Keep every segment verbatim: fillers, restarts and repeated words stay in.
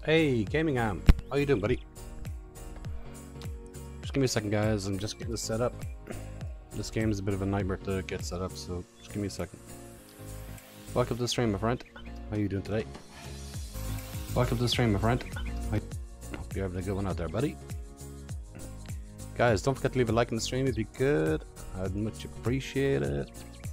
Hey, Gaming Am, how you doing, buddy? Just give me a second, guys. I'm just getting this set up. This game is a bit of a nightmare to get set up, so just give me a second. Welcome to the stream, my friend. How you doing today? Welcome to the stream, my friend. I hope you're having a good one out there, buddy. Guys, don't forget to leave a like on the stream if you could. I'd much appreciate it.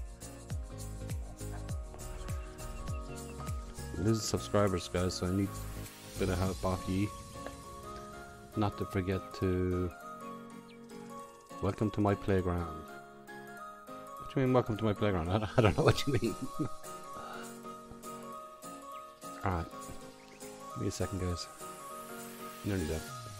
Losing subscribers, guys, so I need a bit of help off ye. Not to forget to welcome to my playground. What do you mean, welcome to my playground? I don't, I don't know what you mean. Alright. Give me a second, guys. Nearly there.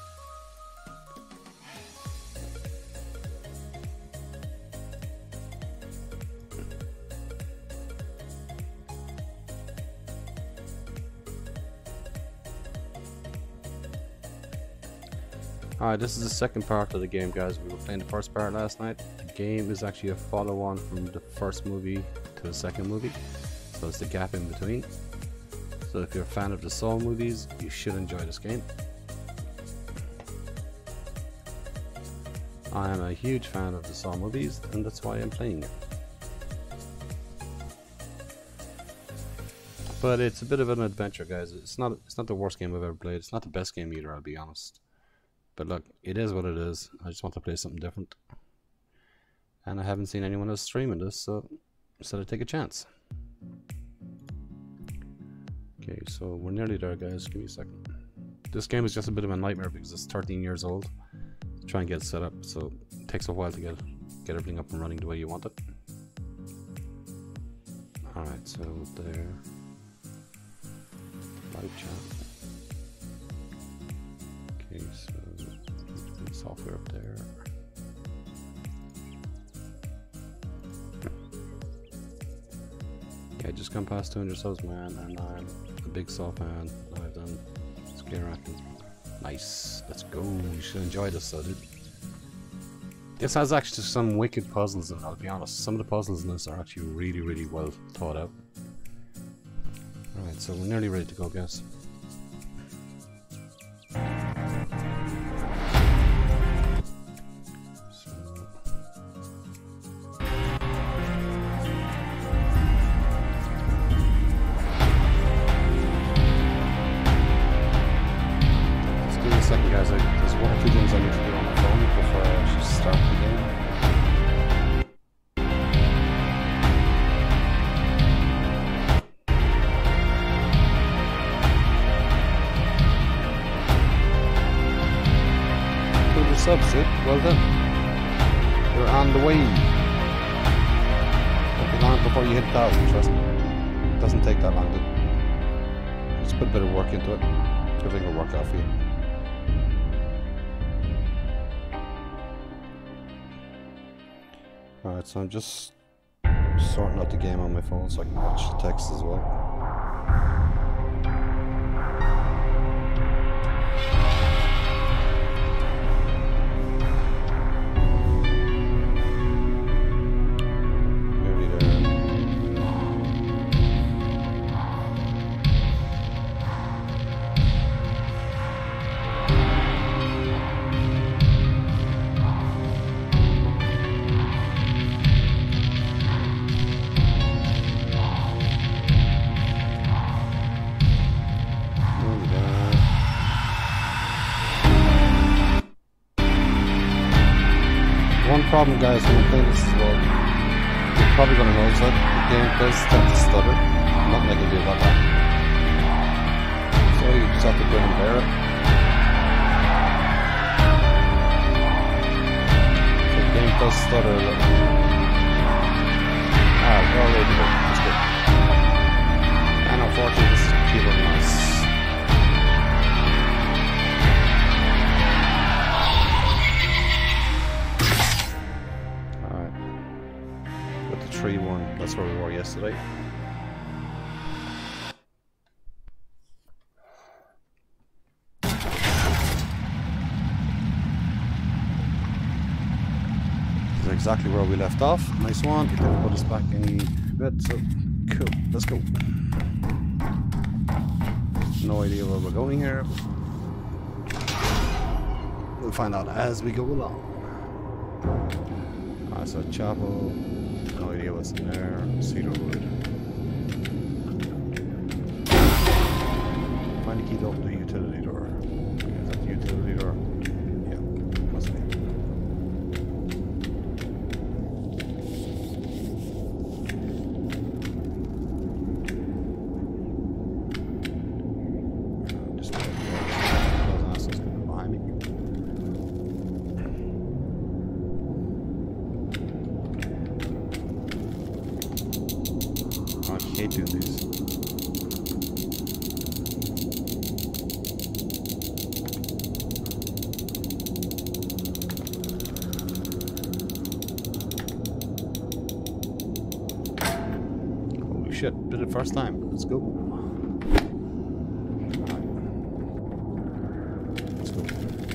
Alright, this is the second part of the game, guys. We were playing the first part last night. The game is actually a follow-on from the first movie to the second movie, so it's the gap in between. So if you're a fan of the Saw movies, you should enjoy this game. I am a huge fan of the Saw movies, and that's why I'm playing it. But it's a bit of an adventure, guys. It's not it's not the worst game I've ever played. It's not the best game either, I'll be honest. But look, it is what it is. I just want to play something different. And I haven't seen anyone else streaming this, so I said I'd take a chance. Okay, so we're nearly there, guys. Give me a second. This game is just a bit of a nightmare because it's thirteen years old. Try and get it set up, so it takes a while to get get everything up and running the way you want it. Alright, so there. Live chat. Okay, so software up there. Yeah, just come past two hundred subs, man, and I'm a big Saw fan. I've done scare acting. Nice, let's go. You should enjoy this, though, dude. This has actually some wicked puzzles in it, I'll be honest. Some of the puzzles in this are actually really, really well thought out. Alright, so we're nearly ready to go, guys. Subs, dude. Well done. You're on the way. Don't be long before you hit thousand, trust me. It doesn't take that long, dude. Just put a bit of work into it. Everything will work out for you. Alright, so I'm just sorting out the game on my phone so I can watch the text as well. Problem, guys, when I'm playing this as well, you're probably going to notice that the game does tend to stutter. Nothing I can do about that. So you just have to grin and bear it. So the game does stutter a little. Ah, well, there you go. That's good. And unfortunately, this is keyboard noise. three one, that's where we were yesterday. This is exactly where we left off. Nice one. It didn't put us back any bit, so cool. Let's go. no idea where we're going here. We'll find out as we go along. Ah, so chapel. No idea what's in there. Cedar wood. Find the key to open the utility door. Is that the utility door? Yeah, must be. Just those assholes coming behind me. Oh, I hate doing these. Shit, did it first time. Let's go. Let's go.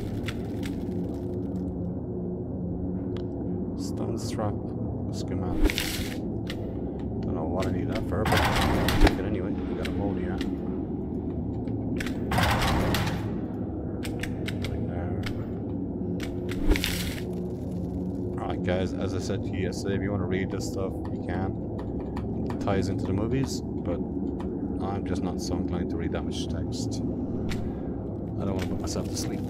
Stone strap. Schematic. Don't know what I need that for, but I'll take it anyway. We got a mold here. Right there. Alright guys, as I said to you yesterday, if you want to read this stuff, you can. Ties into the movies, but I'm just not so inclined to read that much text. I don't want to put myself to sleep.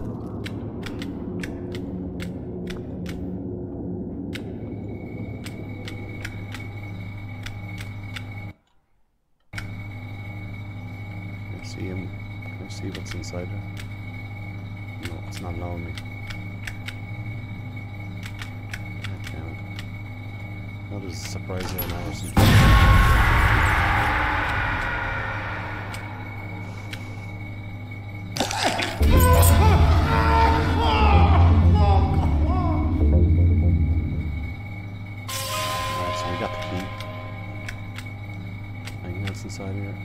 Can I see him? Can I see what's inside there? No, it's not allowing me. That is a surprise there now or something. Alright, so we got the key. Anything else inside here?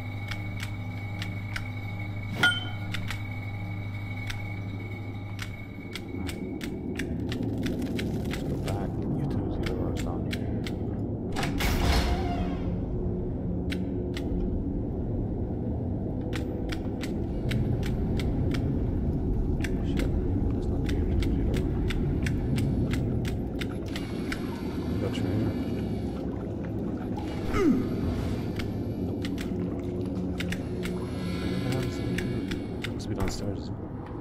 Downstairs.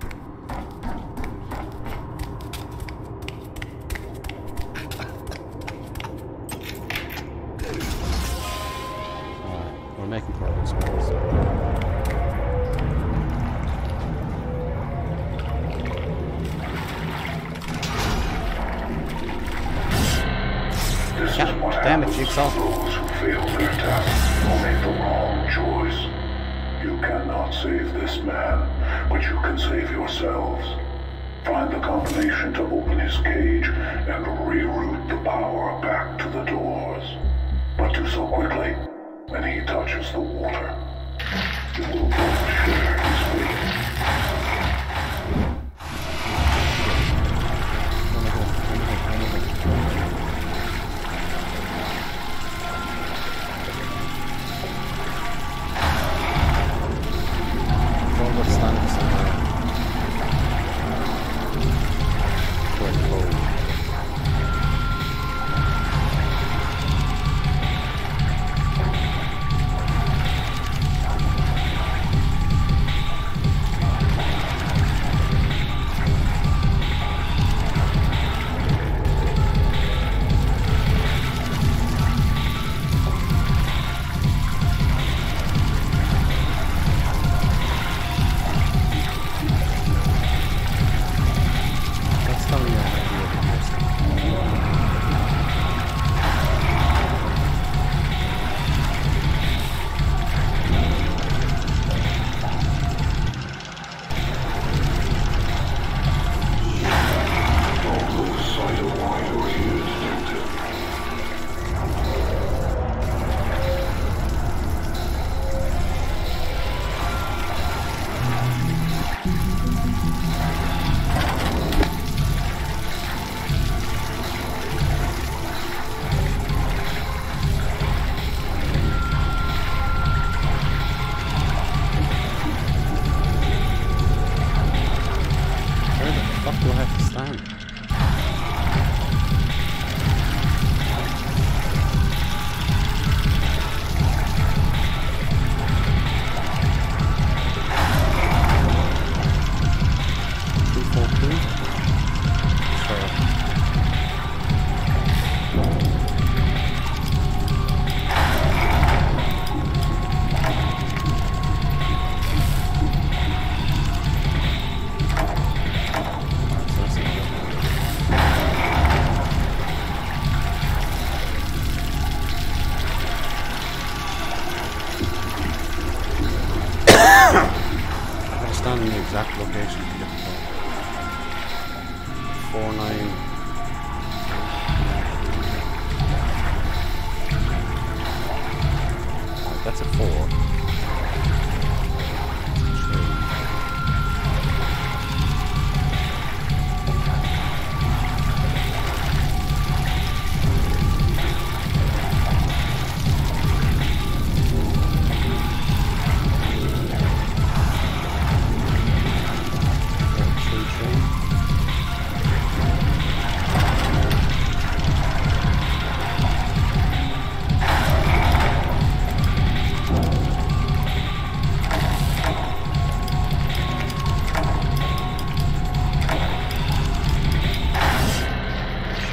Alright, we're making progress, guys. God damn it, Jigsaw. Those who fail their task will make the wrong choice. You cannot save this man, but you can save yourselves. Find the combination to open his cage and reroute the power back to the doors. But do so quickly, when he touches the water. You will both share his fate.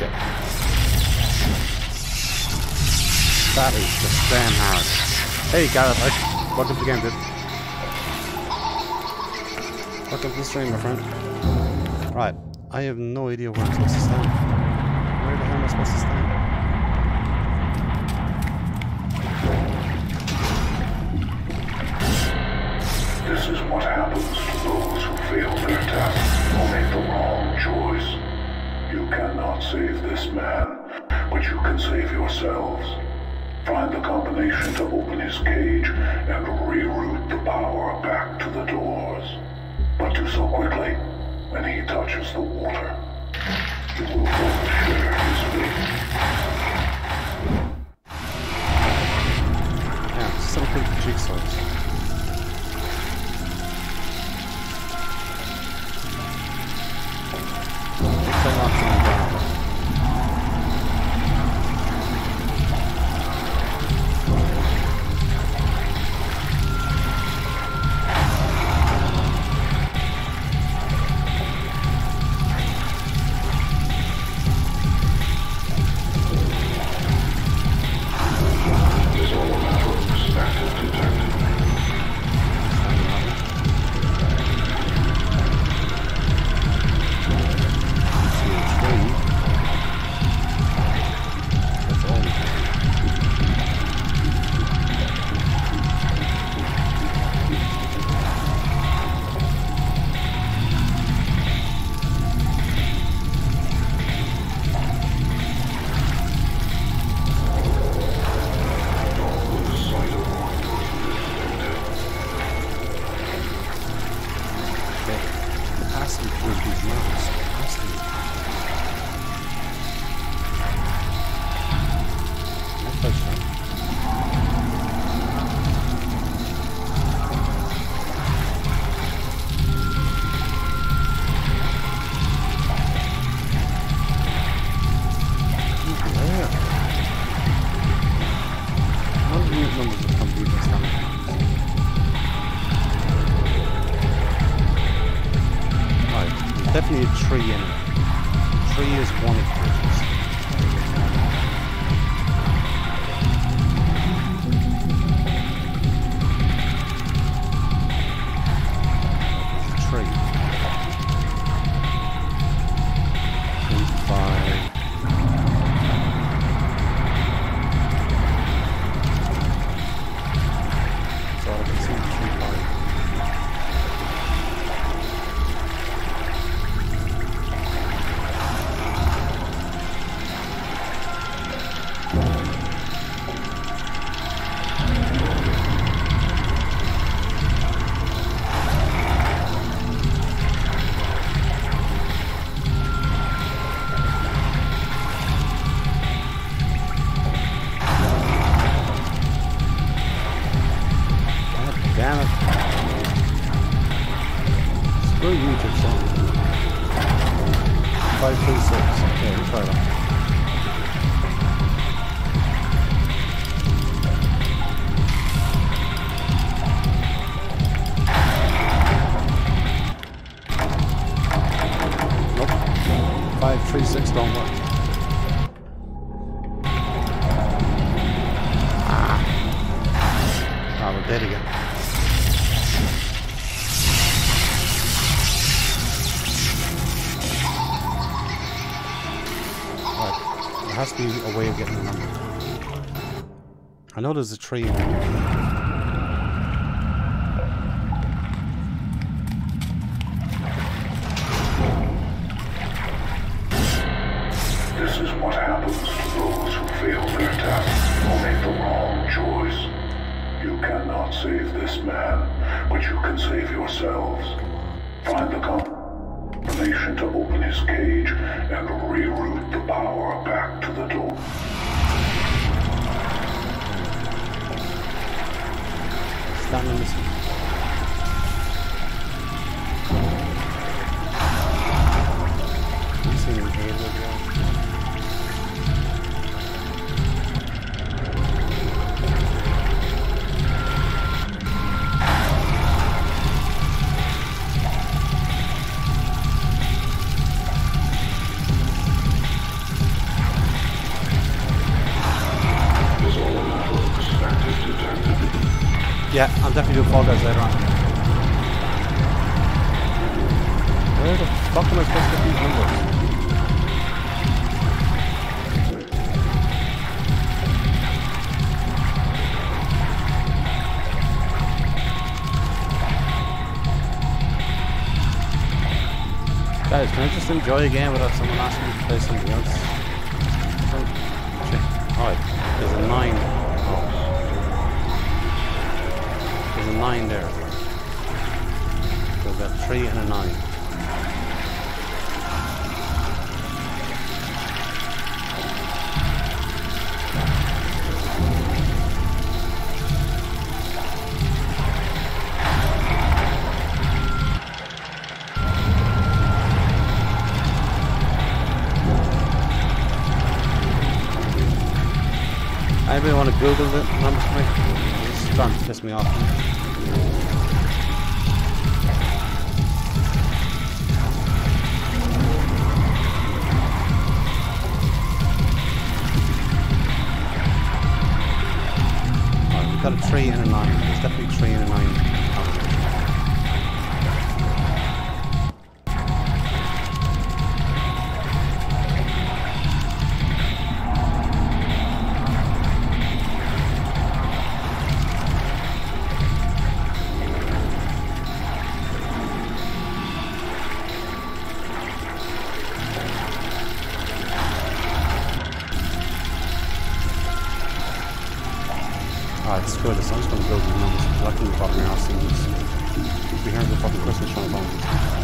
That is just damn hard. Hey Gareth, I, welcome to the game, dude. Welcome to the stream, my friend. Right, I have no idea where I'm supposed to stand. Where the hell am I supposed to stand? This is what happens to those who fail their task or make the wrong choice. You cannot save this man, but you can save yourselves. Find the combination to open his cage and reroute the power back to the doors. But do so quickly, when he touches the water. You will both share his fate. Yeah, some quick jigsaws. Jigsaw locks him down. Definitely a tree in it. Tree is one of the bridges. There's a tree. twenty-five. So I can see the tree line. Damn it. Screw you, Jigsaw. five three six. Okay, we'll try that. Nope. five three six don't work. Ah. Ah, we're dead again. There has to be a way of getting the number. I know there's a tree in here. This is what happens to those who fail their task or make the wrong choice. You cannot save this man, but you can save yourselves. Find the combination to open his cage and reroute the power back to the door. Stand in this one. You see him here as well. Yeah, I'm definitely doing Fall Guys later on. Where the fuck am I supposed to get these numbers? Guys, can I just enjoy a game without someone asking me to play something else? Some shit. Alright, there's a nine. Oh. There's a nine there. So we've got three and a nine. Anybody want to Google the numbers for me? It's starting to piss me off. Alright, we've got a three and a nine. There's definitely three and a nine. Alright, screw this, I'm just going to build these numbers because I can be fucking ass in this. You'll be hearing the fucking Christmas trombones.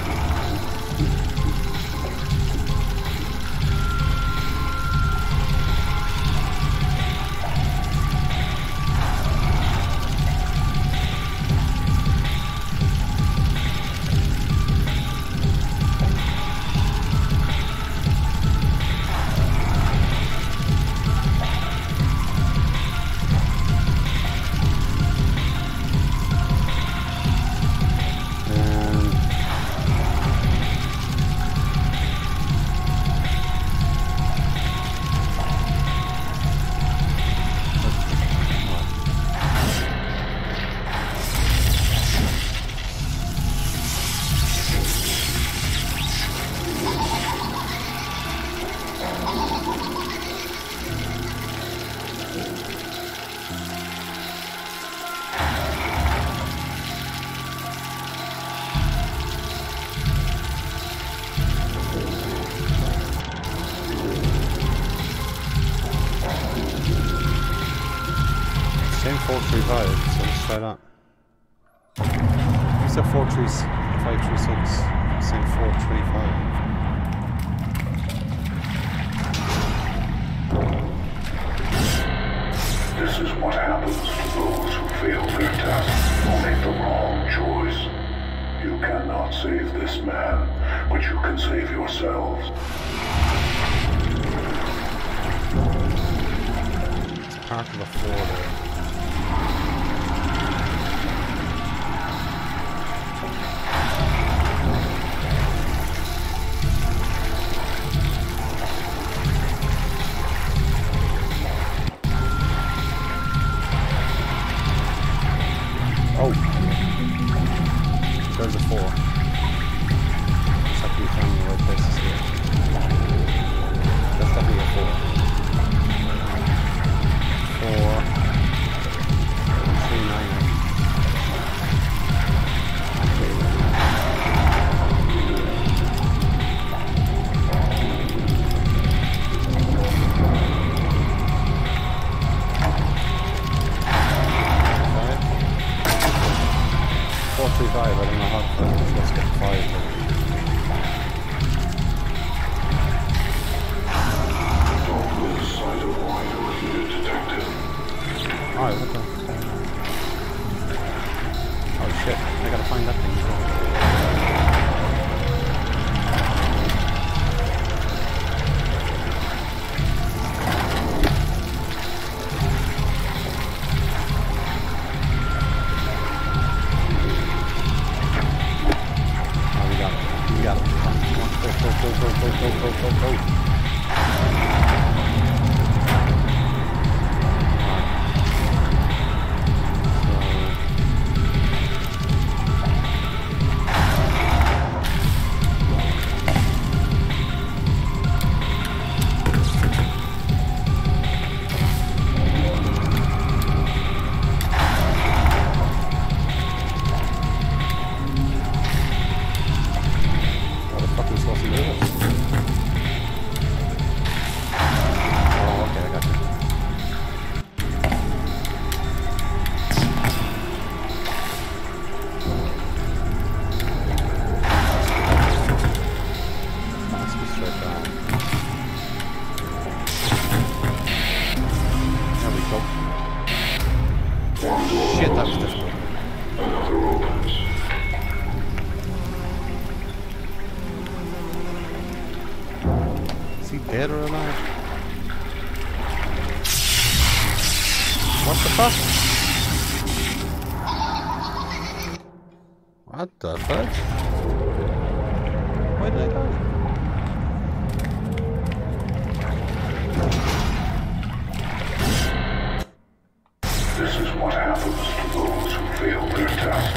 Same four three five, so let's try that. You said four three five three six, same four three five. This is what happens to those who fail their test or make the wrong choice. You cannot save this man, but you can save yourselves. It's part of a four there. Oh, there's a four. Just have to be finding the right places here. That's definitely a four. Four. Three nine. four three five, I don't know how to find this. Let's get five. Don't lose sight of why you're here, Detective. Alright, what the? Oh shit, I gotta find that thing as well. What the fuck? What the fuck? Why did I die? This is what happens to those who fail their test.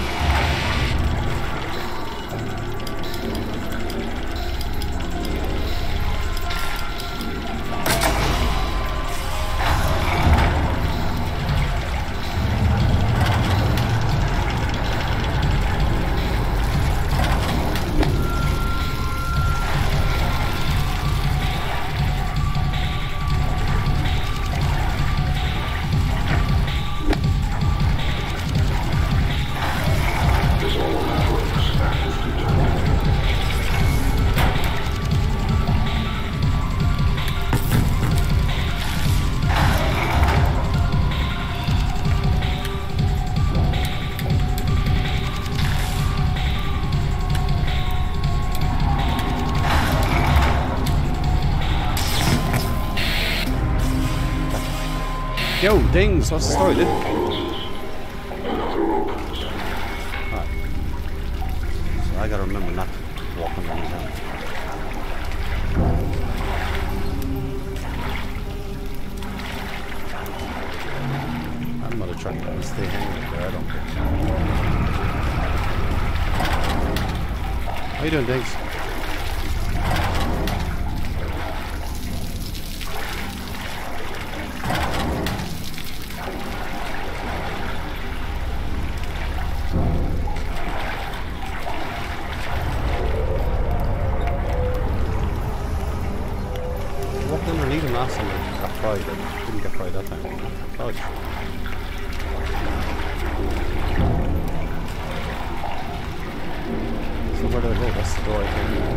Yo, Dings, what's the story, dude? Another opens. Alright. So I gotta remember not to walk on these hands. I'm not a truck, I'll stay hanging there, I don't care. How you doing, Dings? Last time I got fried, I didn't get fried that time. Fudge. So where did I go? That's the door I came in.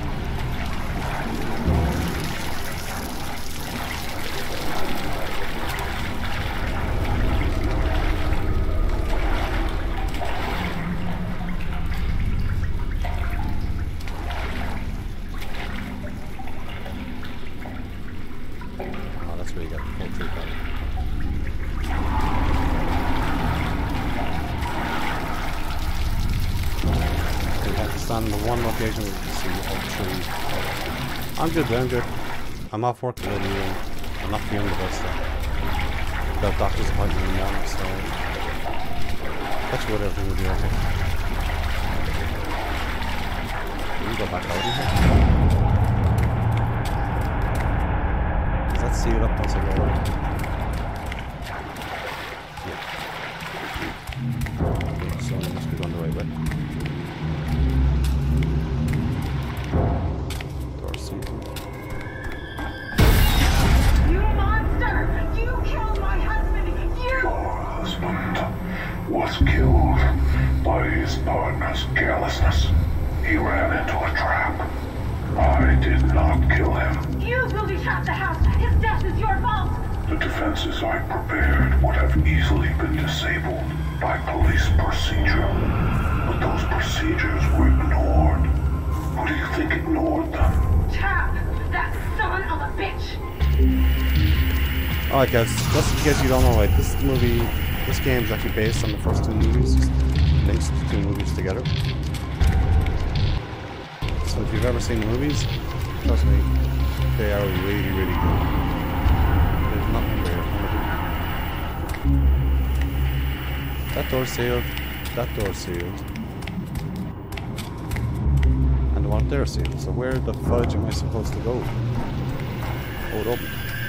On the one location we can see all the trees. I'm good, I'm good. I'm off work today, and I'm not feeling the best. I've got a doctor's appointment in the morning, so touch wood, everything will be okay. Can we go back out in here? Is that sealed up once I go out? Yeah. So I must be going the right way. Was killed by his partner's carelessness. He ran into a trap. I did not kill him. You booby-trapped the house. His death is your fault. The defenses I prepared would have easily been disabled by police procedure. But those procedures were ignored. Who do you think ignored them? Tapp, that son of a bitch. Alright guys, just in case you don't know, like, this movie, this game is actually based on the first two movies, just links the two movies together. So if you've ever seen the movies, trust me, they are really, really good. There's nothing there. That door's sealed, that door's sealed, and the one there sealed. So where the fudge am I supposed to go? Hold up.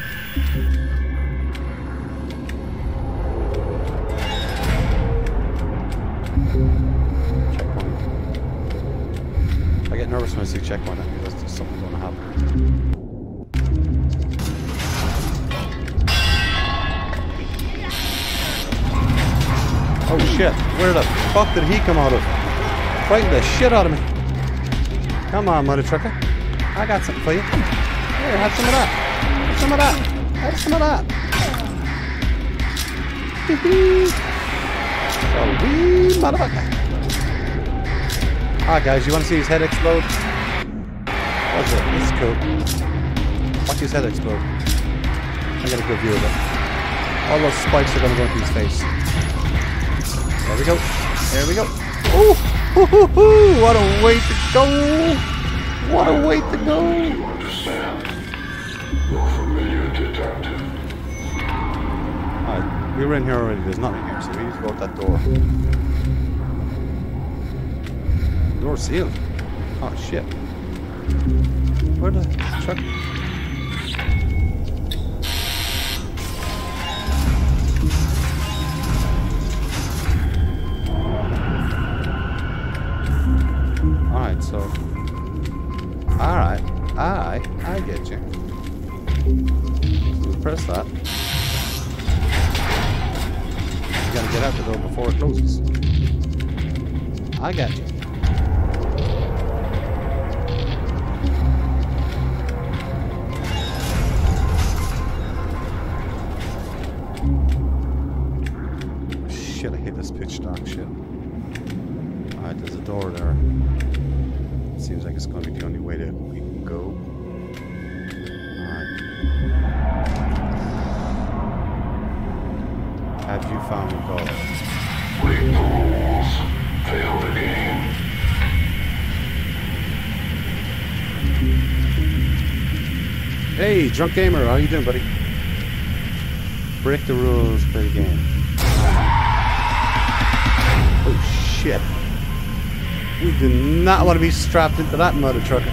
I get nervous when I see checkpoint, that means there's something going to happen. Oh shit, where the fuck did he come out of? Frightened the shit out of me. Come on, mother trucker. I got something for you. Here, have some of that. Have some of that. Have some of that. Oh, wee motherfucker. Alright guys, you want to see his head explode? Watch it, this is cool. Watch his head explode. I got a good view of it. All those spikes are gonna go into his face. There we go. There we go. Oh! Hoo, hoo, hoo. What a way to go! What a way to go! You understand? You're familiar, detective. Alright, we were in here already. There's nothing here, so we need to go out that door. Door sealed. Oh shit. Where the truck? Alright, so. Alright. I I get you. So we press that. You gotta get out the door before it closes. I got you. Shit, I hate this pitch dark shit. Alright, there's a door there. Seems like it's going to be the only way that we can go. Alright. Have you found God? Break the rules. Fail the game. Hey, drunk gamer, how you doing, buddy? Break the rules, play the game. Oh shit. We do not want to be strapped into that mother trucker.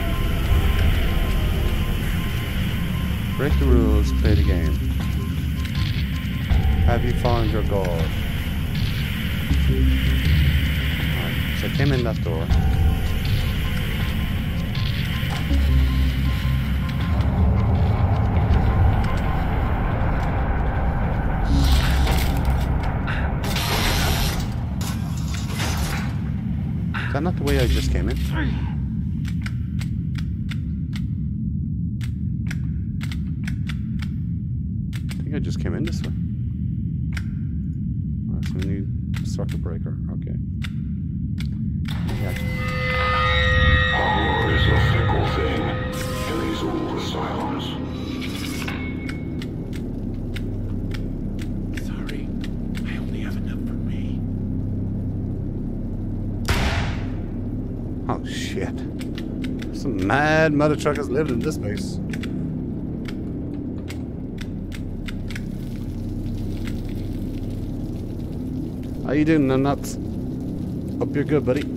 Break the rules, play the game. Have you found your God? Alright, so I came in that door. Is that not the way I just came in? I think I just came in this way. Alright, so we need a circuit breaker. Okay. Yeah. Power is a fickle thing in these old asylums. Sorry, I only have enough for me. Oh shit. Some mad mother truckers living in this place. How you doing, the nuts? Hope you're good, buddy.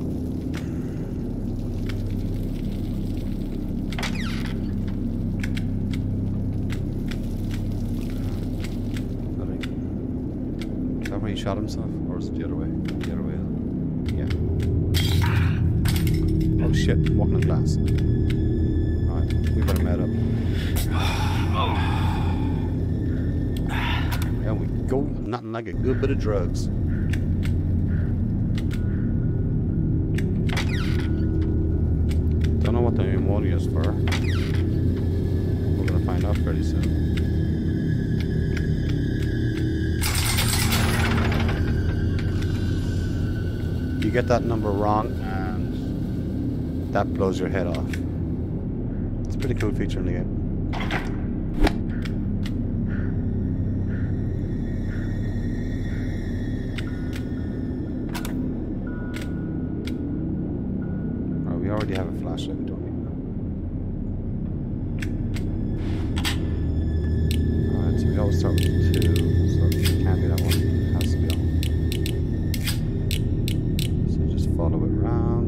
Is that where he shot himself? Or is it the other way? The other way? Yeah. Oh shit, I'm walking on glass. Alright, we better mad up. There we go. Nothing like a good bit of drugs. Don't know what the ammonia is for. We're gonna find out pretty soon. You get that number wrong and that blows your head off. It's a pretty cool feature in the game. Oh, we already have a flashlight, we don't need that. Alright, so we always start with two, so it can't be that one. It has to be that one. Follow it around.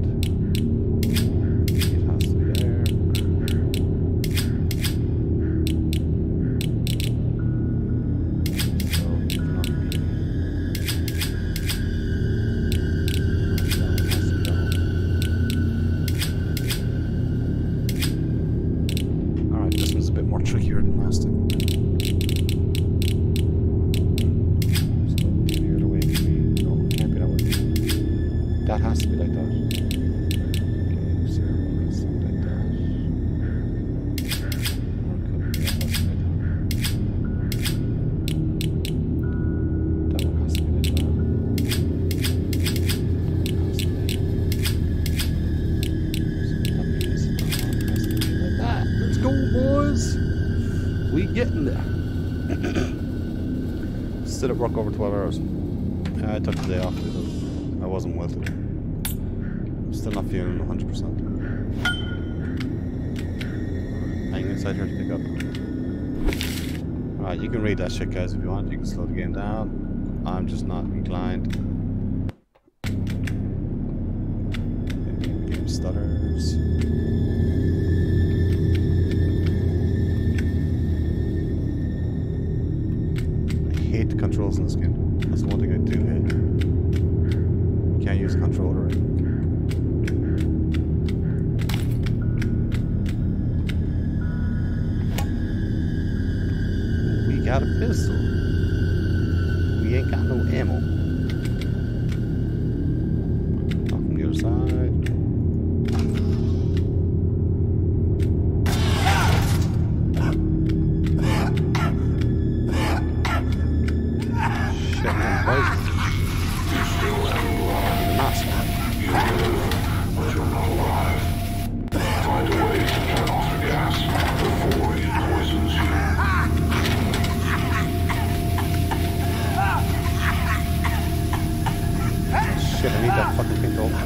It has to be there. So it cannot be. That one has to be that one. Alright, this one's a bit more trickier than last time. That has to be like that. Okay, so one has to be like that. Or it could be that has to be like that. That one has to be like that. That one has to be. So that means that one has to be like that. Let's go, boys! We getting there. Still at work over twelve hours. Yeah, I took the day off because I wasn't well today. I'm still not feeling one hundred percent. Hang inside here to pick up. Alright, you can read that shit, guys, if you want. You can slow the game down. I'm just not inclined. Game stutters. I hate the controls in this game. That's the one thing I do hate. You can't use a controller, right? We got a pistol. We ain't got no ammo. Off from the other side. Shit, man, poison. But you're not alive. Find a way to turn off the gas before it poisons you. Shit, I need that fucking thing to open.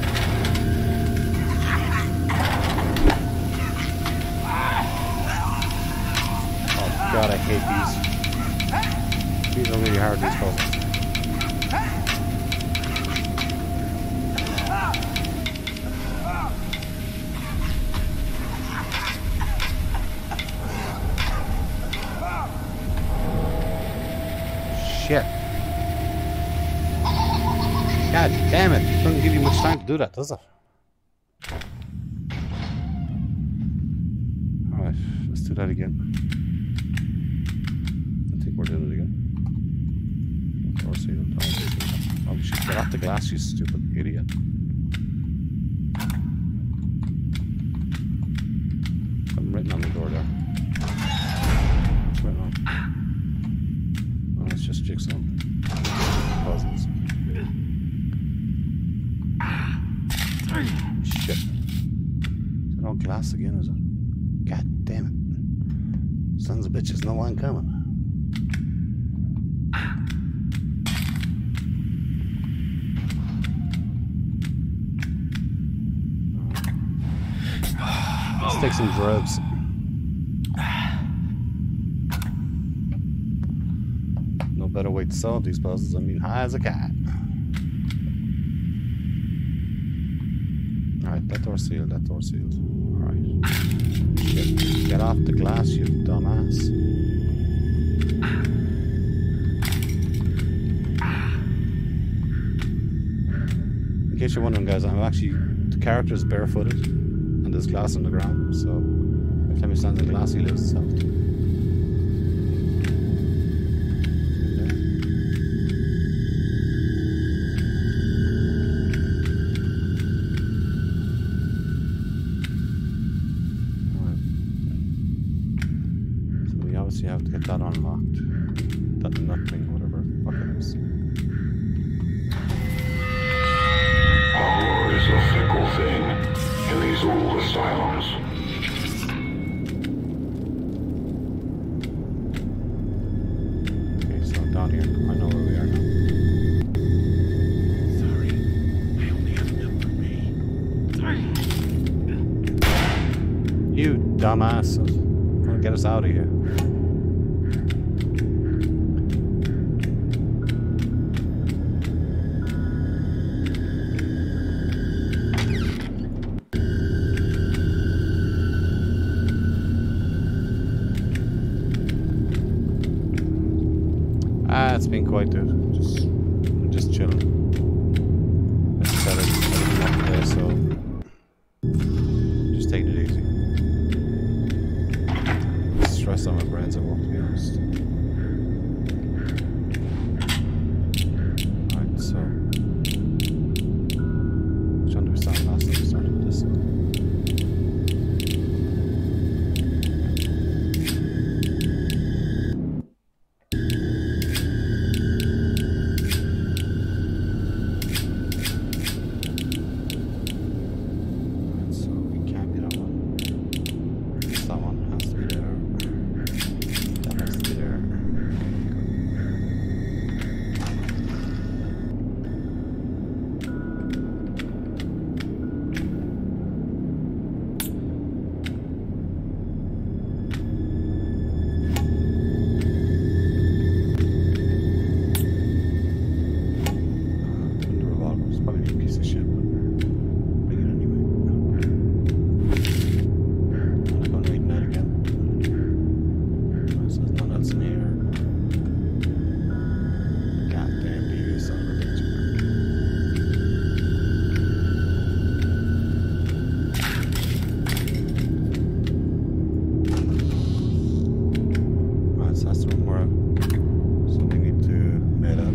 Oh god, I hate these. These are really hard, these puzzles. Shit. God damn it. It doesn't give you much time to do that, does it? Alright, let's do that again. I think we're doing it again. Of course, you don't. Oh, we should get off the glass, you stupid idiot. Something written on the door there. What's written on? Oh, it's just Jigsaw. Puzzles. Shit. Is it all glass again, is it? God damn it. Sons of bitches, no one coming. Let's take some drugs. No better way to solve these puzzles. I mean, high as a cat. Alright, that door sealed, that door sealed. Alright. Get, get off the glass, you dumbass. In case you're wondering, guys, I'm actually, the character is barefooted and there's glass on the ground, so every time he stands in glass, he loses his health. You have to get that unlocked. That nut thing, whatever the fuck it is. Power is a fickle thing in these old asylums. Okay, so down here. I know where we are now. Sorry, I only have enough for me. You dumbass. Come get us out of here. Ah, it's been quite good. Just, just chilling. As I said, I didn't have today, so just taking it easy. Stress on my brains at work, to be honest. Alright, so which one do we start last time? We started with this one. That has to be there. That's the one we're at. So we need to head up.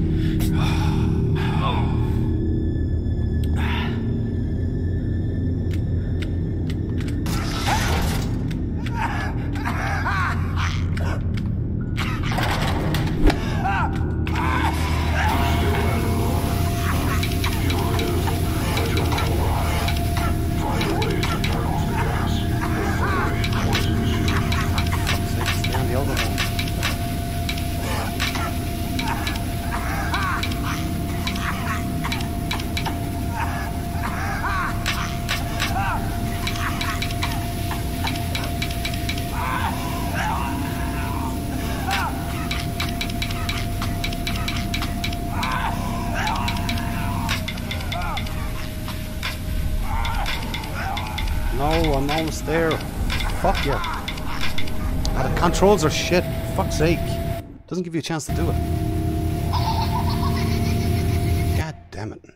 No, I'm almost there. Fuck you. Oh, the controls are shit. For fuck's sake. Doesn't give you a chance to do it. God damn it.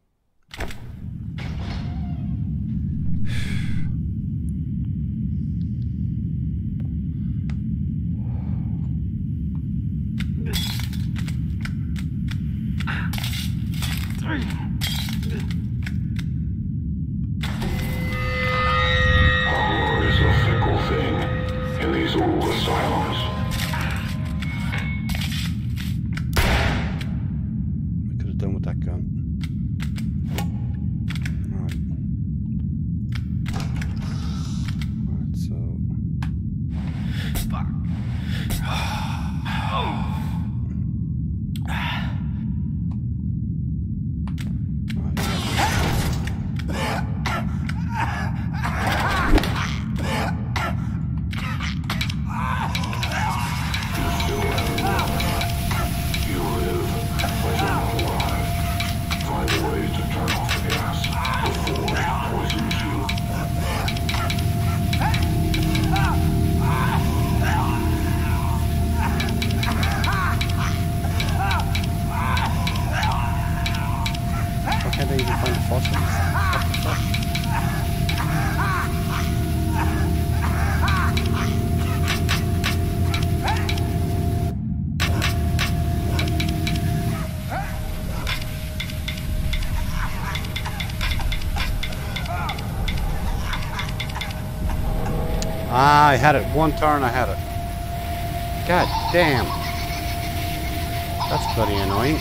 Ah, I had it. One turn, I had it. God damn. That's bloody annoying.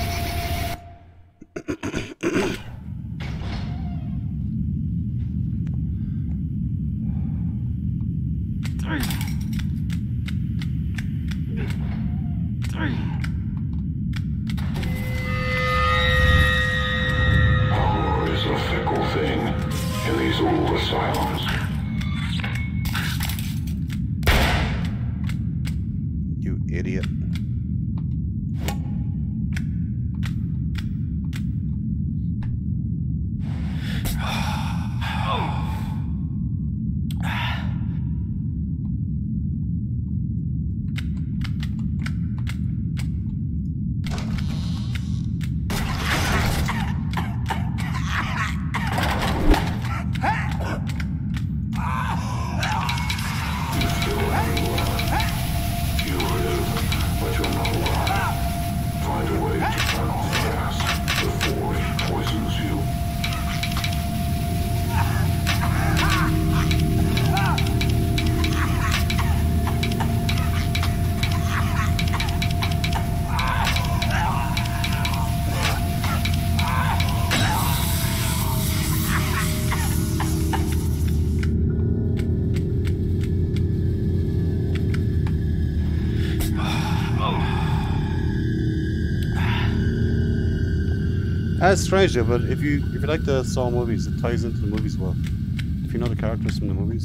Power is a fickle thing in these old asylums. Idiot. That's strange though, but if you if you like the Saw movies, it ties into the movies well. If you know the characters from the movies,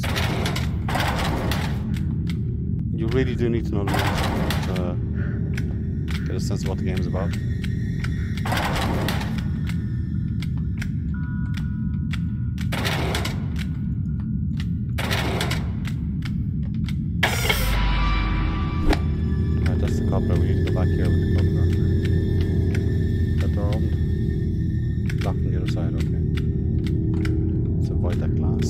you really do need to know the movies to get a sense of what the game is about. Alright, that's the cop there. We need to go back here with the cop there. That door opened. Locked on the other side, okay. Let's avoid that glass.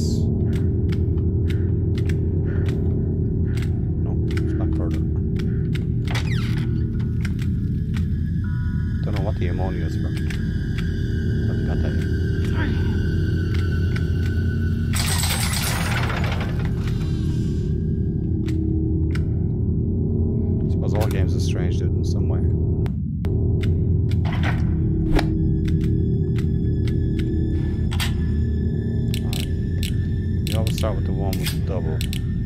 No, it's back further. what the ammonia is for. Haven't got that yet. I suppose all games are strange, dude, in some way. Alright. You always start with the one with the double.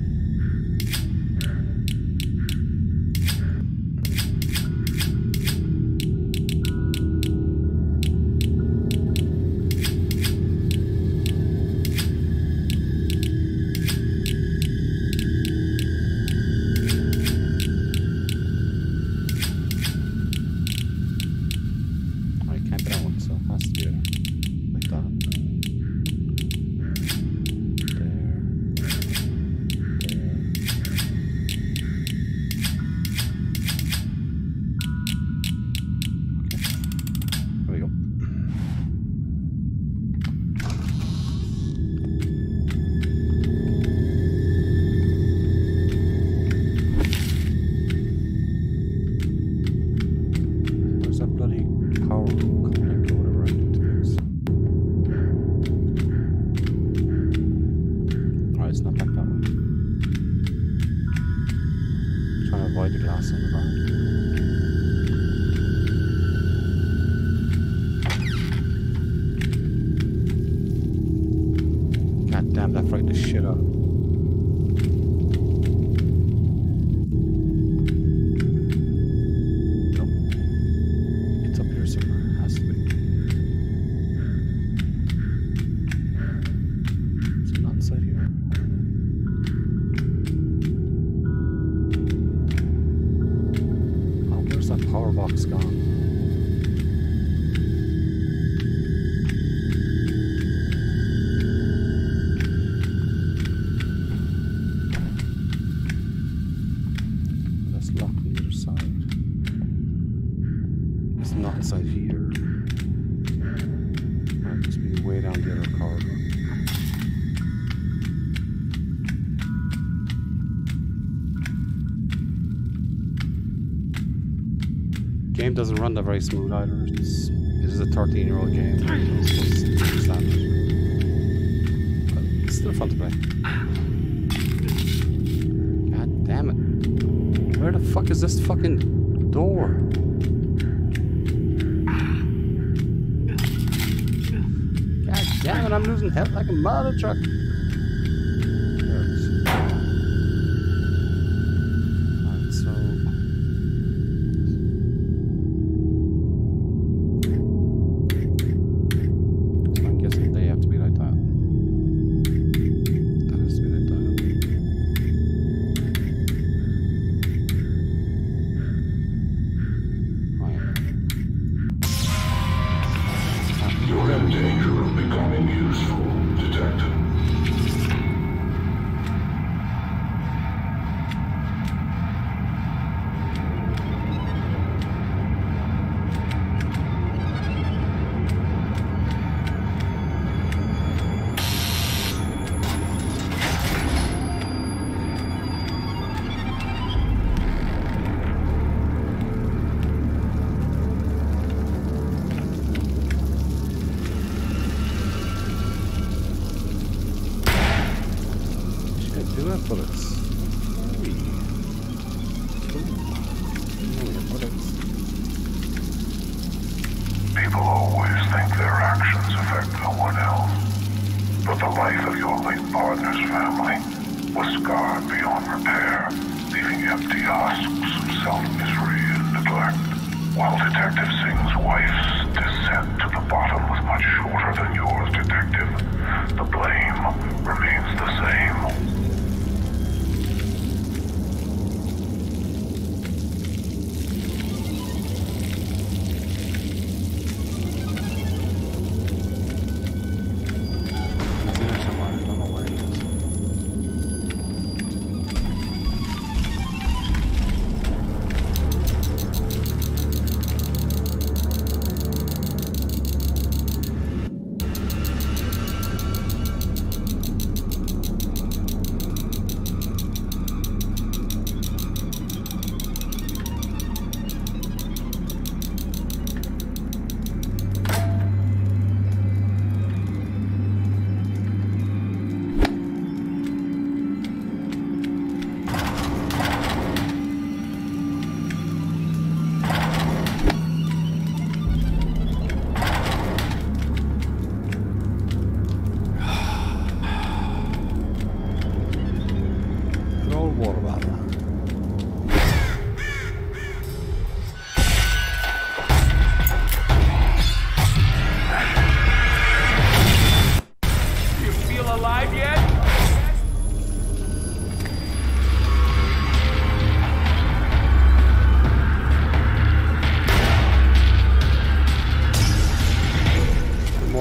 Game doesn't run that very smooth either. It's, it is a thirteen year old game. But it's still fun to play. God damn it. Where the fuck is this fucking door? God damn it, I'm losing health like a mother truck.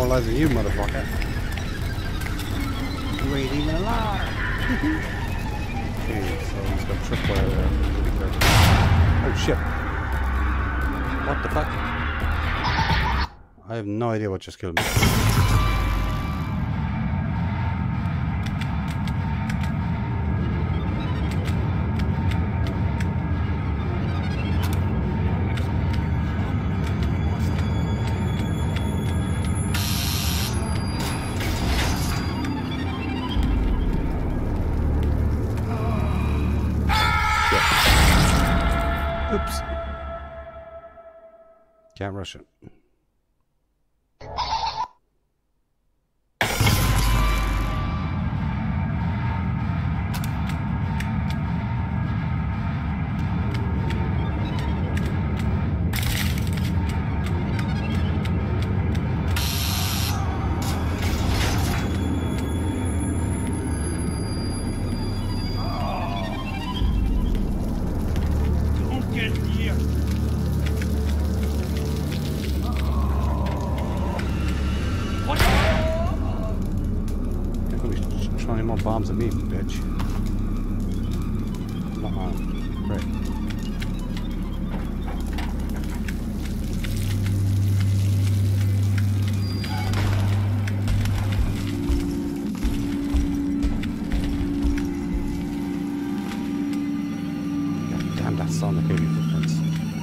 lives than you, motherfucker. You ain't even alive. Okay, so he's got tripwire there. Oh shit. What the fuck? I have no idea what just killed me. Oops. Can't rush it. Bombs at me, bitch. Not on. Right. God damn, that sound of heavy footprints.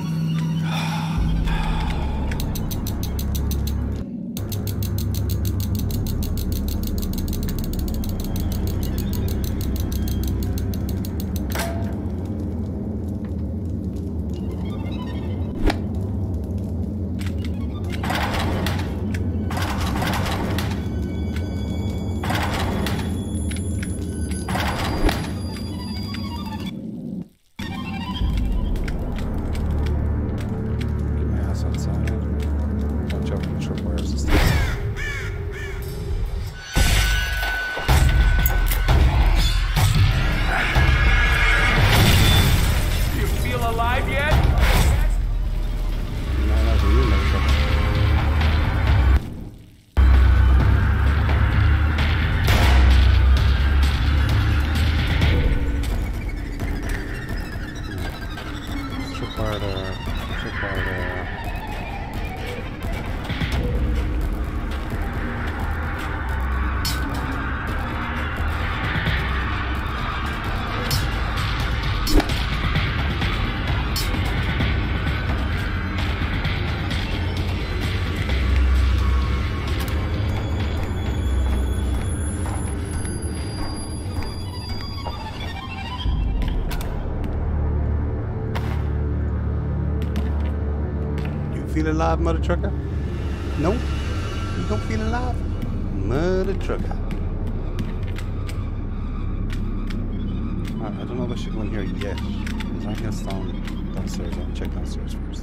Feel alive, mother trucker? No? You don't feel alive? Mother trucker. Alright, I don't know if I should go in here yet. Because I guess down downstairs. I'll check downstairs first.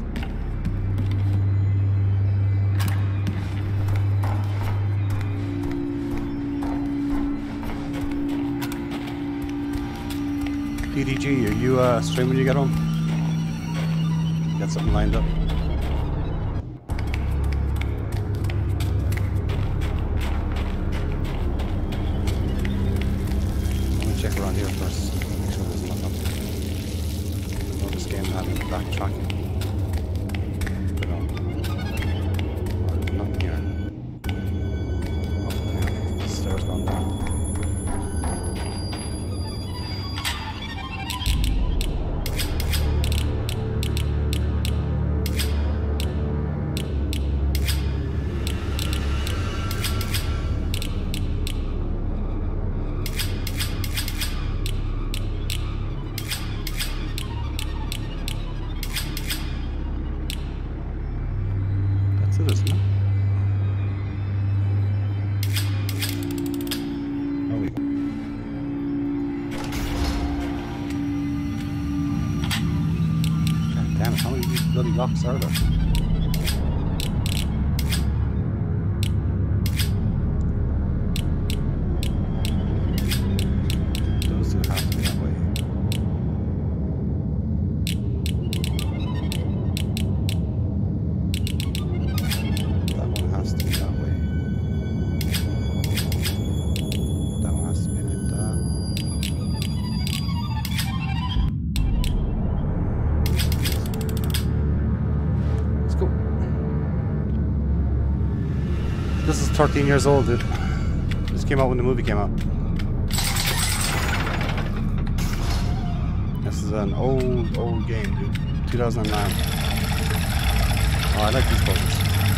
D D G, are you uh, streaming when you get home? Got something lined up? Check around here first, make sure there's nothing up there. I know this game having backtracking. But no. Oh, there's nothing here. Oh, yeah. The stairs gone down. Locks are there? Those two have to be that way. That one has to be that way. this is thirteen years old, dude. This came out when the movie came out. This is an old, old game, dude. two thousand nine. Oh, I like these poses.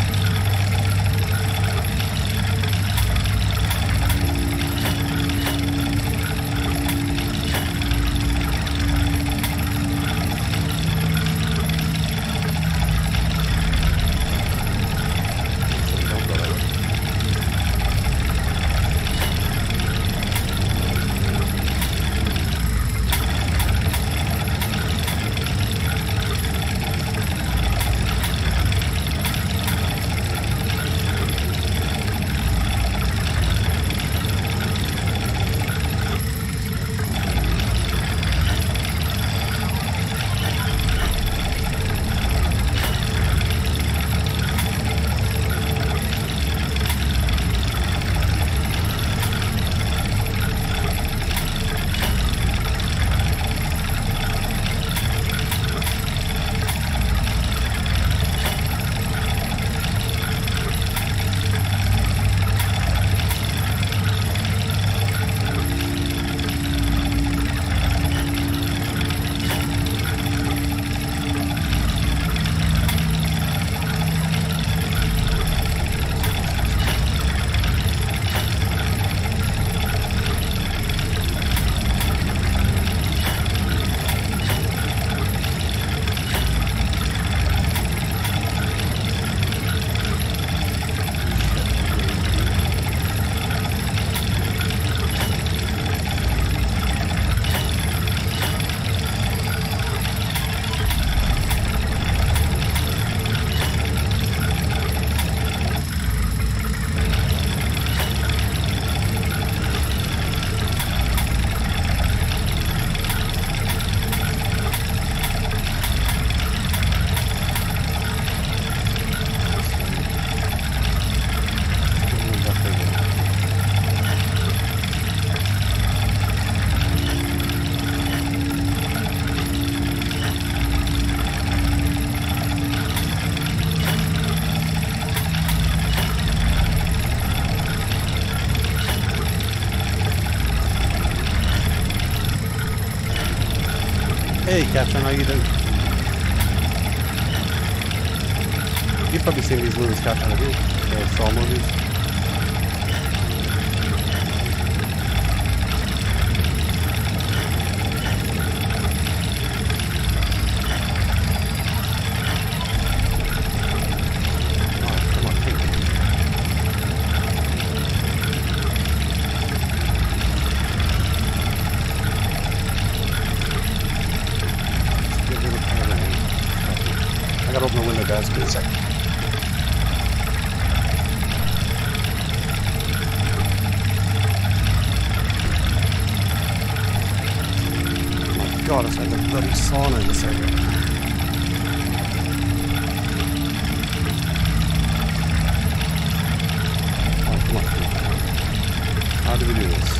Hey, Captain, how you doing? You've probably seen these movies, Captain, have you? The Saw movies. Open the window, guys. Give me a second. Oh my god, it's like a bloody sauna in this area. Oh, come on. How do we do this?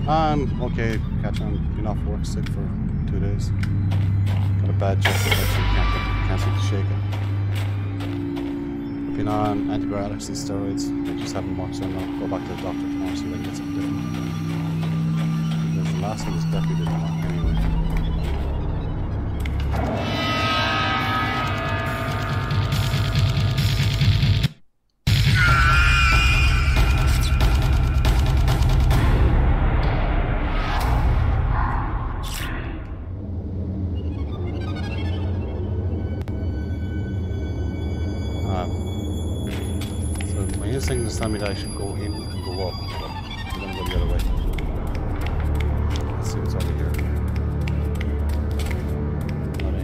I'm okay, catch on. Been off work sick for two days. Got a bad chest infection, can't, get, can't seem to shake it. Been on antibiotics and steroids. They just haven't worked, so I'll go back to the doctor tomorrow, see if I can get something different. Because the last one was definitely didn't work anyway. Just tell me that I should go in and go up, but I'm gonna go the other way. Let's see what's over here. Not a...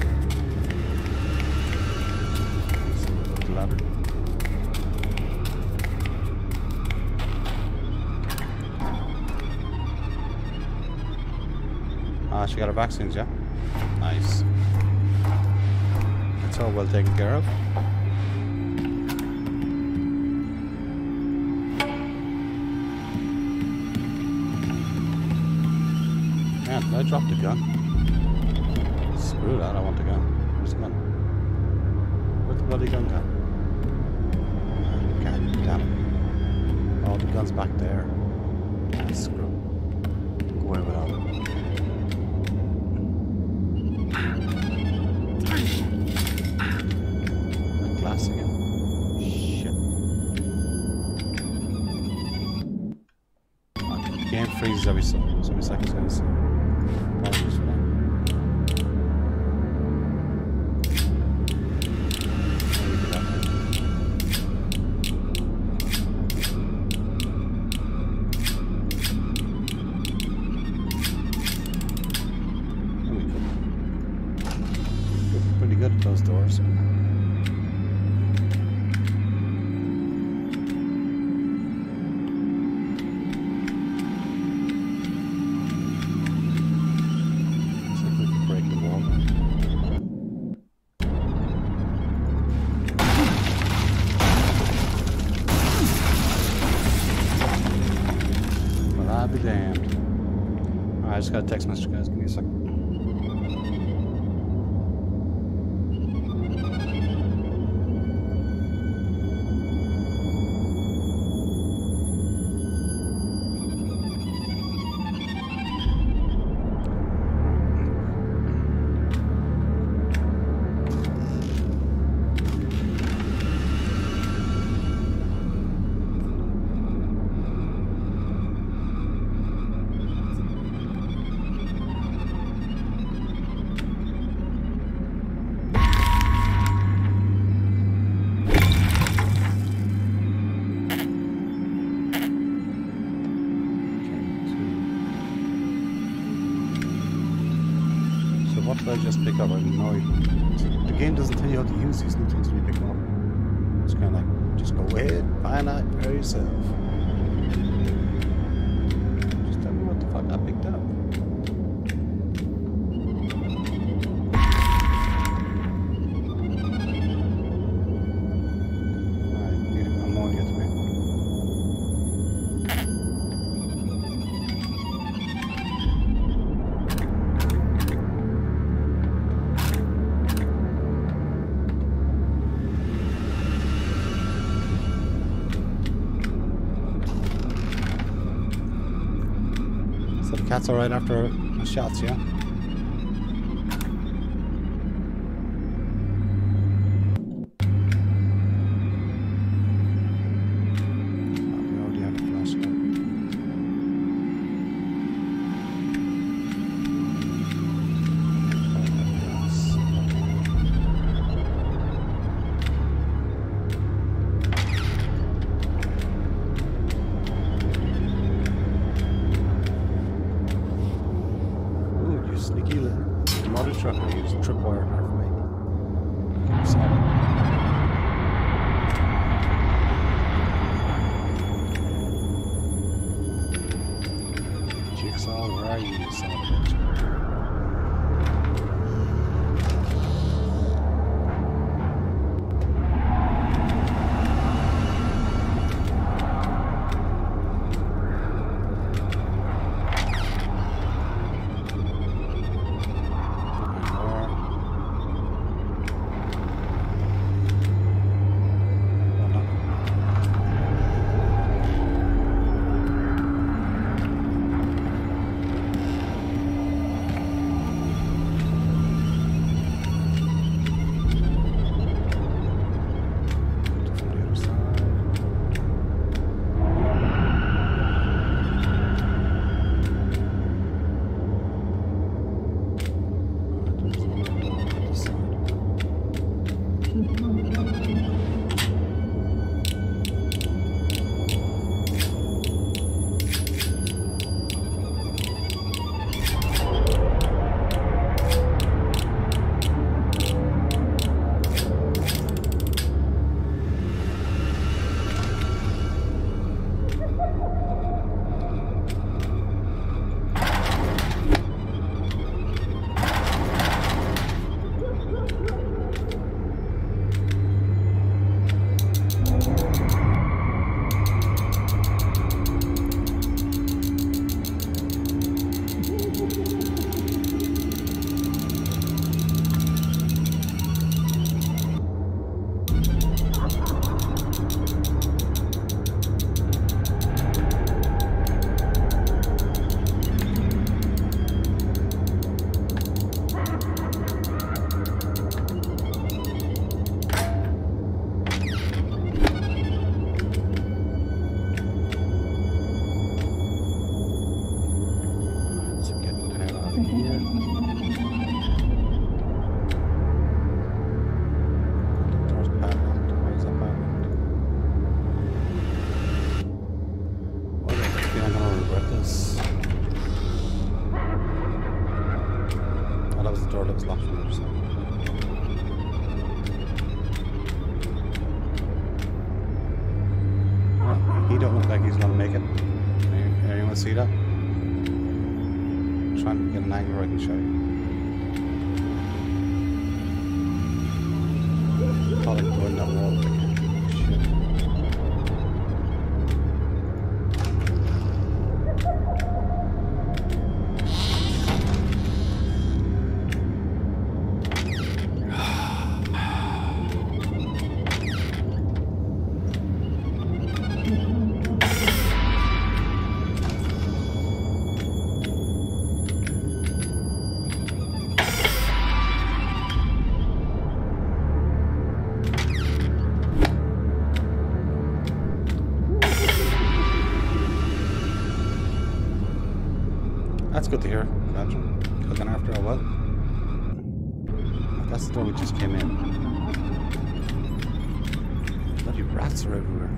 Let's see, up the ladder. Ah, she got her vaccines, yeah? Nice. That's all well taken care of. Man, I dropped the gun. Screw that, I want the gun. Where's the gun? Where's the bloody gun gone? God damn it. Oh, the gun's back there. Ah, screw. Go away without it. That glass again. Shit. Oh, the game freezes every, so every second, so it's... Apologies for that. There we go. We're pretty good at those doors. Be damned. Alright, I just got a text message, guys. Give me a second. What did I just pick up? I have no idea. The game doesn't tell you how to use these new things when you pick them up. It's kind of like, just go ahead, find out for yourself. Just tell me what the fuck I picked up. Alright, need ammonia to make one. So the cat's alright after the shots, yeah? look like he's gonna make it. Anyone, anyone see that? I'm trying to get an angle where I can show you. I thought I'd go in that wall. Like, shit. That's good to hear, Andrew. Looking after her well. That's the door we just came in. Bloody rats are everywhere.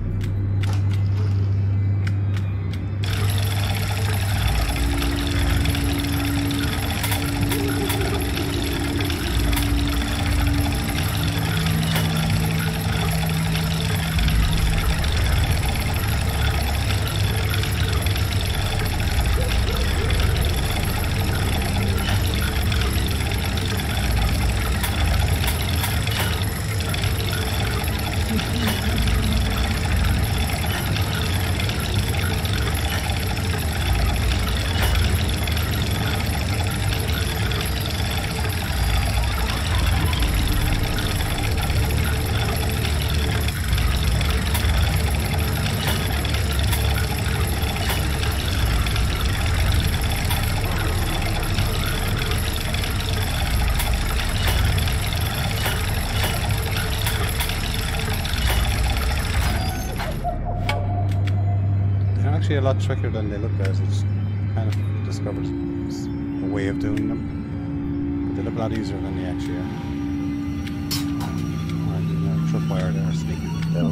A lot trickier than they look, guys. I just kind of discovered a way of doing them, but they look a lot easier than they actually are. Alright, there's a tripwire there sneaking down.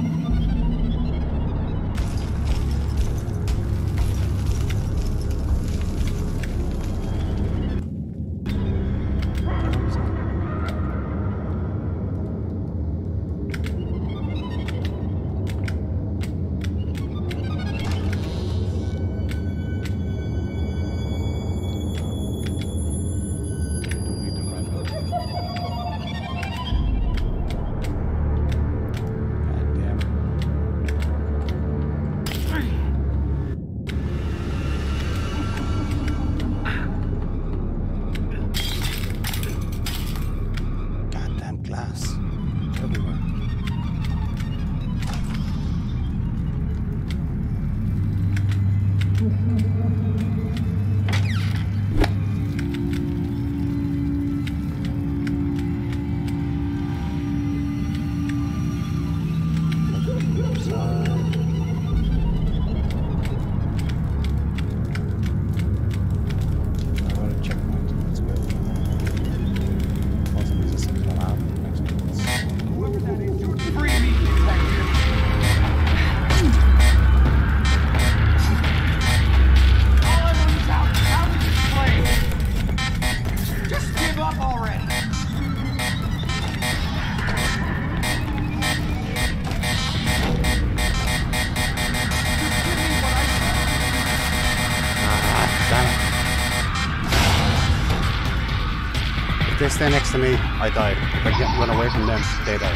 They stay next to me, I die. If I get run away from them, they die.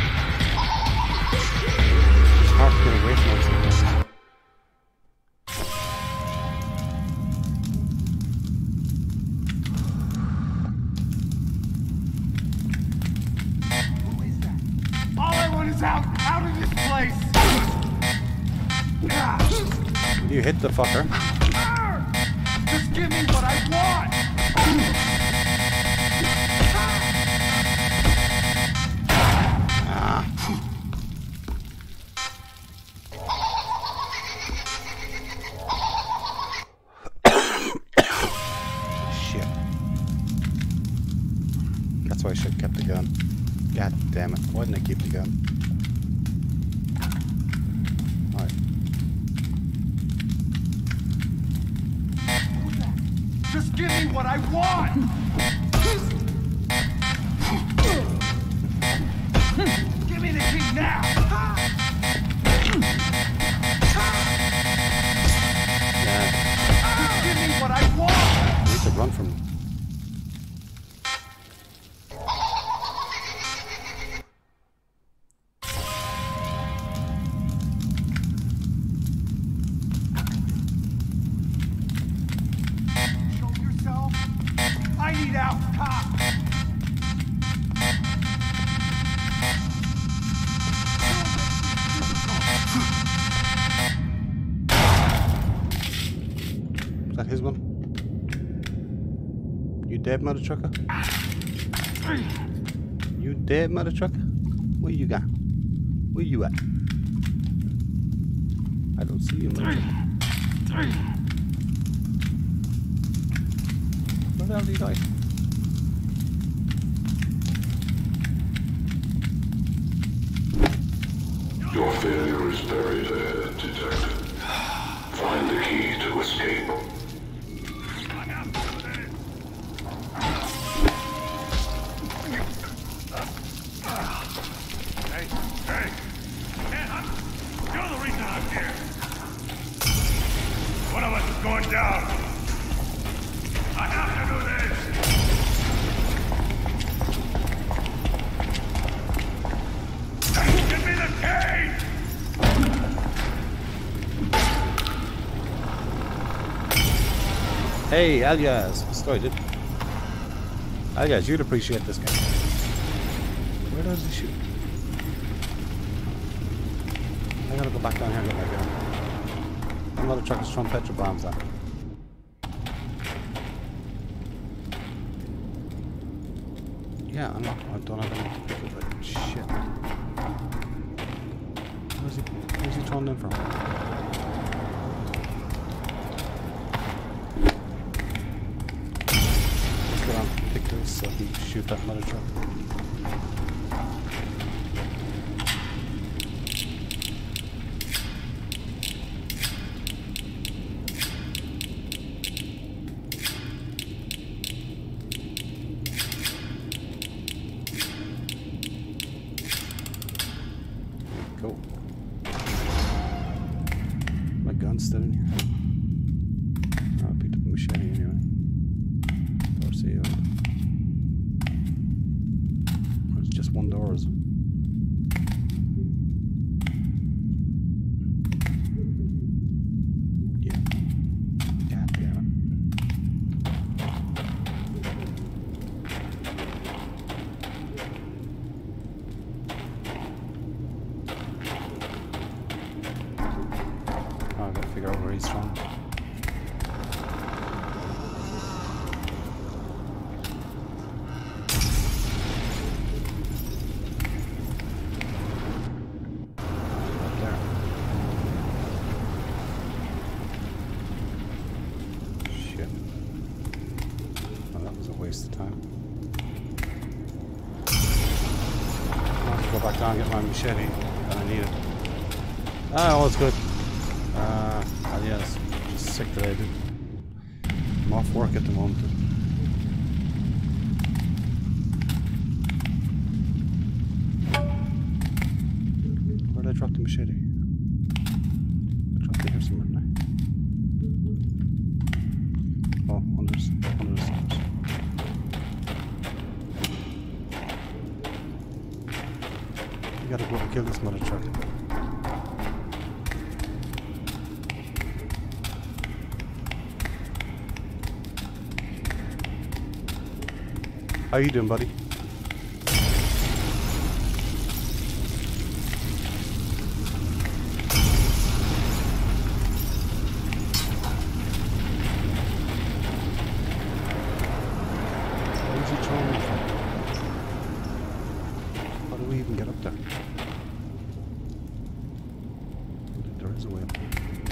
It's hard to get away from them sometimes. All I want is out, out of this place. You hit the fucker. Just give me what I want. That's why I should have kept the gun. God damn it. Why didn't I keep the gun? Alright. Just give me what I want! Give me the key now! run from them. Show yourself. I need out, cop. Is that his one? You dead, mother trucker? You dead, mother trucker? Where you got? Where you at? I don't see you, mother trucker. Where the hell did he die? Your failure is buried ahead, Detective. Find the key to escape. Hey, hey! Man, I'm, you're the reason I'm here! One of us is going down! I have to do this! Hey, give me the key! Hey, alias! Story, dude. Alias, you'd appreciate this guy. Where does he shoot? I gotta go back down here and get my gun. Another truck is throwing petrol bombs at me. Yeah, I'm not. I don't have anything to pick up. Like, shit. Where's he? Where's he throwing them from? Let's get on. Pick this so he can shoot that mother truck. Go. My gun's still in here. Oh, I picked up a machete anyway. Door sealed. There's just one door, is it? Yeah. God damn it. Oh, I gotta figure out where he's from. Up there. Shit. Well, that was a waste of time. I'll have to go back down and get my machete, and I need it. Ah, all is good. Uh, alias, just sick today, dude. I'm off work at the moment. Dude. Where did I drop the machete? I dropped it here somewhere, didn't I? Oh, under the, under the stairs. You gotta go and kill this mother trucker. How you doing, buddy? Where's he trying me from? How do we even get up there? There is a way up there.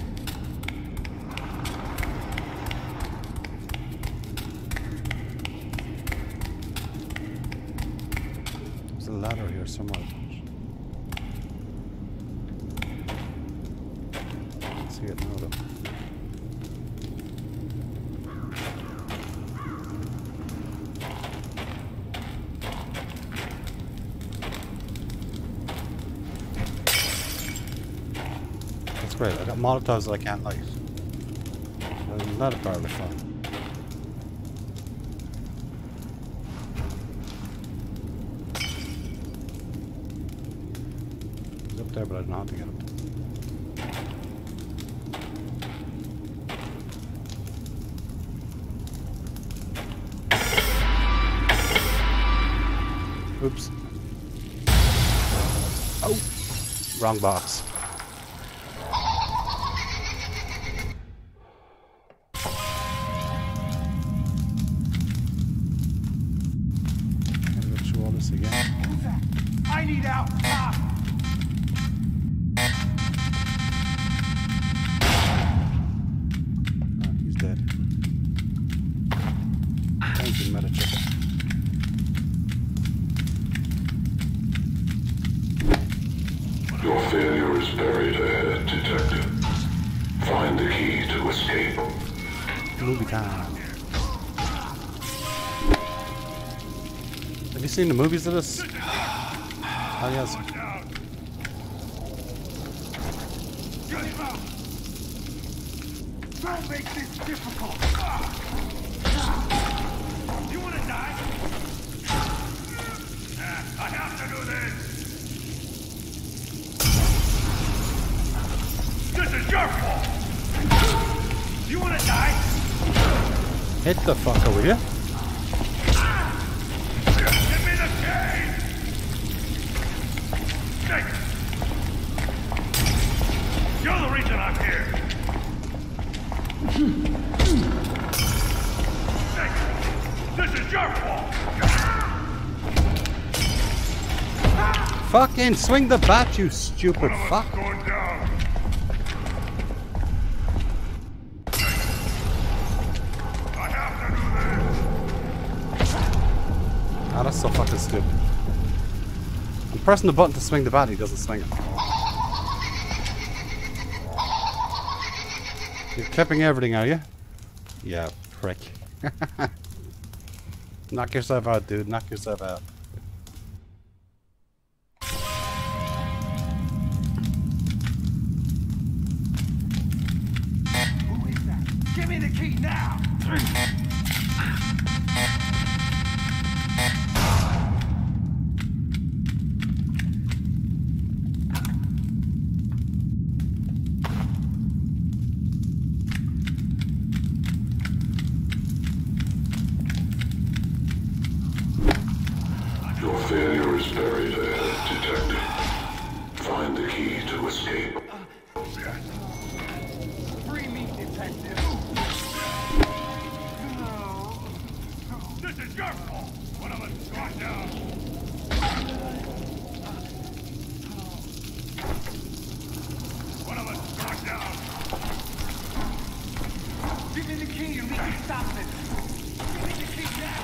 There's a ladder here somewhere. Can't see it now though. That's great. I got Molotovs that I can't light. Well, not a part of the fun. there, but I don't know how to get up. Oops. Oh! Wrong box. Gotta go through all this again. Who's that? I need out. Ah. Oh, he's dead. Thank you, Medichip. Your failure is buried ahead, Detective. Find the key to escape. Movie time. Have you seen the movies of this? Oh, yes. Don't make this difficult. You want to die? Uh, I have to do this. This is your fault. You want to die? Hit the fucker, will you? Give me the key. Take it. You're the reason I'm here. Take it. This is your fault. Fucking swing the bat, you stupid One of us fuck. is going down. I have to do Ah, that's so fucking stupid. I'm pressing the button to swing the bat, he doesn't swing it. You're clipping everything, are you? Yeah, prick. Knock yourself out, dude. Knock yourself out. Who is that? Give me the key now. Your failure is buried ahead, Detective. Find the key to escape. Free me, detective. this. This is your fault. One of us is going down. One of us is going down. Give me the key and we can stop this. Give me the key now.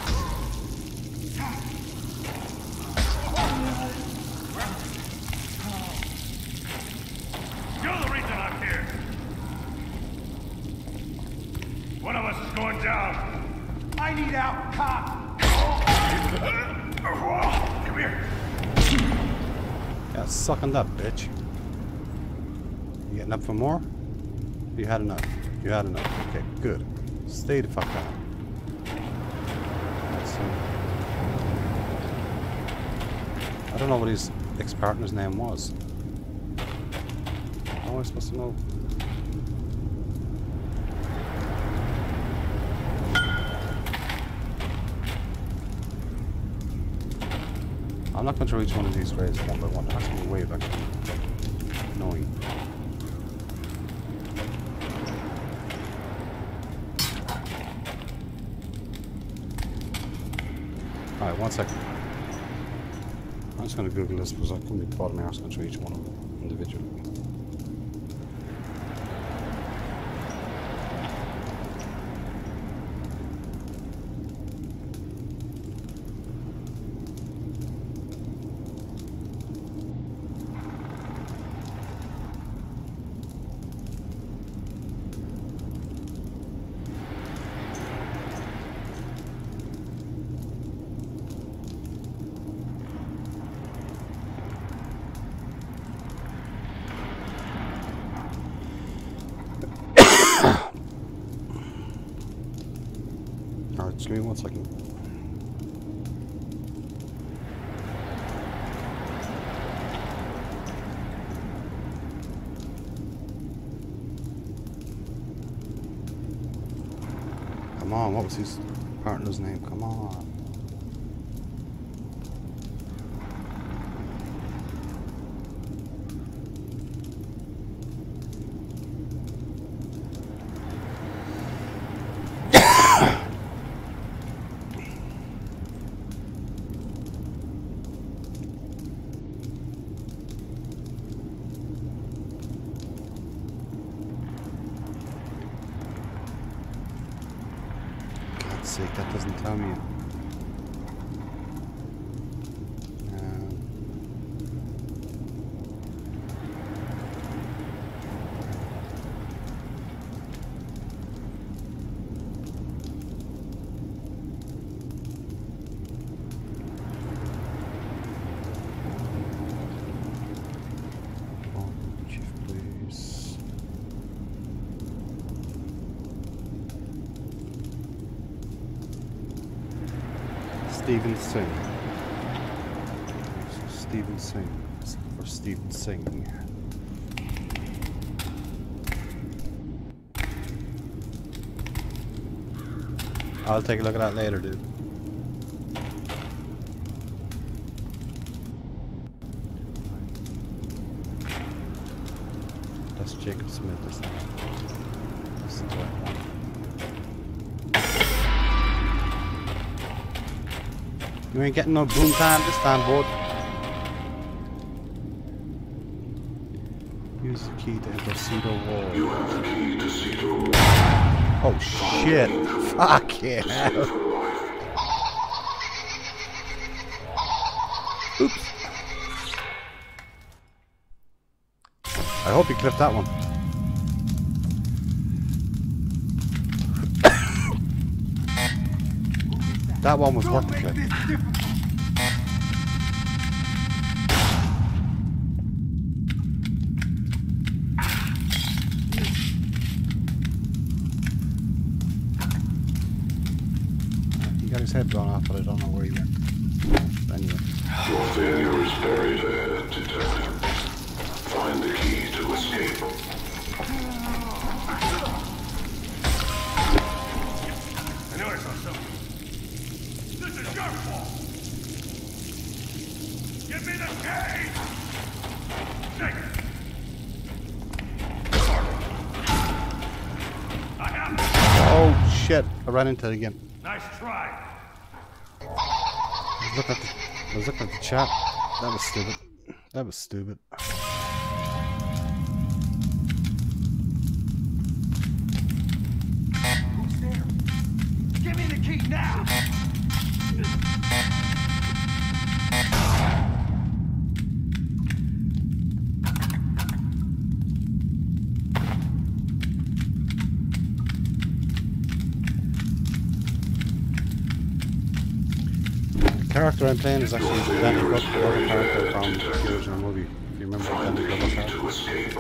You're the reason I'm here. One of us is going down. I need out, cop. Come here. Yeah, suck on that, bitch. You getting up for more? You had enough. You had enough. Okay, good. Stay the fuck down. So, I don't know what his ex-partner's name was. How am I supposed to know? I'm not going to reach one of these ways one by one. It has to be way back. Annoying. Alright, one second. I'm just going to Google this because I couldn't be bothered me asking to each one of them individually. Alright, just give me one second. Come on, what was his partner's name? Come on. That doesn't tell me. Um, oh, Chief, please. Stephen Singh. Stephen Singh. For Stephen Singh. I'll take a look at that later, dude. That's Jacob Smith, isn't it? That's the right one. You ain't getting no boom time this time, boy. Use the key to enter Cedar Wall. You have the key to Cedar Wall. Oh shit. Fuck yeah. Oops. I hope you clipped that one. That one was worth the clip. He got his head blown off, but I don't know where he went. Anyway. Your failure is buried ahead, Detective. Find the key to escape. I knew I saw something. This is your fault! Give me the key! Take it! I have it! Oh shit, I ran into it again. Nice try! I was looking at the, I was looking at the chat. That was stupid. That was stupid. Who's there? Give me the key now! The character I'm playing is actually the Danny Glover character from the original movie. If you remember the Danny Glover character. To escape.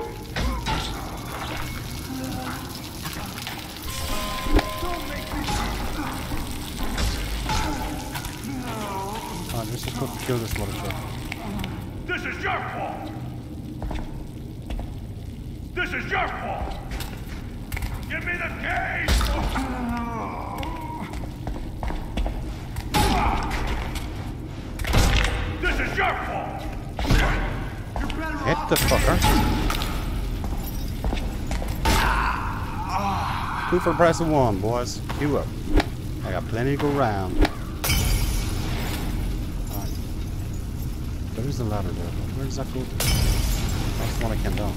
Oh, let's just go kill this motherfucker. This is your fault! This is your fault! Give me the key! This is your fault! Hit the fucker. Two for the price of one, boys. Queue up. I got plenty to go round. Alright. There is a ladder there. Where does that go to? That's the one I came down.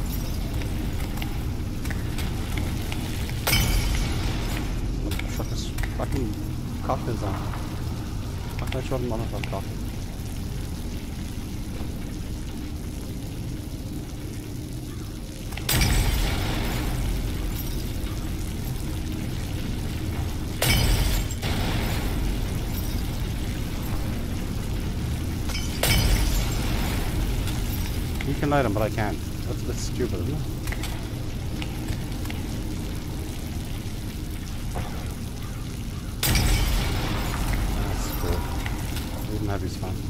What the fuck is fucking cocktails on? How can I show them on a cocktail? You can light them, but I can't. That's, that's stupid, isn't it? That's cool. Even have his fun.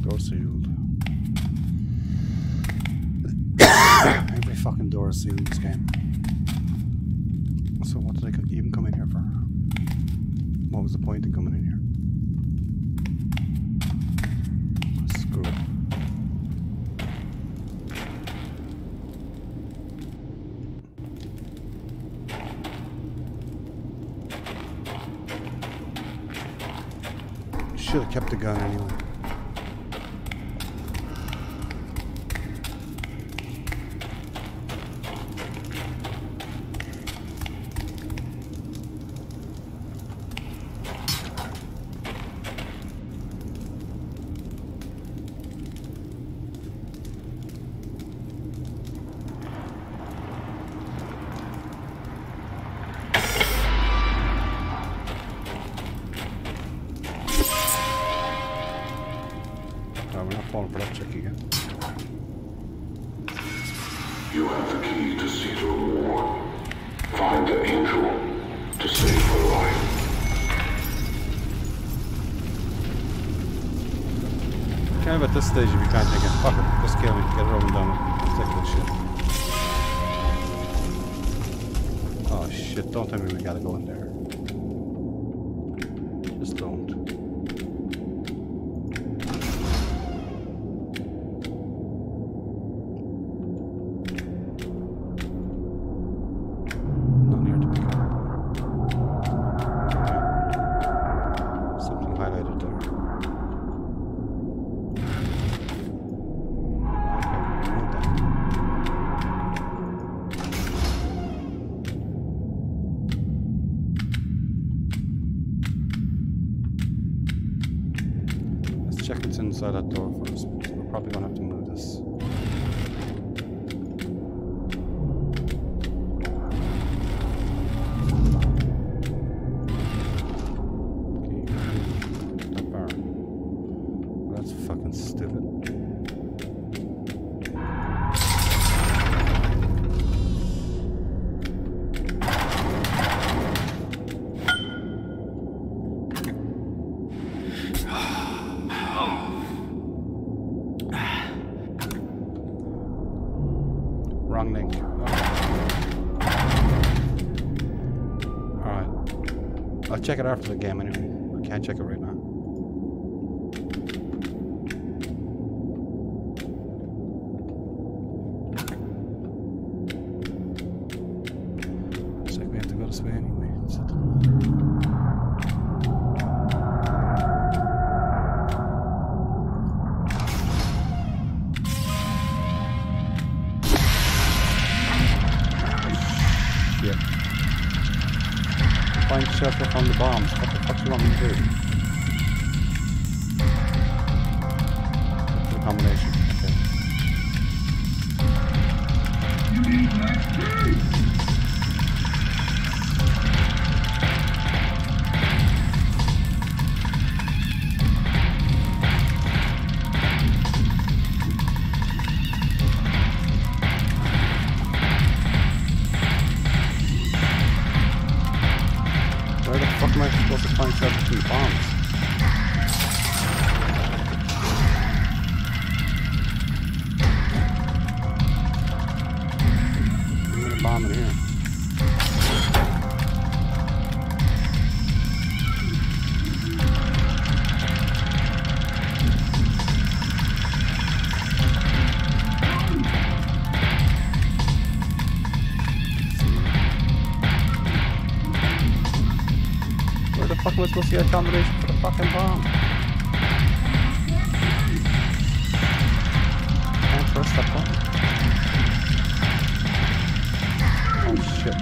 Door sealed. Every fucking door is sealed in this game. So what did I co- even come in here for? What was the point in coming in here? Screw it. Should have kept the gun anyway. Falling for that trick again. You have the key to see the reward. Find the angel to save her life. Kind of at this stage, if you can't take it, fuck it, just kill me, get it over and done with. Take this shit. Oh shit, don't tell me we gotta go in there. Just don't. Check what's inside that door first. We're probably gonna have to move this. Okay, that bar. Well, that's fucking stupid. Wrong link. Oh. Alright. I'll check it after the game anyway. I can't check it right now. Looks like we have to go this way anyway. So it doesn't matter. Find shelter from the bombs. What the fuck do you want me to do? That's the combination. Okay. You need that key! Where the fuck am I supposed to find shelter from the bombs? I'm gonna bomb in here. Where the fuck am I supposed to get a combination for the fucking bomb? Can't trust that button. Oh shit.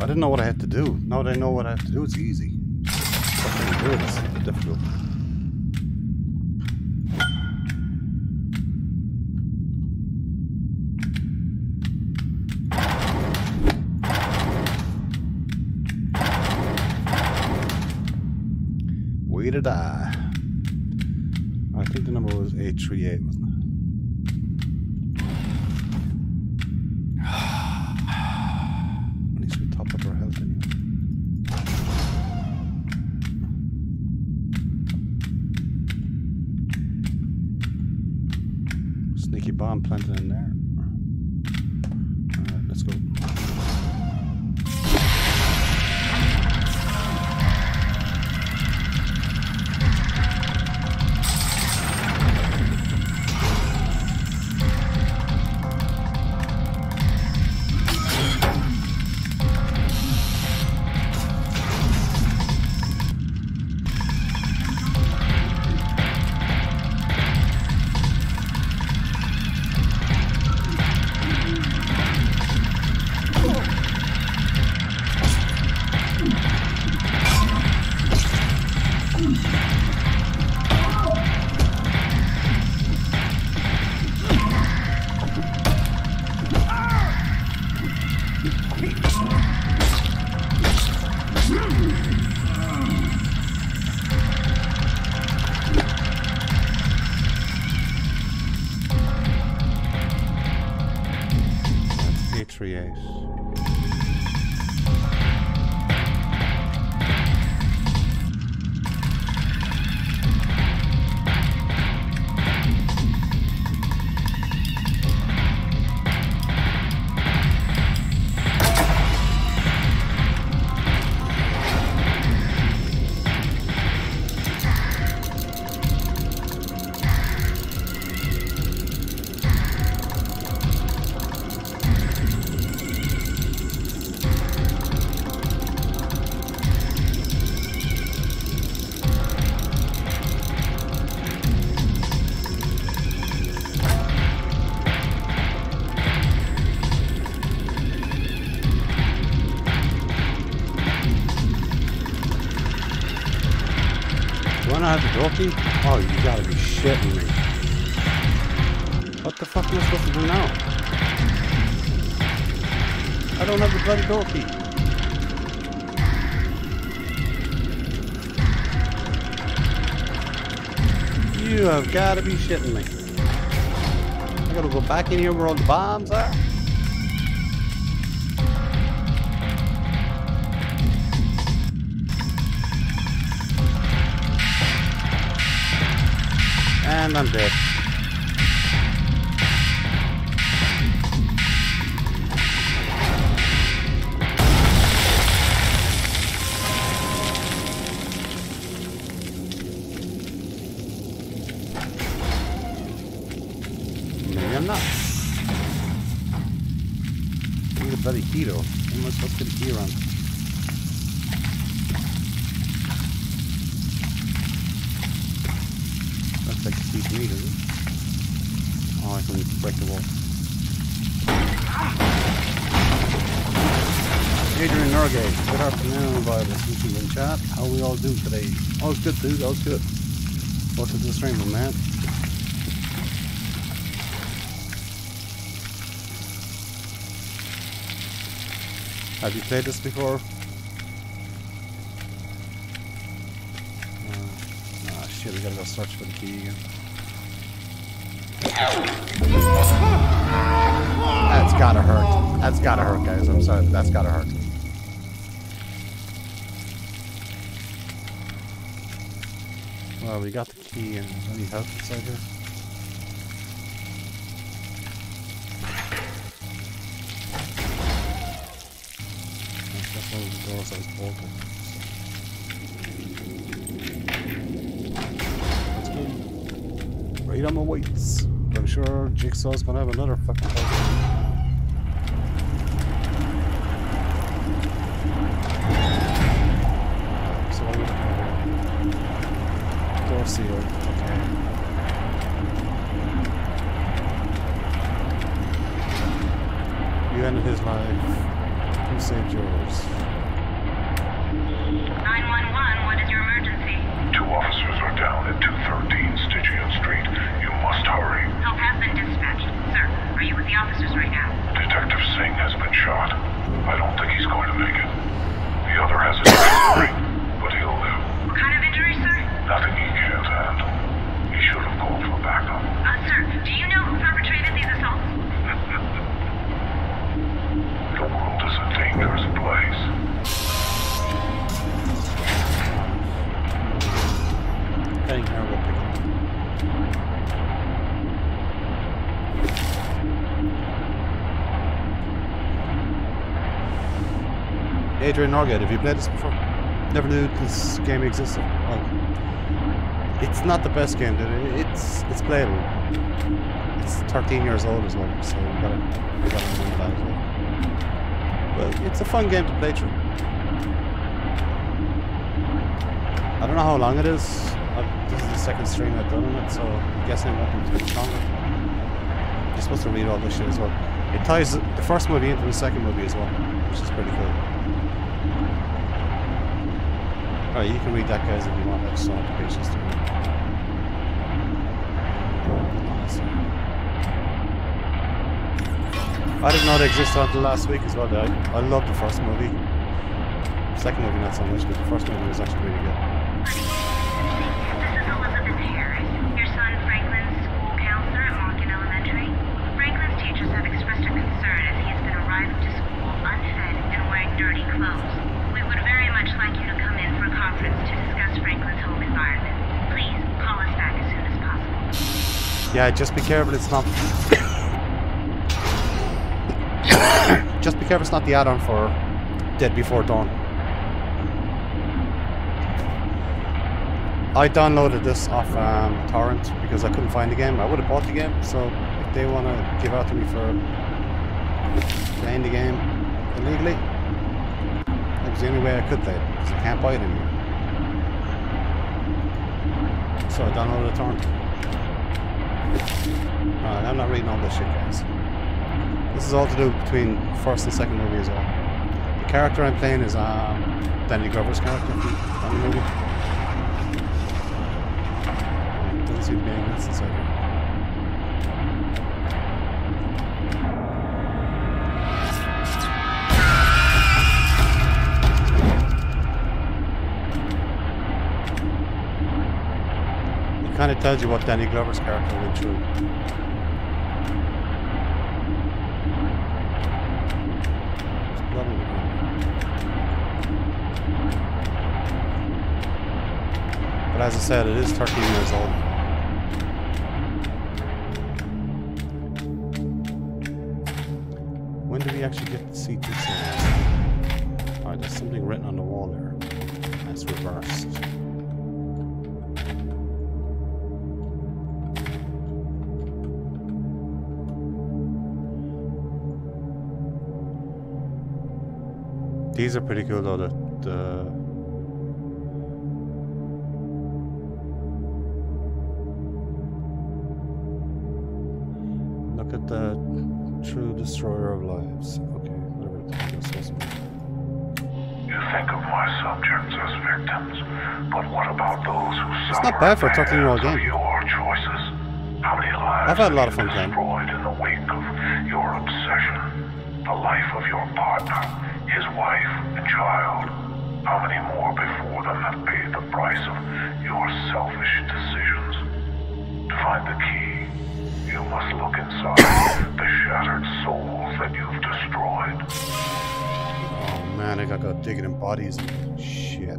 I didn't know what I had to do. Now that I know what I have to do, it's easy. What can I do? It's a bit difficult. Way to die. I think the number was eight three eight, wasn't it? At least we topped up our health anyway. Sneaky bomb planted in there. Alright, let's go. I have the door key? Oh, you gotta be shitting me. What the fuck am I supposed to do now? I don't have the bloody door key. You have gotta be shitting me. I gotta go back in here where all the bombs are? And I'm dead. Maybe I'm not. I need a bloody key though. How am I supposed to get a key around? Like a key to me, does it? Oh, I can break the wall. Adrian Norgate, good afternoon, Virus. YouTube in chat. How we all do today? All's good, dude. All's good. Welcome to the stream, my man. Have you played this before? Shit, we gotta go search for the key again. That's gotta hurt. That's gotta hurt, guys. I'm sorry, but that's gotta hurt. Well, we got the key and any help inside here? That's one of the doors that was bolted. Right on my weights. I'm sure Jigsaw's gonna have another fucking puzzle. So what are we looking at? Door sealed. Okay. You ended his life. Who saved yours? nine one one, what is your emergency? Two officers are down at two thirteen Stygian Street. You must hurry. Help has been dispatched. Sir, are you with the officers right now? Detective Singh has been shot. I don't think he's going to make it. The other has a injury, but he'll live. What kind of injury, sir? Nothing he can't handle. He should have called for backup. Uh, sir, do you know who perpetrated these assaults? The world is a dangerous place. Getting terrible picking. Adrian Norgate, have you played this before? Never knew this game existed. Well, it's not the best game, dude. It's it's playable. It's thirteen years old as well, so we gotta we gotta remember that as well. But it's a fun game to play through. I don't know how long it is. I've, this is the second stream I've done on it, so I'm guessing it won't be too much longer. You're supposed to read all this shit as well. It ties the first movie into the second movie as well, which is pretty cool. Alright, you can read that, guys, if you want. I just don't have the patience to read. I didn't know they existed until last week as well. I, I loved the first movie. Second movie not so much, but the first movie was actually really good. This is Elizabeth Harris, your son Franklin's school counselor at Monken Elementary. Franklin's teachers have expressed a concern as he has been arriving to school unfed and wearing dirty clothes. We would very much like you to come in for a conference to discuss Franklin's home environment. Please call us back as soon as possible. Yeah, just be careful it's not... just be careful it's not the add-on for Dead Before Dawn. I downloaded this off um, torrent because I couldn't find the game. I would have bought the game, so if they want to give out to me for playing the game illegally, that was the only way I could play it, because I can't buy it anymore. So I downloaded a torrent. Alright, I'm not reading all this shit, guys. This is all to do between first and second movie as well. The character I'm playing is um, Danny Glover's character from the movie. Doesn't seem to be any minutes inside here. It kind of tells you what Danny Glover's character went through. But as I said, it is thirteen years old. When did we actually get to see Jigsaw? Alright, there's something written on the wall there. And it's reversed. These are pretty cool though, the, the look at the true destroyer of lives. Okay, whatever the hell this is. You think of my subjects as victims, but what about those who It's suffer not bad for a at the thirteen year old hands of game. your choices? How many lives I've had a lot have of fun you playing. destroyed in the wake of your obsession? The life of your partner, his wife and child. How many more before them have paid the price of your selfish decisions? To find the key, you must look inside the shattered souls that you've destroyed. Oh man, I gotta go digging in bodies and shit.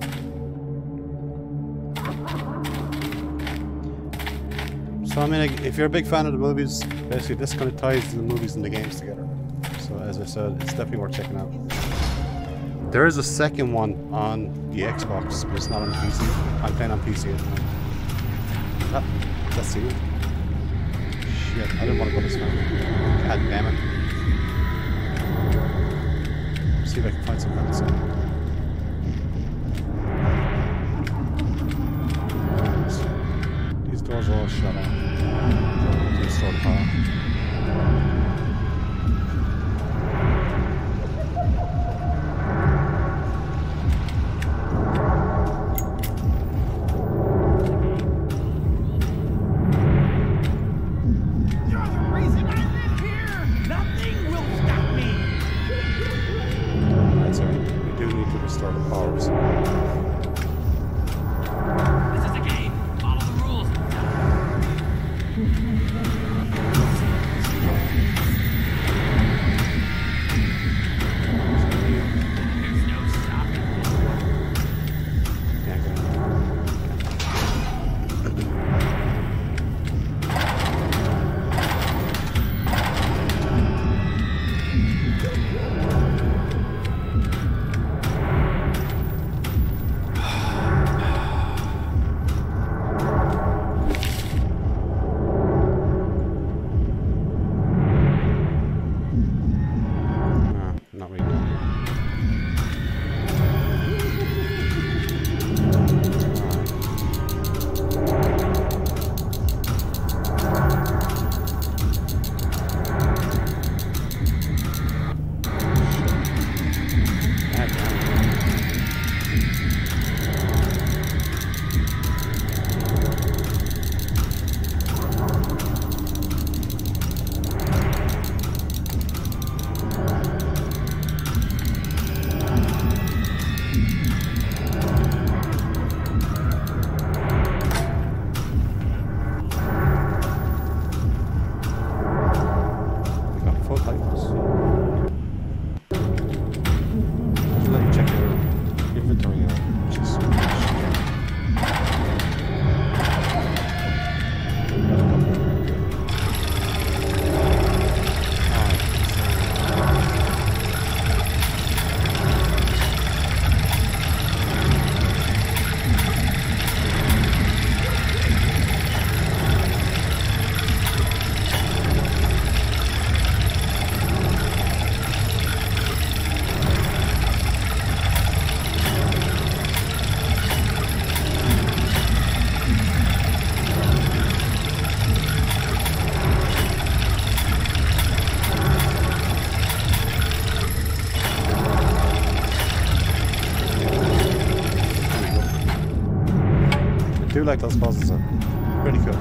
So I mean, if you're a big fan of the movies, basically this kind of ties the movies and the games together. So as I said, it's definitely worth checking out. There is a second one on the Xbox, but it's not on the P C. I'm playing on P C at the moment. Ah, let's see it. Shit, I didn't want to go this way. God damn it. See if I can find some medicine. These doors are all shut off. To restore the power. do like those puzzles though. Pretty cool.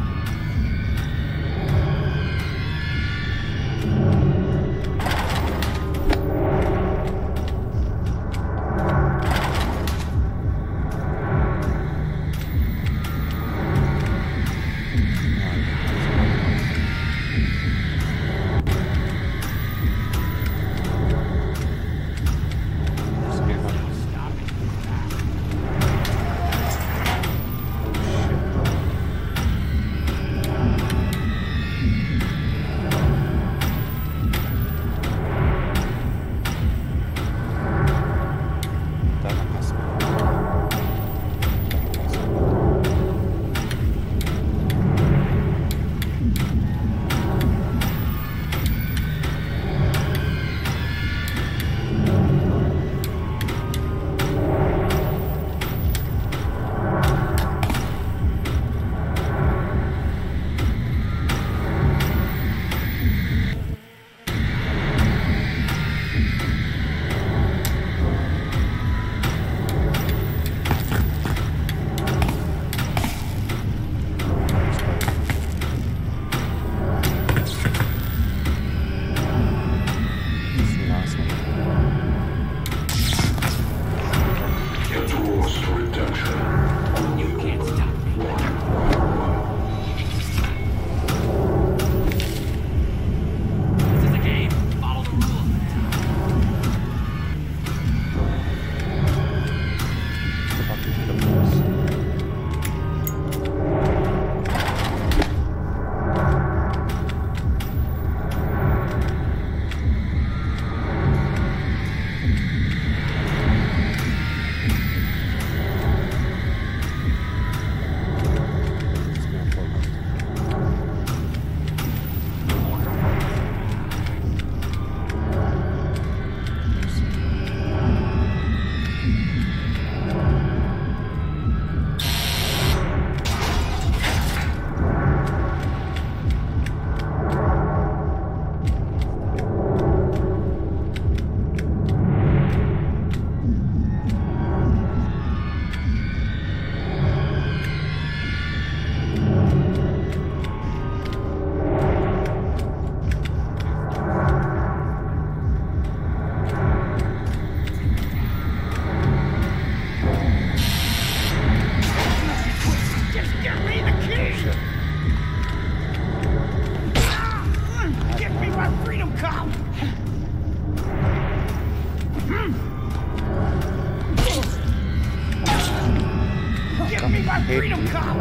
Freedom Cop!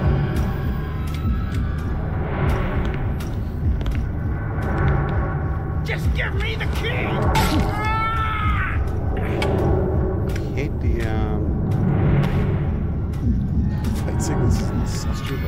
Just give me the key! I hate the um fight sequence is so stupid.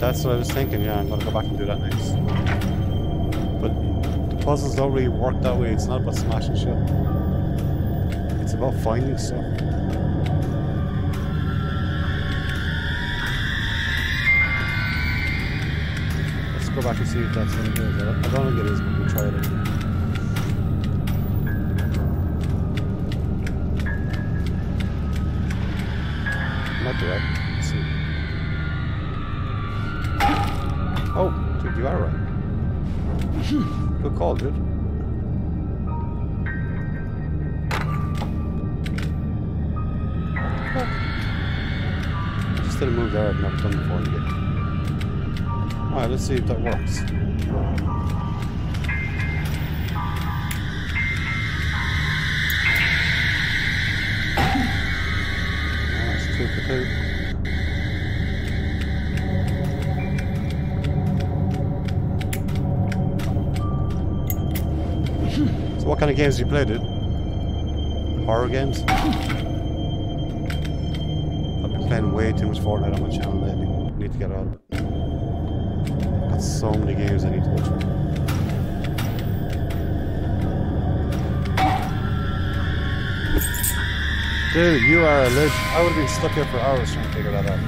That's what I was thinking, yeah, I'm gonna go back and do that next. But the puzzles don't really work that way, it's not about smashing shit. It's about finding stuff. Let's go back and see if that's what it is. I don't, I don't think it is, but we'll try it anyway. Might be right. Let's see. Oh, dude, you are right. Good call, dude. Just did a move there I've never done before in the game. Alright, let's see if that works. That's two for two. So what kind of games do you play, dude? Horror games? I've been playing way too much Fortnite on my channel lately. I need to get out of it. I've got so many games I need to go through. Dude, you are a legend. I would have been stuck here for hours trying to figure that out.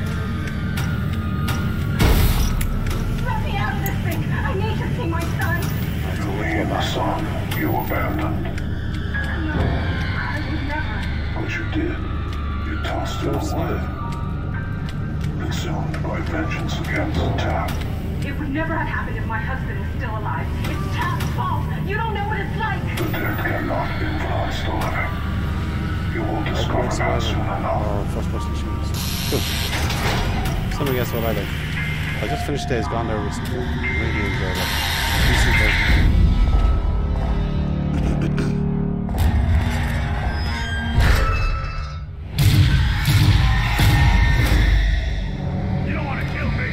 Let me out of this thing! I need to see my son! You leave the son you abandoned. No, I would never. But you did. You tossed him away. Consumed by vengeance against Tapp. It would never have happened if my husband was still alive. It's Tapp's fault! You don't know what it's like! The dead cannot influence the living. You will discover that soon enough. Oh, first person shooters. Good. Something else what I like. I just finished Days Gone there recently. Really enjoyed it. Decent version. You don't want to kill me.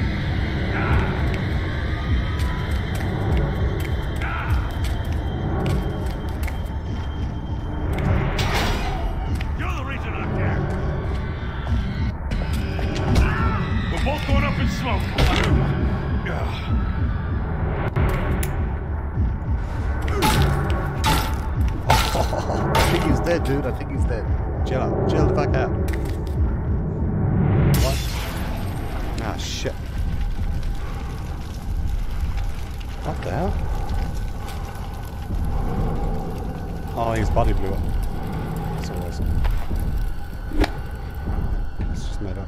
You're the reason I'm here. We're both going up in smoke. I think he's dead, dude. I think he's dead. Chill out. Chill the fuck out. What? Ah, shit. What the hell? Oh, his body blew up. So awesome. It's just made up.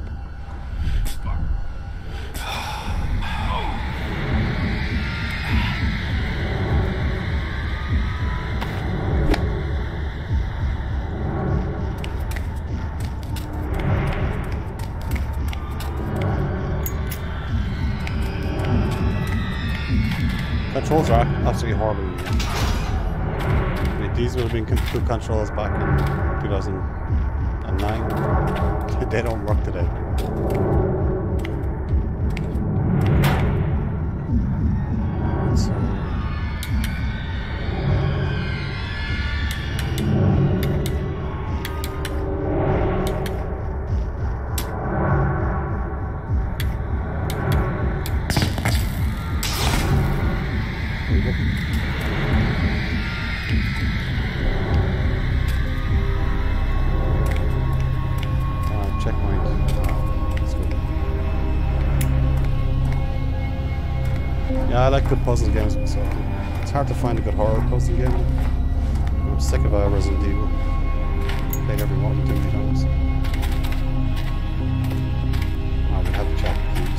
Controls are absolutely horrible. I mean, these would have been good controls back in two thousand nine. They don't work today. So, yeah, I like good puzzle games myself. It's hard to find a good horror puzzle game. I'm sick of uh, Resident Evil. Played every one too many times. Oh, we have to check these.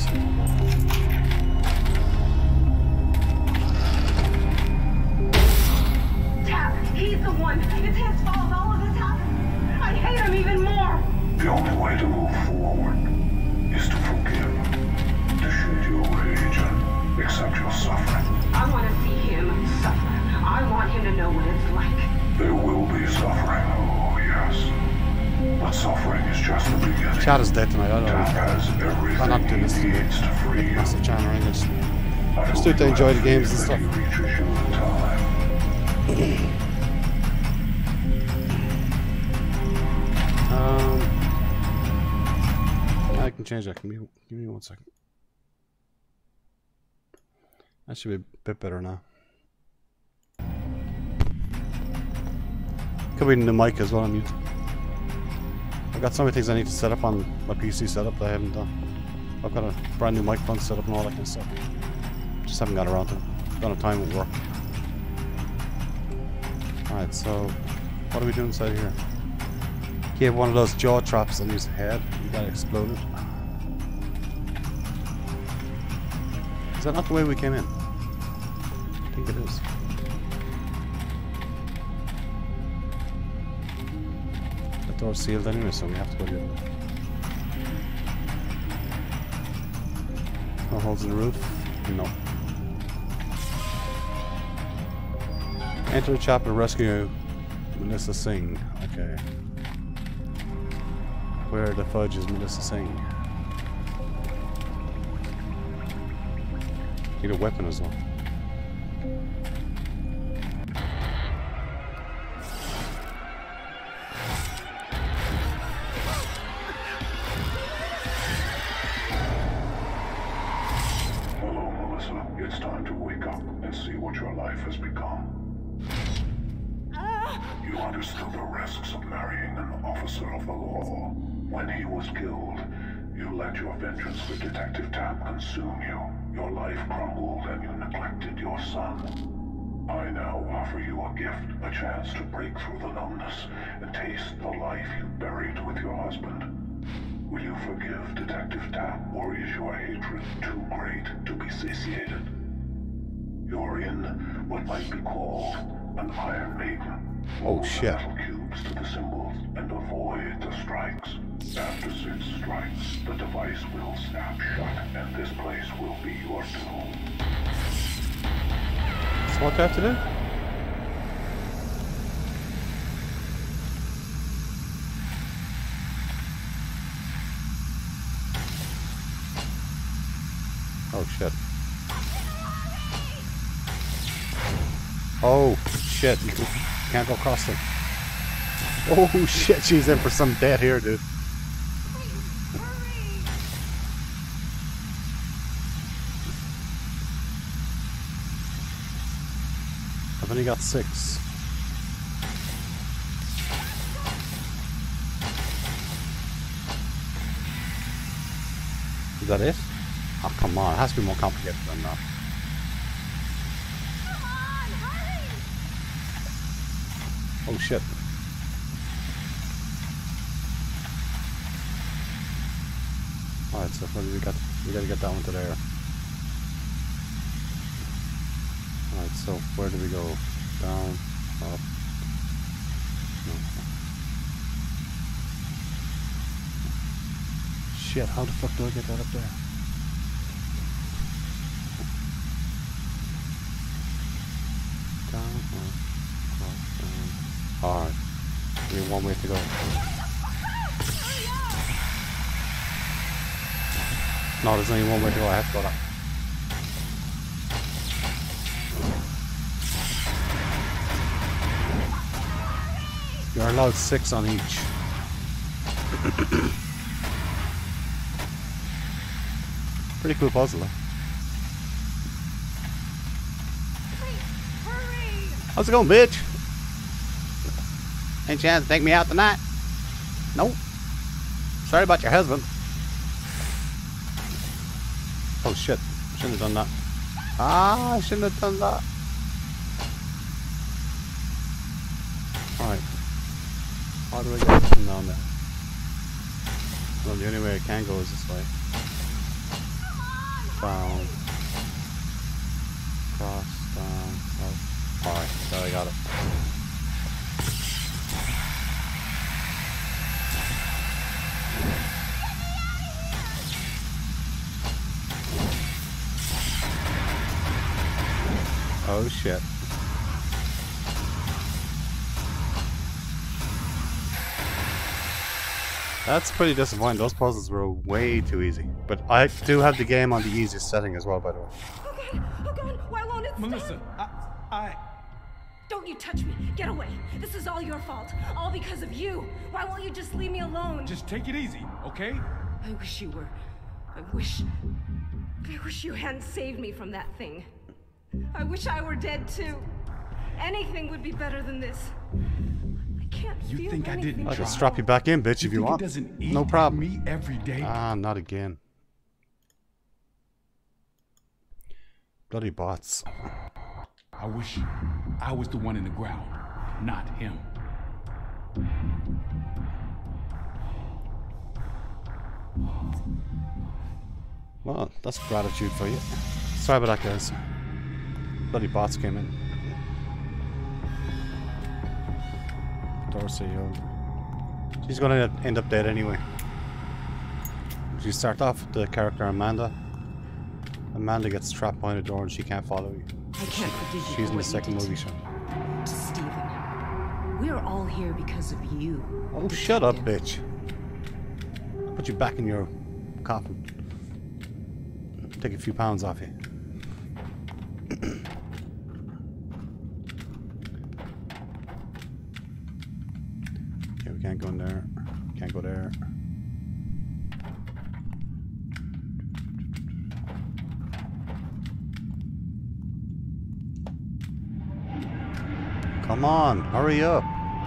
Tapp, he's the one. It's his fault all of this happened. I hate him even more. The only way to move forward is to forgive, to shoot your rage and accept your suffering. I want to see him suffer. I want him to know what it's like. There will be suffering, oh yes. But suffering is just the beginning. Chad is dead tonight, I don't Tapp know. has everything I'm not doing this he to needs to free you. massive channel or English. I Just hope do it to you enjoy have the games and faith stuff. that he reaches you in time. Um, I can change that. Give me, give me one second. That should be a bit better now. Could be the mic as well I'm using. I've got so many things I need to set up on my P C setup that I haven't done. I've got a brand new microphone set up and all that kind of stuff. Just haven't got around to it. Don't have time at work. Alright, so what are we doing inside here? He had one of those jaw traps on his head. He got exploded. Is that not the way we came in? I think it is. The door's sealed anyway, so we have to go the other way. No holes in the roof? No. Enter the chapel, rescue Melissa Singh. Okay. Where the fudge is Melissa Singh? Need a weapon as well. Hello, Melissa. It's time to wake up and see what your life has become. You understood the risks of marrying an officer of the law. When he was killed, you let your vengeance for Detective Tapp consume you. Your life crumbled and you neglected your son. I now offer you a gift, a chance to break through the numbness and taste the life you buried with your husband. Will you forgive Detective Tapp, or is your hatred too great to be satiated? You're in what might be called an Iron Maiden. Oh shit. Metal cubes to the symbols and avoid the strikes. After six strikes, the device will snap shut and this place will be your doom. So what do I have to do? Oh shit. Oh shit. Can't go across them. Oh shit, she's in for some dead here, dude. I've only got six. Is that it? Oh come on, it has to be more complicated than that. Oh shit. Alright, so what do we got? We gotta get that one to there. Alright, so where do we go? Down, up. No. Shit, how the fuck do I get that up there? Down, up, up, down. Alright. We have one way to go. No, there's only one way to go. I have to go down. You're allowed six on each. Pretty cool puzzle, though. How's it going, bitch? Any chance to take me out tonight? Nope. Sorry about your husband. Oh shit. Shouldn't have done that. Ah, I shouldn't have done that. Alright. How do I get from down there? Well, the only way I can go is this way. Down. Cross, down, up. Alright, there I got it. Oh shit. That's pretty disappointing. Those puzzles were way too easy. But I do have the game on the easiest setting as well, by the way. Okay, oh God, why won't it Melissa, I, I... Don't you touch me. Get away. This is all your fault. All because of you. Why won't you just leave me alone? Just take it easy, okay? I wish you were. I wish... I wish you hadn't saved me from that thing. I wish I were dead too. Anything would be better than this. I can't You feel think I anything. didn't I can try? strap you back in, bitch, You if you think want. It doesn't eat No problem. me every day. Ah, not again. Bloody bots. I wish I was the one in the ground, not him. Well, that's gratitude for you. Sorry about that, guys. Bloody bots came in. Dorsey, she's gonna end up dead anyway. You start off with the character Amanda. Amanda gets trapped behind a door and she can't follow you. I can't forgive you. She's for in the what you second did movie to- show. to Stephen. We're all here because of you. Oh, shut up, Detective. bitch. I'll put you back in your coffin. Take a few pounds off you. Okay, we can't go in there. Can't go there. Come on, hurry up.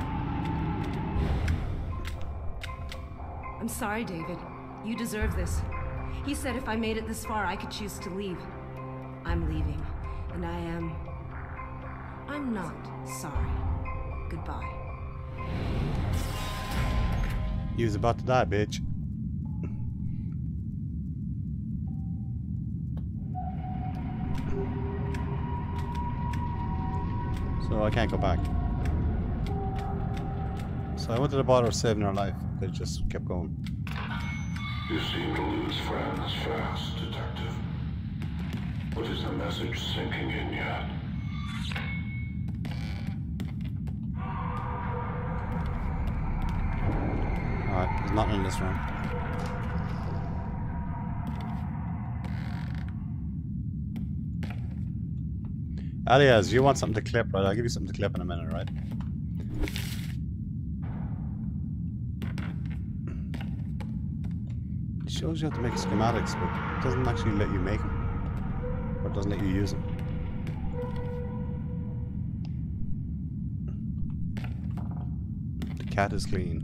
I'm sorry, David. You deserve this. He said if I made it this far, I could choose to leave. I'm leaving, and I am... I'm not sorry. Goodbye. You was about to die, bitch. So I can't go back. So I wanted to bother saving her life. Could have just kept going. You seem to lose friends fast, Detective. But is the message sinking in yet? Alright, there's nothing in this room. Alias, you want something to clip, right? I'll give you something to clip in a minute, right? It shows you how to make schematics, but it doesn't actually let you make them. Or it doesn't let you use them. The cat is clean.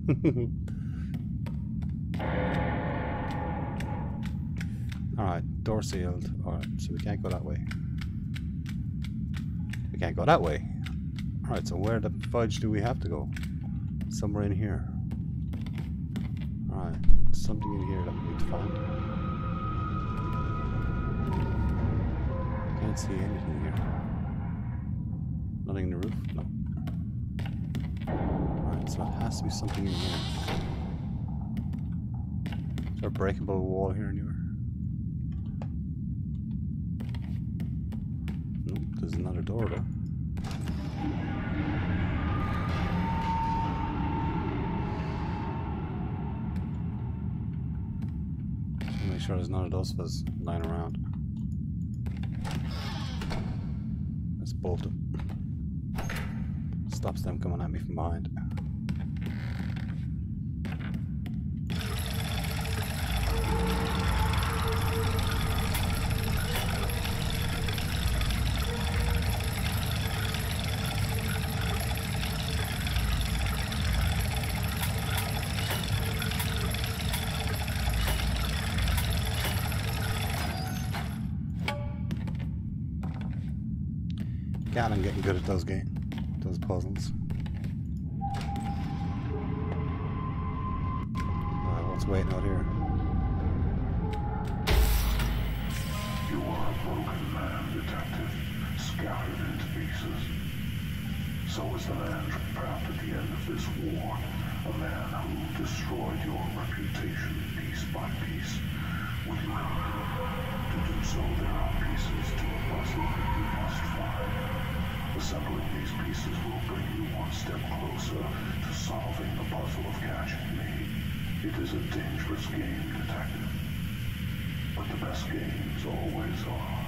Alright, door sealed. Alright, so we can't go that way. We can't go that way. Alright, so where the fudge do we have to go? Somewhere in here. Alright, something in here that we need to find. Can't see anything here. Nothing in the roof? No. Alright, so it has to be something in here. Is there a breakable wall here anywhere? Nope, there's another door though. Make sure there's none of those fuzz lying around. Let's bolt them. Stops them coming at me from behind. God, I'm getting good at those games, those puzzles. Alright, what's waiting out here? You are a broken man, Detective, scattered into pieces. So is the man trapped at the end of this war, a man who destroyed your reputation piece by piece. Will you help me? To do so, there are pieces to a puzzle that you must find. Assembling these pieces will bring you one step closer to solving the puzzle of catching me. It is a dangerous game, Detective. But the best games always are.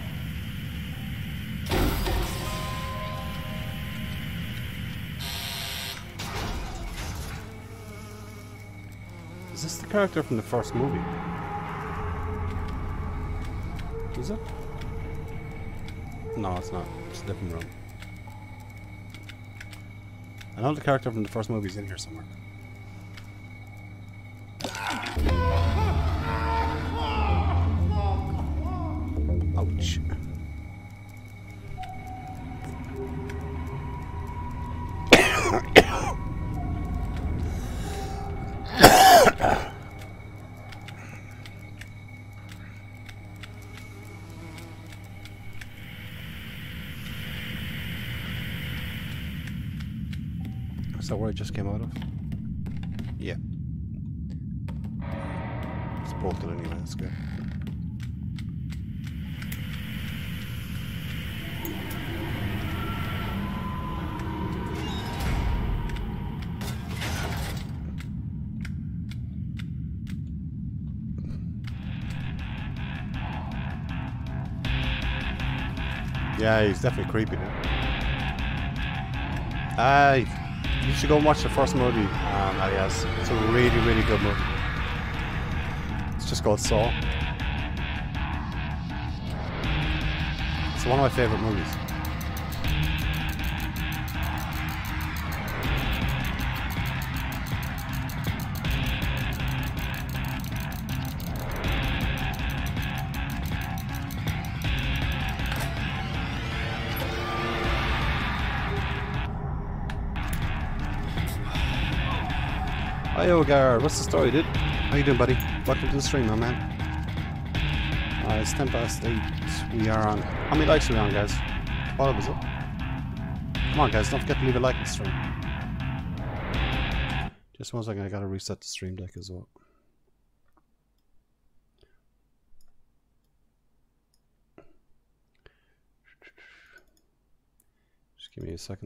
Is this the character from the first movie? Is it? No, it's not. It's a different room. I know the character from the first movie is in here somewhere. Ouch. Is that where it just came out of? Yeah. It's bolted anyway, that's good. Yeah, he's definitely creepy now. Aye. You should go and watch the first movie, um, Alias. It's a really, really good movie. It's just called Saw. It's one of my favourite movies. Hi Ogar, what's the story, dude? How you doing, buddy? Welcome to the stream, my man. Uh, it's ten past eight. We are on. How many likes are we on, guys? twelve is up. Come on, guys, don't forget to leave a like on the stream. Just one second, I gotta reset the stream deck as well. Just give me a second.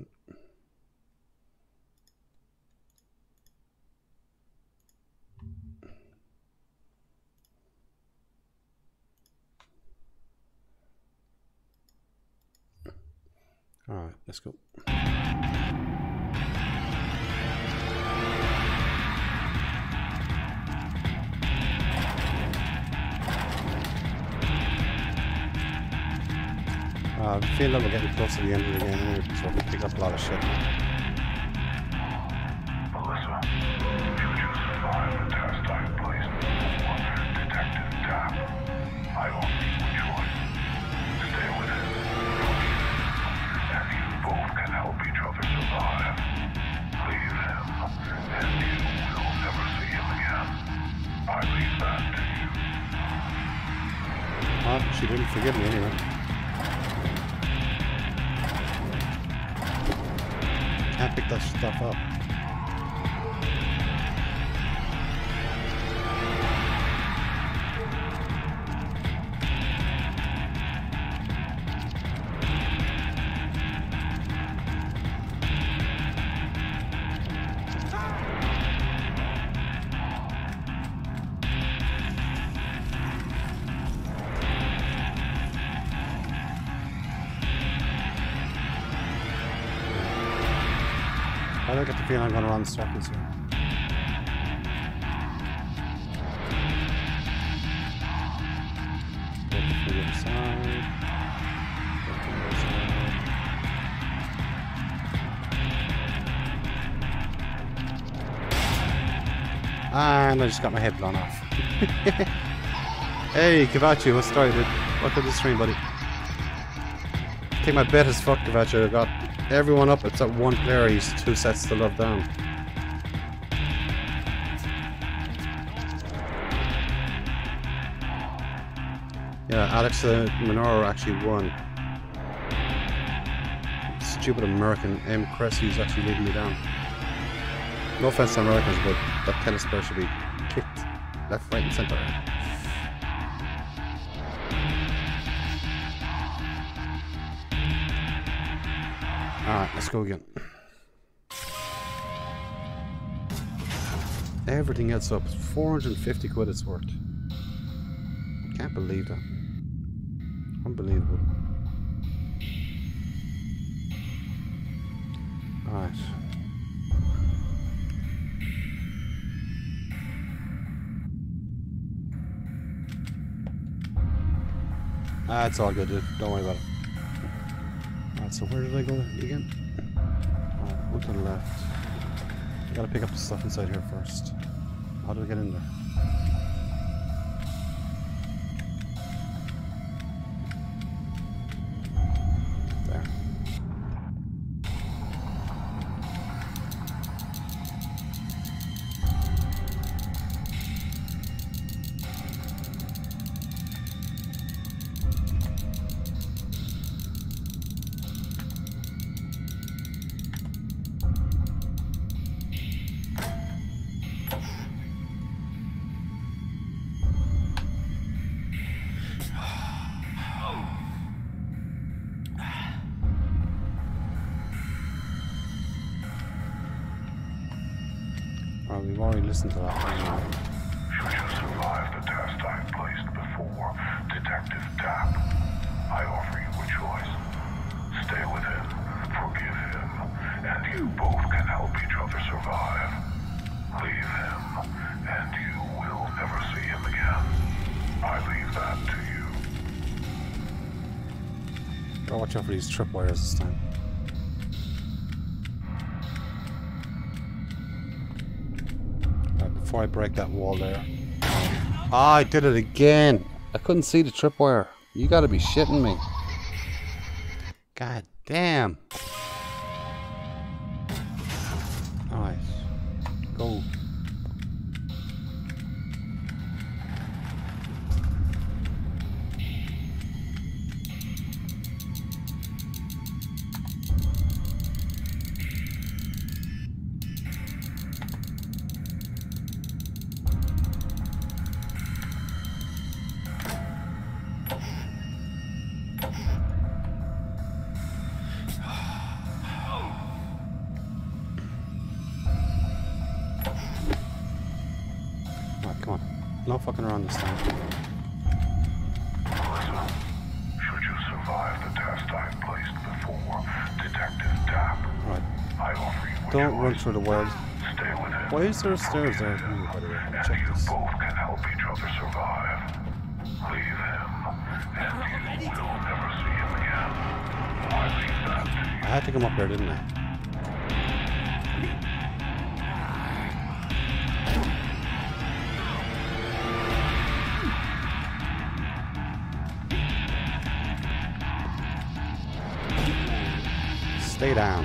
Alright, let's go. Uh, I feel like we're getting close to the end of the game anyway, so we pick up a lot of shit. Melissa, you just survived the test I placed before Detective Tapp. I offer you a choice. Stay with him. And you both can help each other survive. Leave him, and you will never see him again. I leave that to you. Oh, she didn't forgive me anyway. Can't pick that stuff up. I don't get the feeling I'm going to run circles here. Get to the other side. Get to the other side. And I just got my head blown off. Hey, Kavachi, what's the story, dude? Welcome to the stream, buddy. I think my bet is fucked, Kavachi. I got everyone up except one player. He's two sets to love down. Yeah, Alex uh, Monroe actually won. Stupid American M. Cressy's actually leading me down. No offense to Americans, but that tennis player should be kicked left, right, and centre. Alright, let's go again. Everything else up. four hundred fifty quid it's worth. Can't believe that. Unbelievable. Alright. Ah, it's all good, dude. Don't worry about it. Alright, so where did I go again? Alright, go to the left. I gotta pick up the stuff inside here first. How do I get in there? There. Alright, we've already listened to that. Should you survive the test I've placed before Detective Tapp, I offer you a choice. Stay with him, forgive him, and you both can help each other survive. Leave him, and you will never see him again. I leave that to you. Gotta watch out for these tripwires this time. Before I break that wall there. Ah, I did it again! I couldn't see the tripwire. You gotta be shitting me. God damn. Alright. Go. No fucking around this time. Listen, should you survive the test I've placed before Detective Tapp, Right. I offer you a Don't choice. run through the world. Stay with him. Why is there stairs there? Ooh, by the way, And check you this. both can help each other survive. Leave him, and you will never see him again. I leave that to you. I had to come up here, didn't I? Stay down.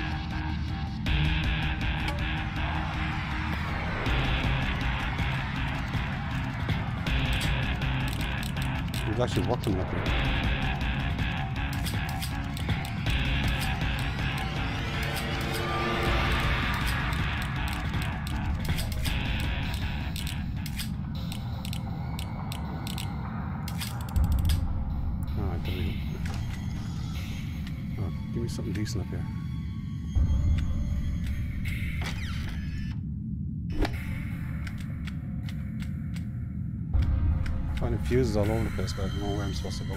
He's actually working up here. Alright, there we go. Oh, give me something decent up here. Finding fuses all over the place, but I don't know where I'm supposed to go.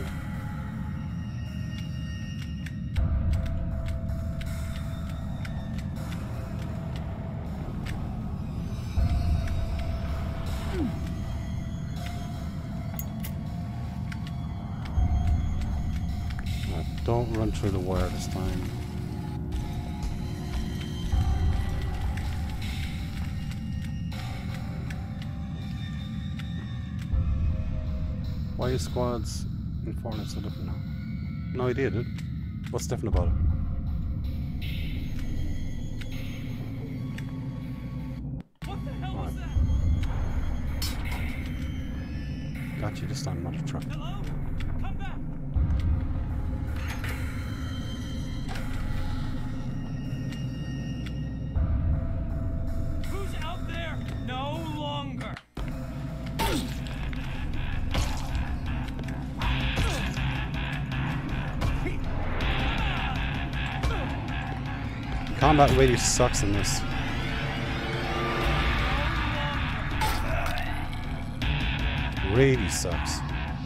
Right, don't run through the wire this time. Why are squads in Fortnite so different now? No idea, dude. What's different about it? What the hell was that? Got you this time, mother truck. Hello? Come back. Who's out there? No longer. Combat really sucks in this. Really sucks.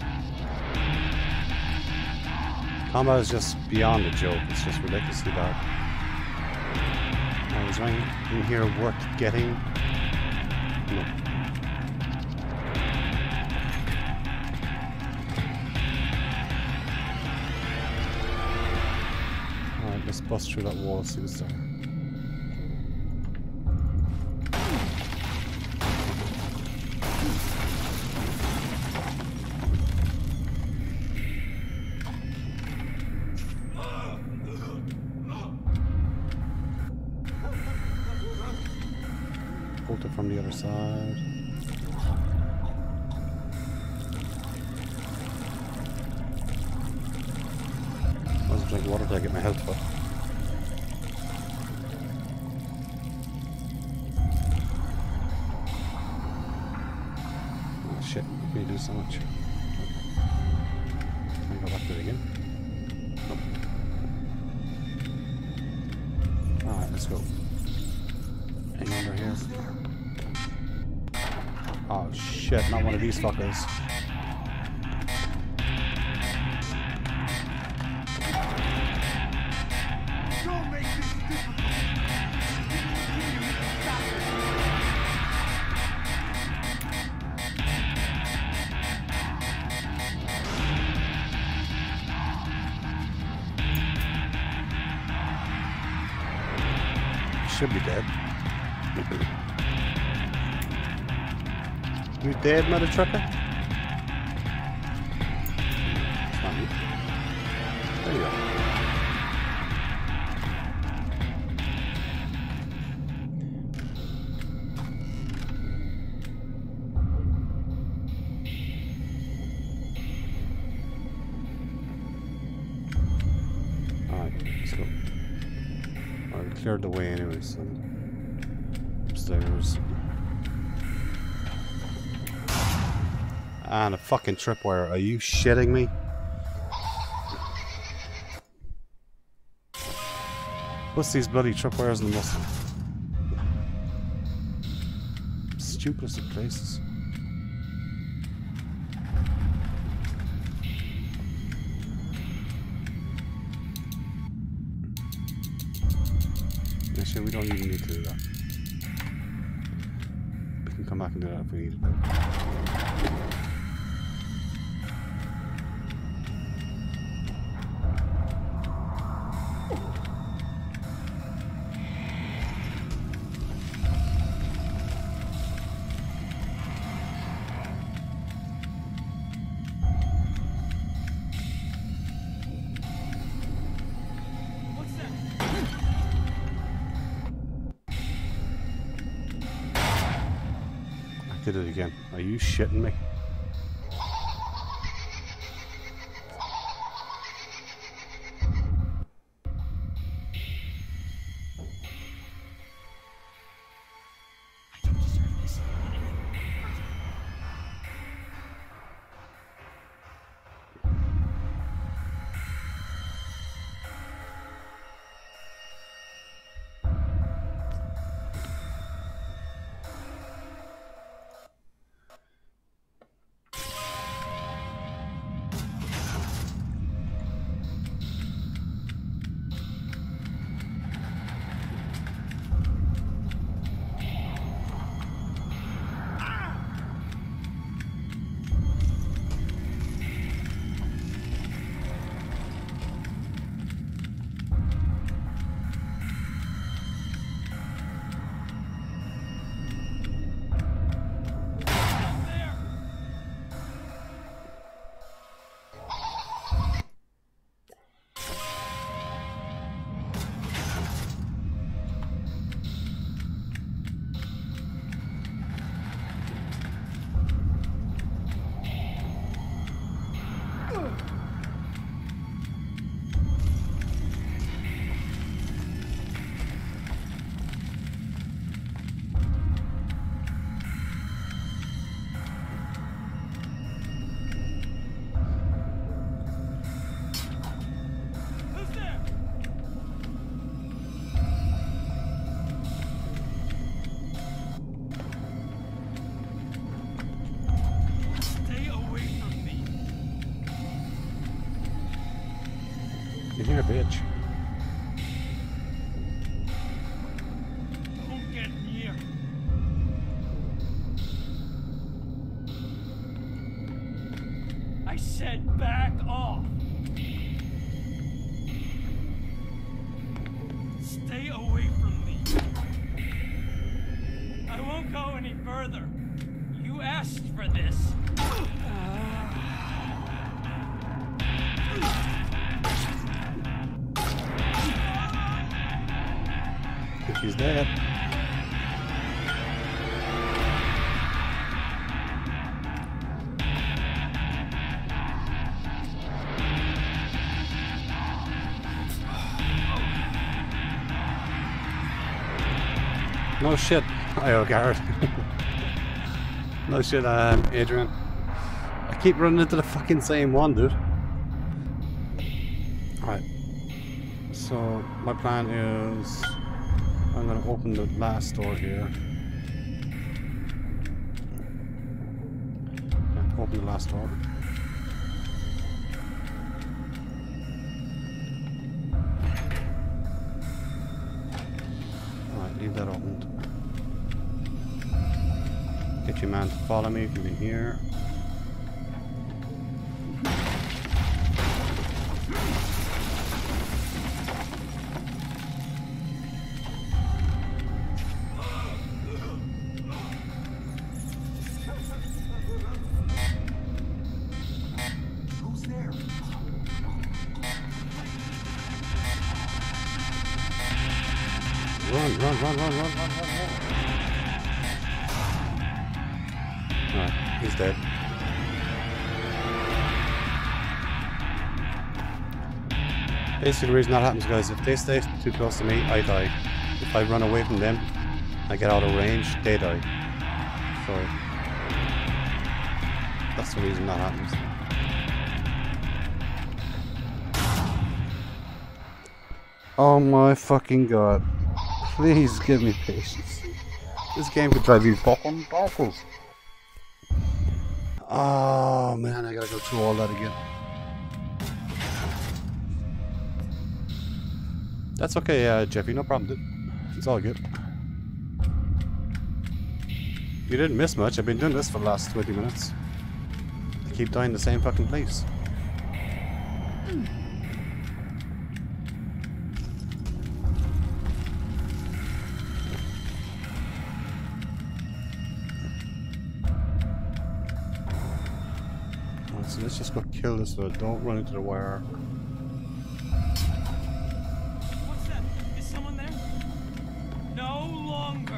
Combat is just beyond a joke. It's just ridiculously bad. Now, is there anything in here worth getting? No. Let's bust through that wall, see what's there. Bolt it from the other side. I'll drink water till I get my health up. Oh shit, you can do so much. Can I go back to it again? Nope. Alright, let's go. Any under here? Oh shit, not one of these fuckers. Don't make this difficult. Should be dead. You dead, mother trucker? It's not me. There you go. Alright, let's go. Alright, we cleared the way anyway, so upstairs. And a fucking tripwire. Are you shitting me? What's these bloody tripwires in the muscle? Stupidest of places. Actually, we don't even need to do that. We can come back and do that if we need it. Did it again. Are you shitting me? Here, bitch. Don't get near. I said back off. further. You asked for this. I think he's dead. No shit. Oh, Garrett. No shit, um, Adrian. I keep running into the fucking same one, dude. Alright. So, my plan is... I'm gonna open the last door here. Yeah, open the last door. Alright, leave that opened. Get your man to follow me if you're in here. Who's there? Run, run, run, run, run, run, run, run. Alright, he's dead. Basically the reason that happens, guys, if they stay too close to me, I die. If I run away from them, I get out of range, they die. So that's the reason that happens. Oh my fucking god. Please give me patience. This game could drive you fucking bonkers. Oh man, I gotta go through all that again. That's okay, uh, Jeffy, no problem, dude. It's all good. You didn't miss much. I've been doing this for the last twenty minutes. I keep dying the same fucking place. Alright, so let's just go kill this so don't run into the wire. What's that? Is someone there? No longer.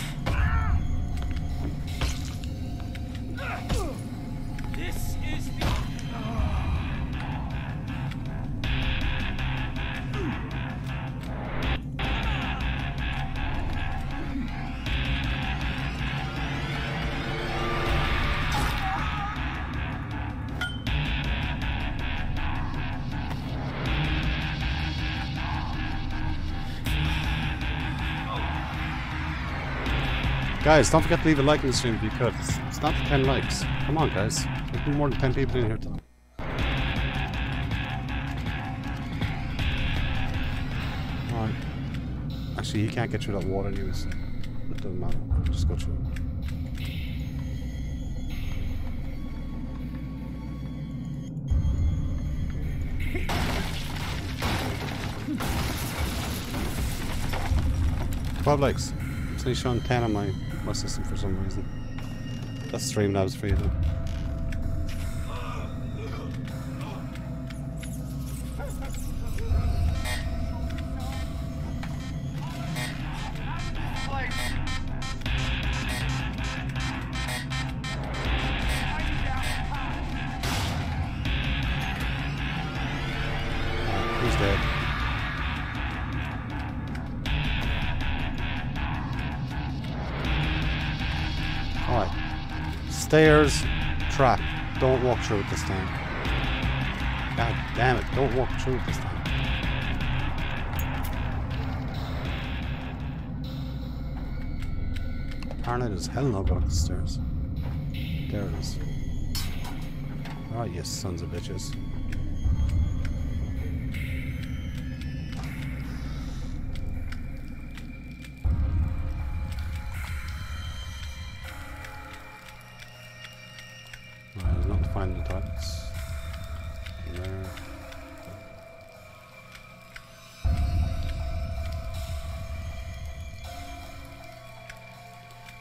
This is the... Guys, don't forget to leave a like on the stream if you could. It's, it's not ten likes. Come on, guys. There's been more than ten people in here tonight. Alright. Actually, he can't get through that water anyways. It doesn't matter. Just go through it. Twelve likes. It's only showing ten on my my system for some reason. That's Streamlabs for you though. Alright, he's dead. Alright. Stairs, trap. Don't walk through it this time. God damn it, don't walk through it this time. Apparently there's hell no going up the stairs. There it is. Alright, you sons of bitches. There's nothing to find in the toilets. There.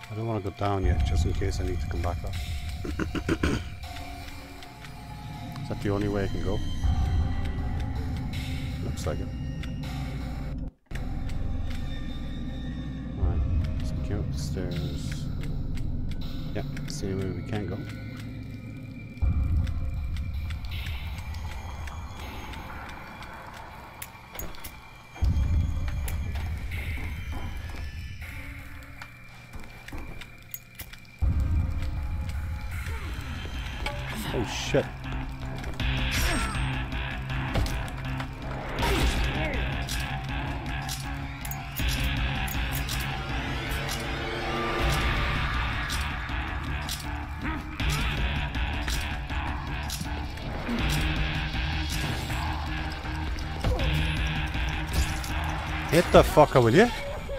I don't want to go down yet, just in case I need to come back up. Is that the only way I can go? Looks like it. Alright, let's go up the stairs. Yep, that's the only way we can go. Oh shit. Hit the fucker, will you?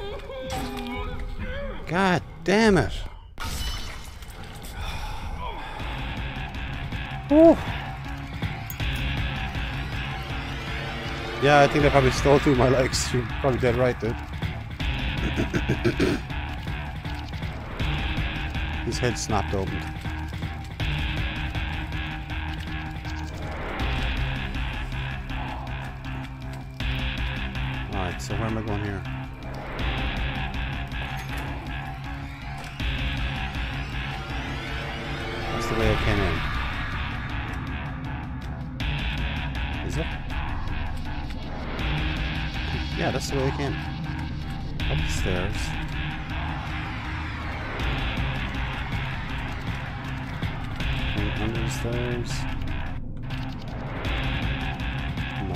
God damn it. Ooh. Yeah, I think they probably stole two of my legs. You're probably dead right, dude. His head snapped open. Alright, so where am I going here? That's the way I came in. Is it? Yeah, that's the way I came. Up the stairs. And under the stairs. No.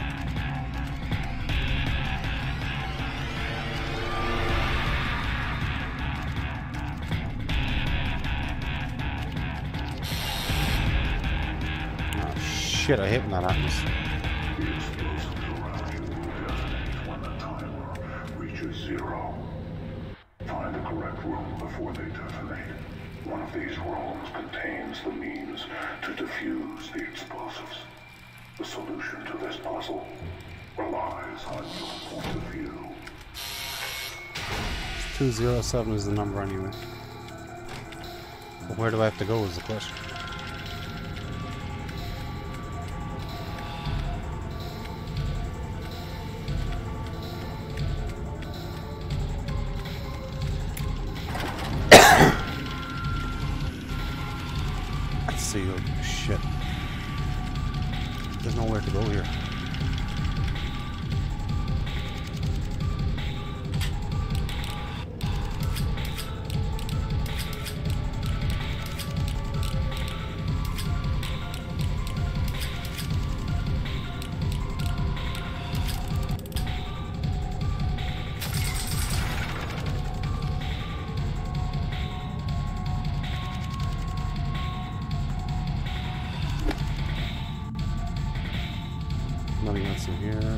Oh shit, I hate when that happens. The explosives around you will detonate when the timer reaches zero. Find the correct room before they detonate. One of these rooms contains the means to defuse the explosives. The solution to this puzzle relies on your point of view. two zero seven is the number anyway. But where do I have to go is the question. Sealed. Shit. There's nowhere to go here. Nothing else in here.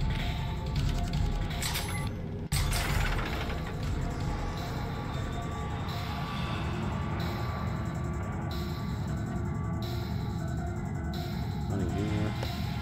Nothing here.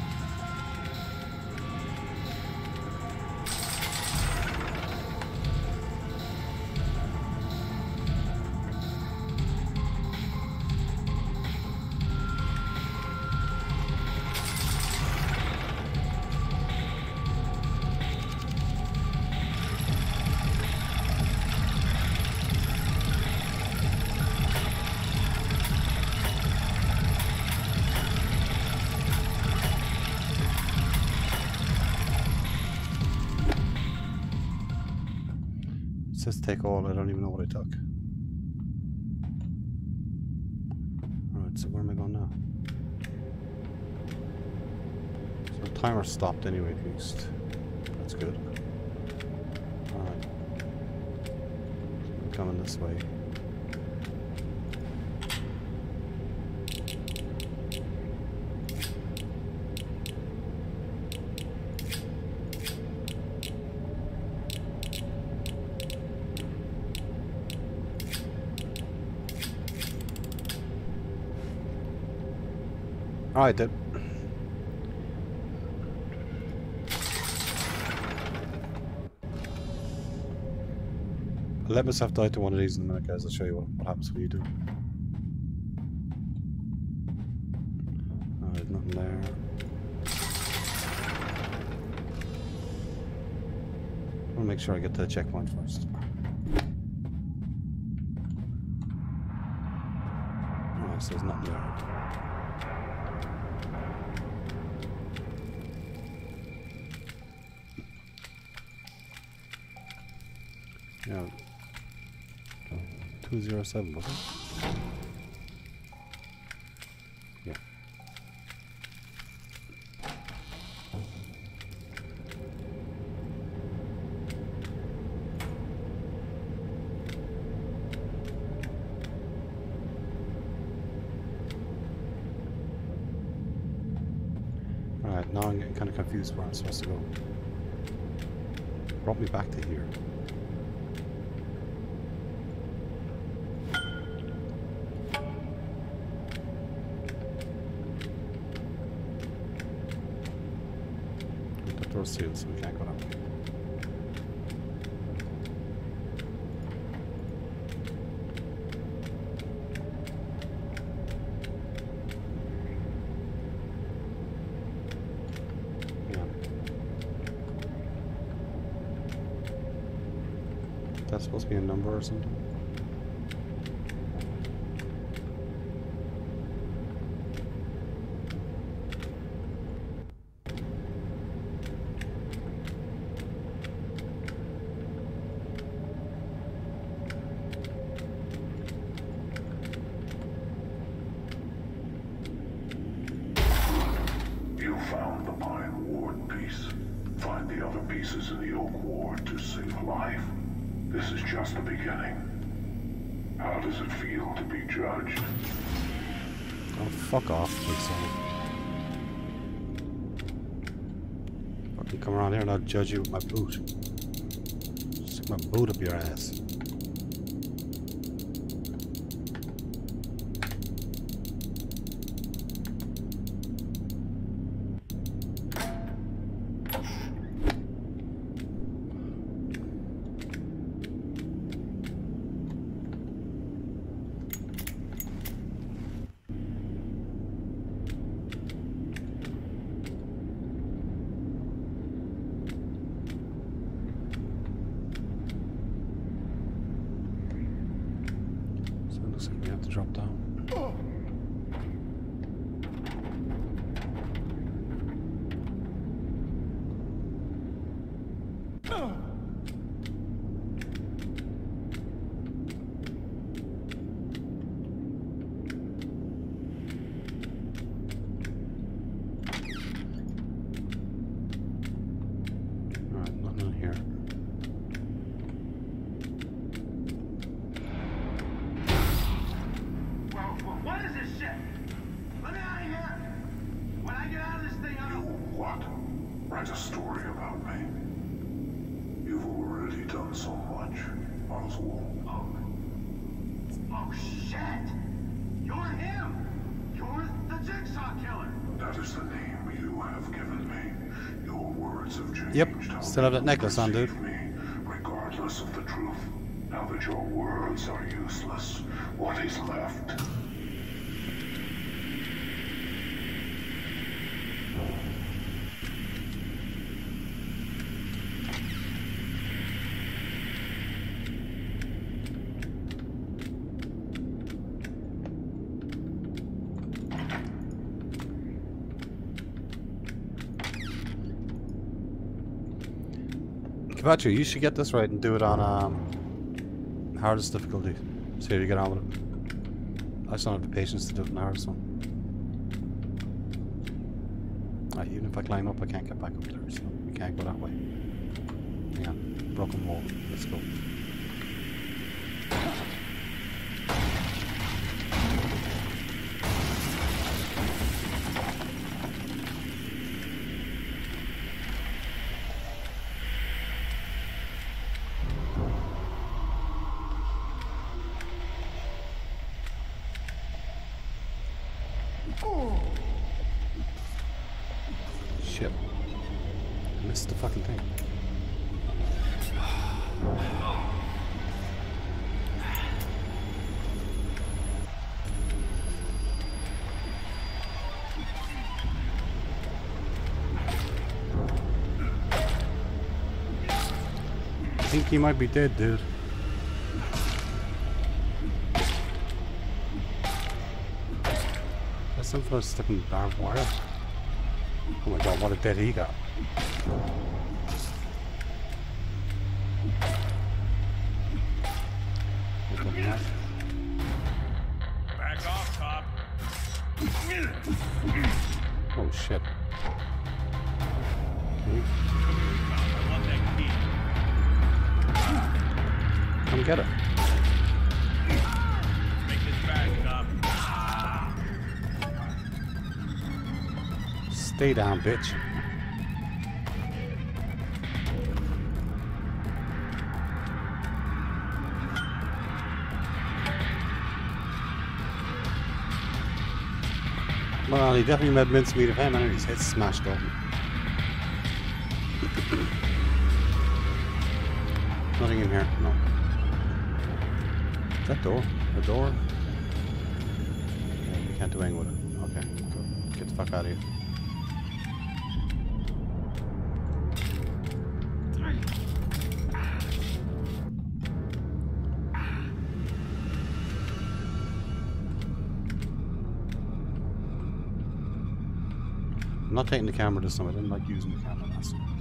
It says take all, I don't even know what I took. Alright, so where am I going now? So the timer stopped anyway, at least. That's good. Alright. I'm coming this way. Alright then. let myself die to one of these in a minute, guys. I'll show you what, what happens when you do. Oh, there's nothing there. I want to make sure I get to the checkpoint first. Oh, so there's nothing there. Yeah. two zero seven, was it? Yeah. Alright, now I'm getting kind of confused where I'm supposed to go. Brought me back to here. The door's sealed, so we can't go that way. That's supposed to be a number or something. You found the Pine Ward piece. Find the other pieces in the Oak Ward to save a life. This is just the beginning. How does it feel to be judged? Oh, fuck off, Jigsaw. Fucking come around here and I'll judge you with my boot. Stick my boot up your ass. Looks like we have to drop down. Alright, nothing in here. What is this shit? Let me out of here! When I get out of this thing, I'm... You what? Write a story about me. You've already done so much, Oswald. Oh. Oh, shit! You're him! You're the Jigsaw Killer! That is the name you have given me. Your words have changed. Yep, how still have that people necklace on, dude. perceive me, regardless of the truth. Now that your words are useless, what is left? Kavachu, you should get this right and do it on um, hardest difficulty. See how you get on with it. I just don't have the patience to do it in the hardest one. Right, even if I climb up, I can't get back up there, so we can't go that way. Hang on, broken wall. Let's go. Shit. I missed the fucking thing. think he might be dead, dude. That's some for stuck in barbed wire. Oh my god, what a dead he got. Back off, cop. Oh shit. I want that key. Come get it. Make this fast, cop. Stay down, bitch. Well, he definitely made mincemeat of him and his head smashed open. Nothing in here, no. Is that door? A door? Yeah, we can't do anything with it. Okay, good. Get the fuck out of here. I'm not taking the camera this time. I didn't like using the camera last time.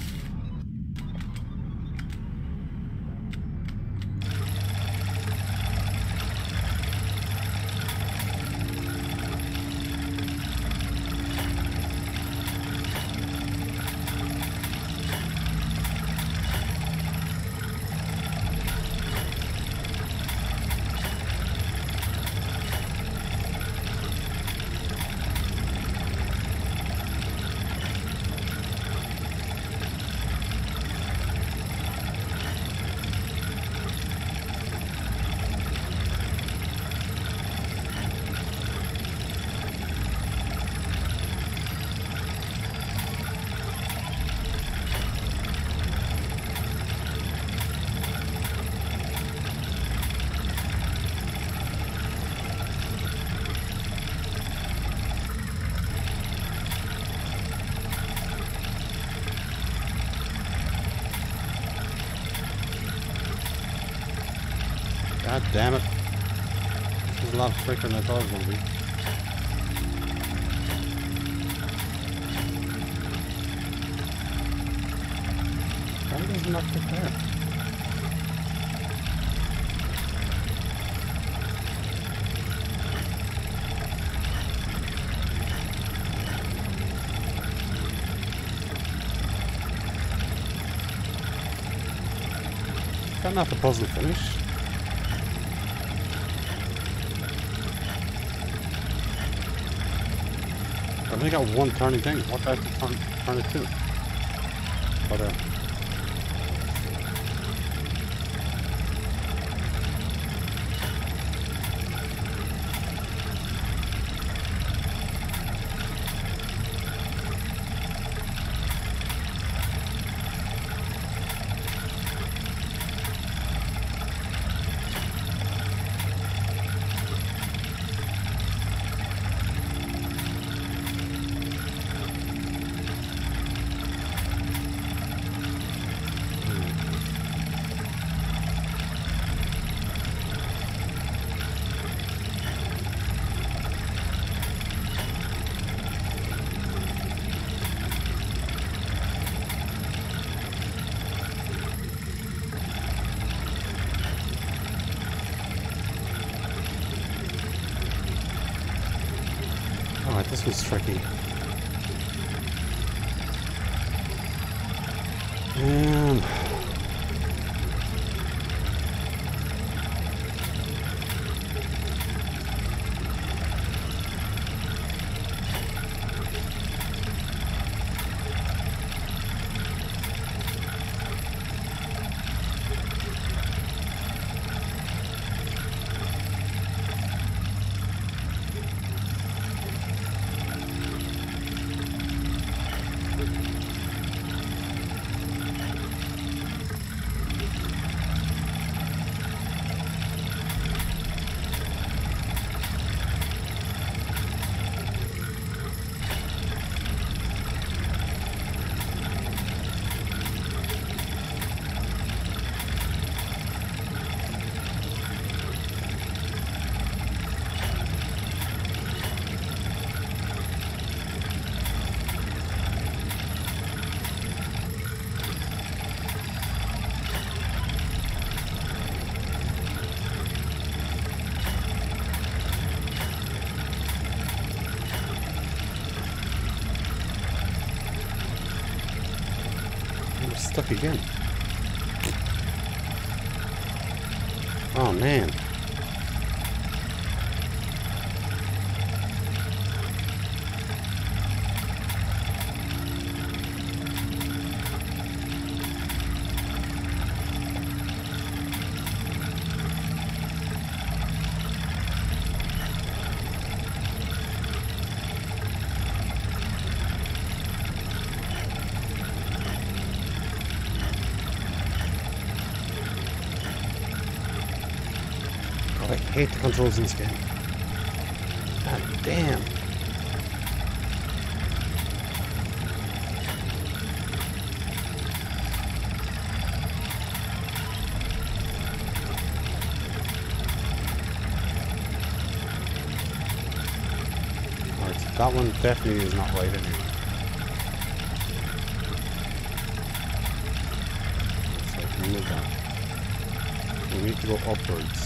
God damn it. This is a lot of quicker than I thought it was going to be. Why does it not fit there? Is that not the puzzle finish? I've only got one turning thing. What do I have to turn, turn it to? But, uh... Alright, this was tricky. Um... stuck again. Oh man. I hate the controls in this game. God damn. Alright, so that one definitely is not right anyway. So remove that. We need to go upwards.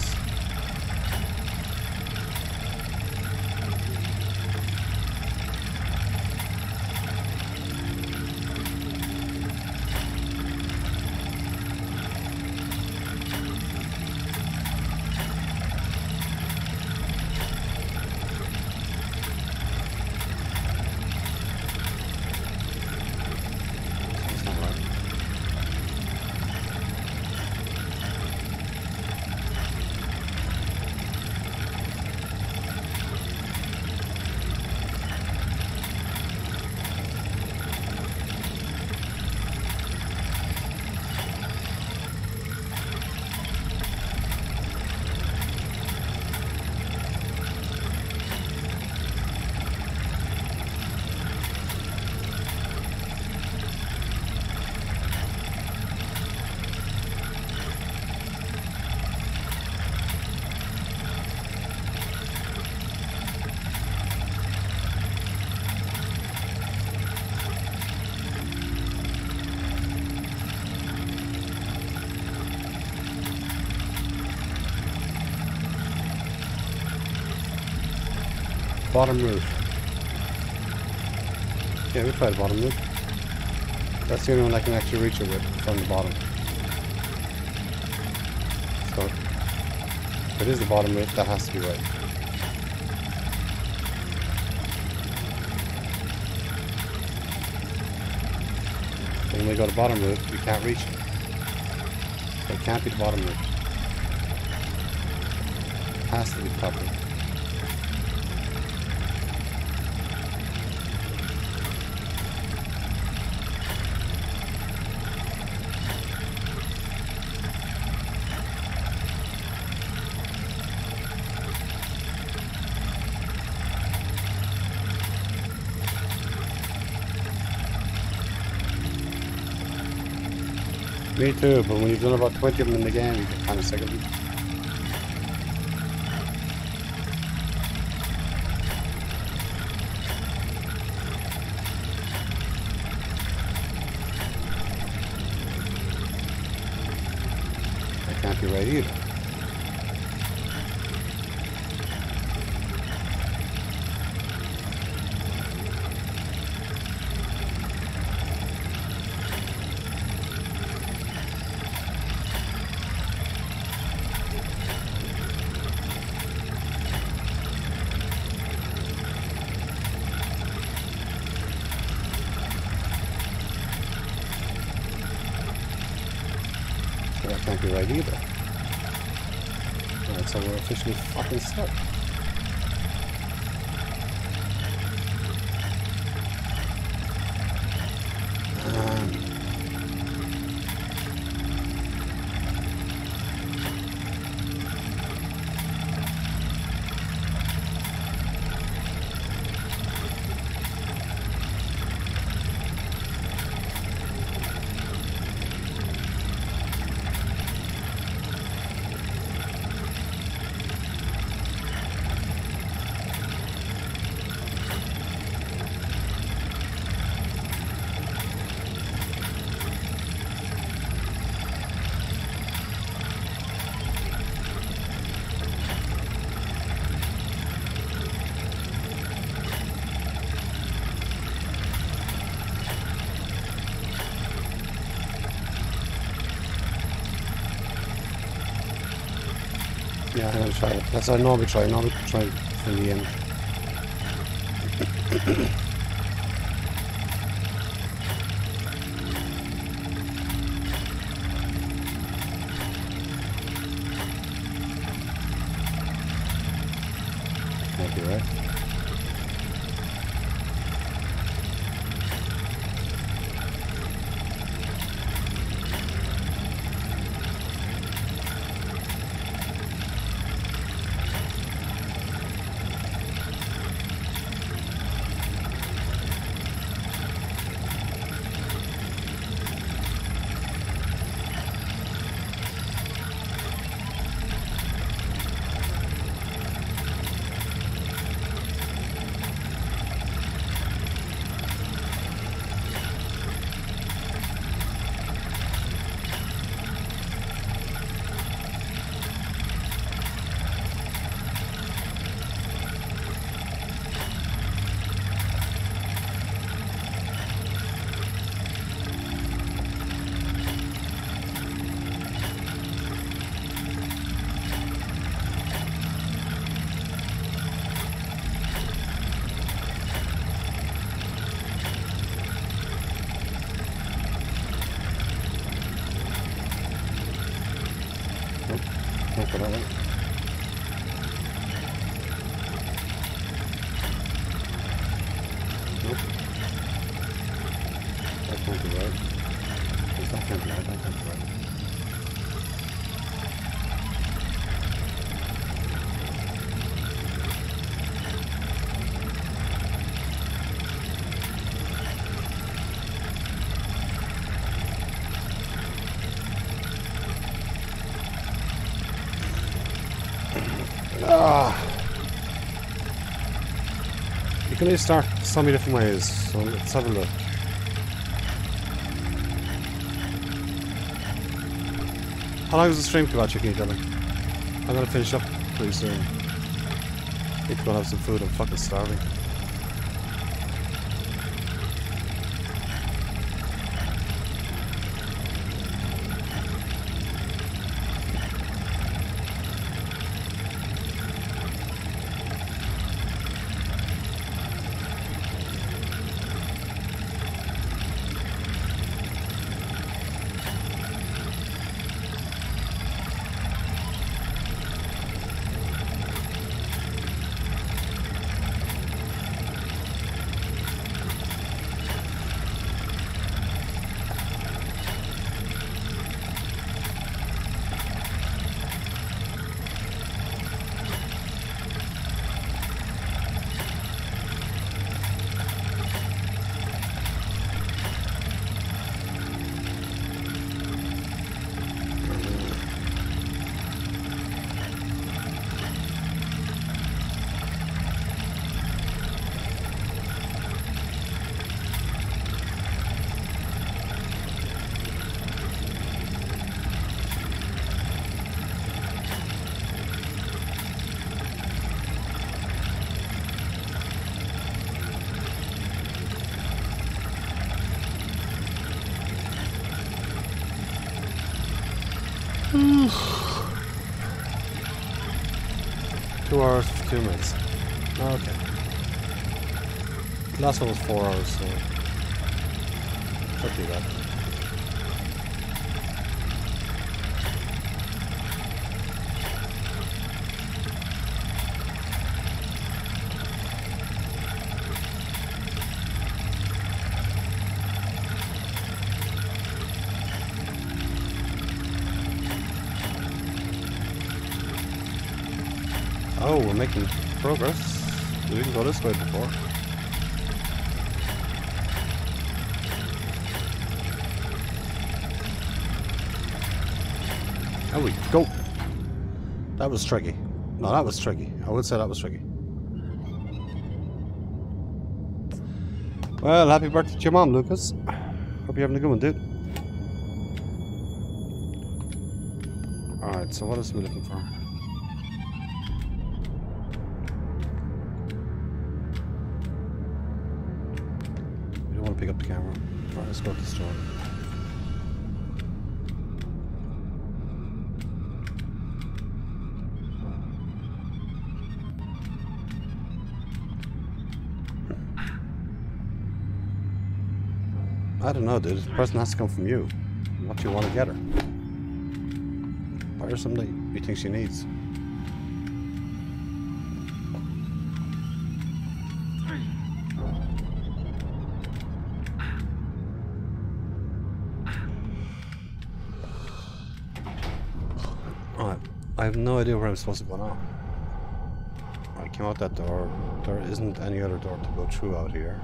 Bottom roof. Yeah, we tried the bottom roof. That's the only one I can actually reach it with from the bottom. So, if it is the bottom roof, that has to be right. But when we go to the bottom roof, we can't reach it. So it can't be the bottom roof. It has to be the top roof. Me too, but when you've done about twenty of them in the game, you get kind of sick of them. That can't be right either. That can't be right either. Alright, so we're officially fucking stuck. Um, Yeah, I'm gonna try it. That's what I normally try. I normally try from the end. Might be right. Can't go that way. Nope. That can't be right. Because that can't be right, that can't be right. Ah. You can only start so many different ways, so let's have a look. How long is the stream to watch, can you tell me? I'm gonna finish up pretty soon. Need to go and have some food, I'm fucking starving. Two hours, two minutes. Oh, okay. Last one was four hours, so not too bad. Oh, we're making progress. We didn't go this way before. There we go. That was tricky. No, that was tricky. I would say that was tricky. Well, happy birthday to your mom, Lucas. Hope you're having a good one, dude. Alright, so what else are we looking for? Pick up the camera. Alright, let's go to the store. I don't know, dude. The person has to come from you. What do you want to get her? Buy her something you think she needs. Alright, I have no idea where I'm supposed to go now. I came out that door. There isn't any other door to go through out here.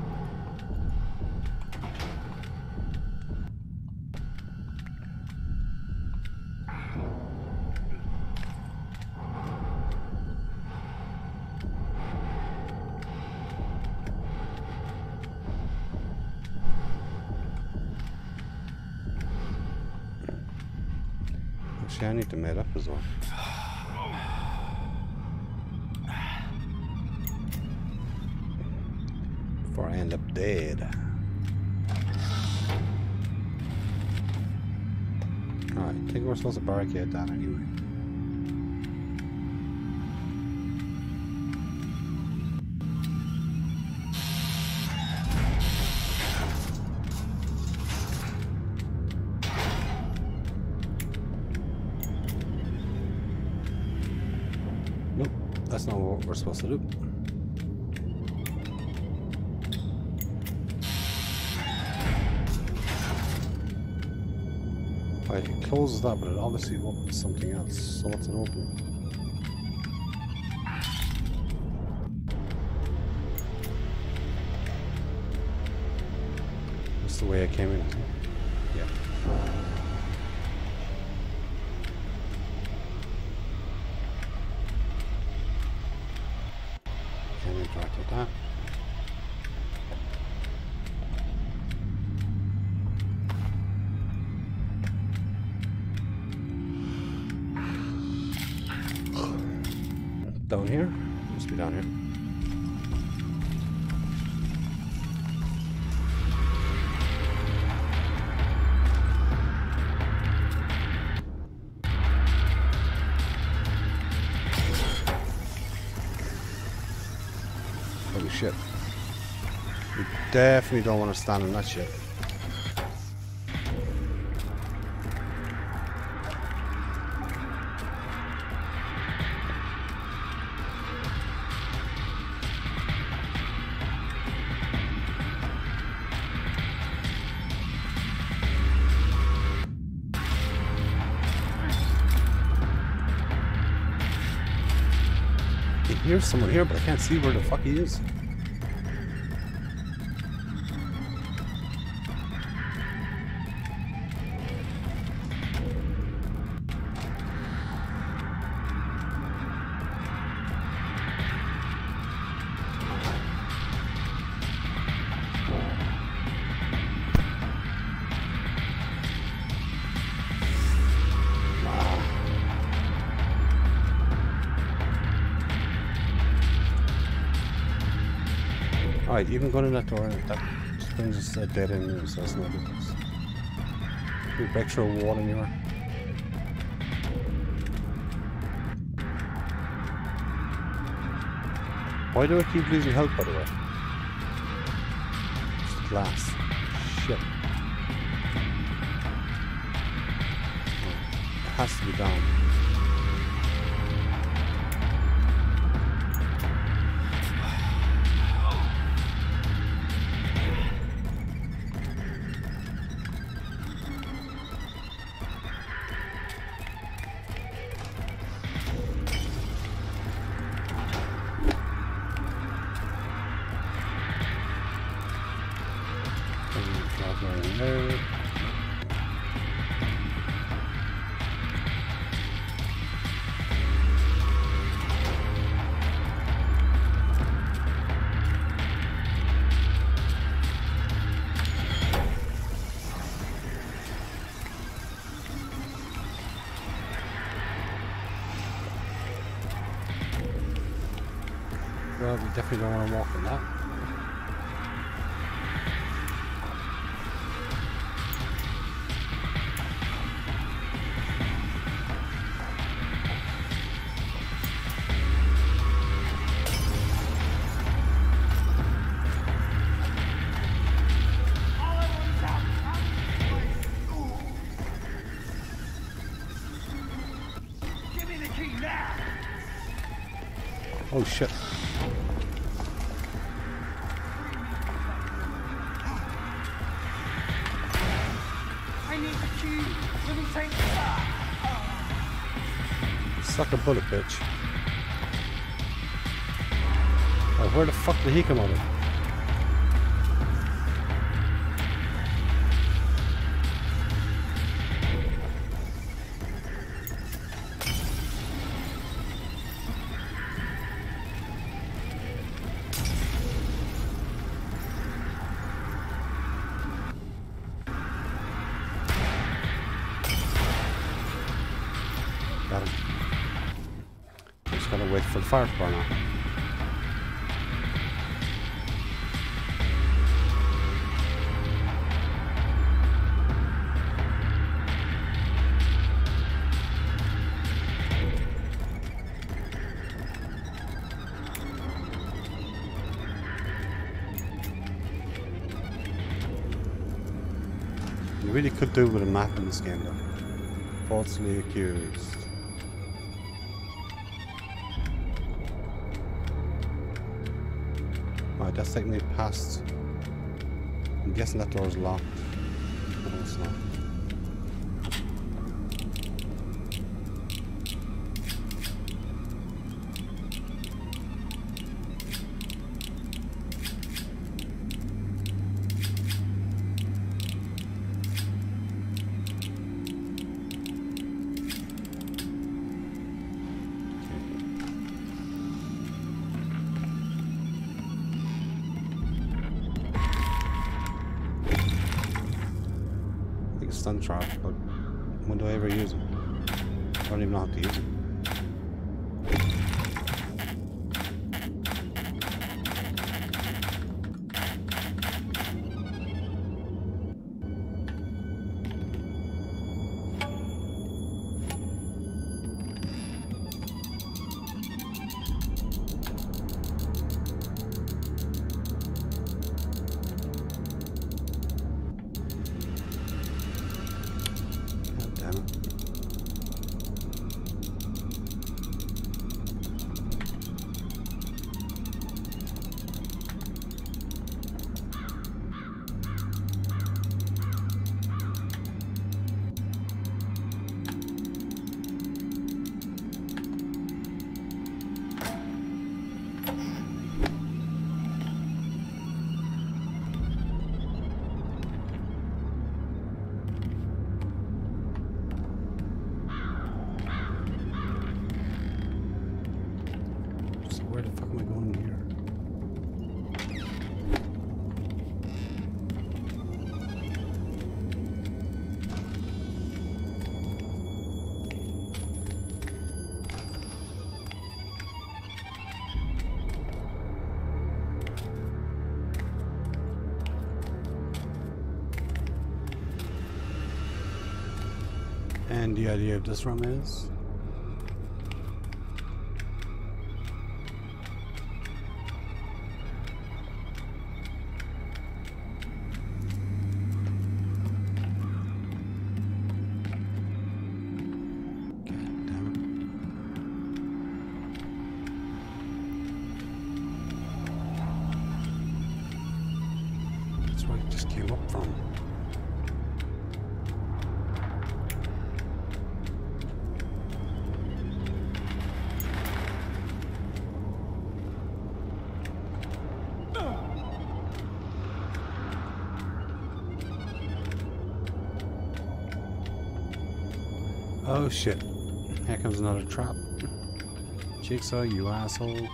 Actually, I need to mate up as well. Before I end up dead. Alright, I think we're supposed to barricade that anyway. Nope, that's not what we're supposed to do. Right, it closes that, but it obviously opens something else. So what's it opening? That's the way I came in, isn't it? Yeah. Can't interact with that. Down here? Must be down here. Holy shit. We definitely don't want to stand in that shit. I hear someone here, but I can't see where the fuck he is. Alright, even going in that door, that just brings us a dead end, so that's no difference. We break through a wall anywhere. Why do I keep losing health, by the way? It's glass. Shit. Oh, it has to be down. Well, we definitely don't want to walk in that. All I want Oh shit. I need the key. Let me take it back. Suck a bullet, bitch. Oh, where the fuck did he come out of? Got him. Just gotta wait for the fire to burn out. You really could do with a map in this game though. Falsely accused. Right, that's taking me past. I'm guessing that door is locked. No, it's not. Stun trap, but when do I ever use it? I don't even know how to use it. Where the fuck am I going here? And the idea of this room is? Oh shit. Here comes another trap. Jigsaw, you asshole.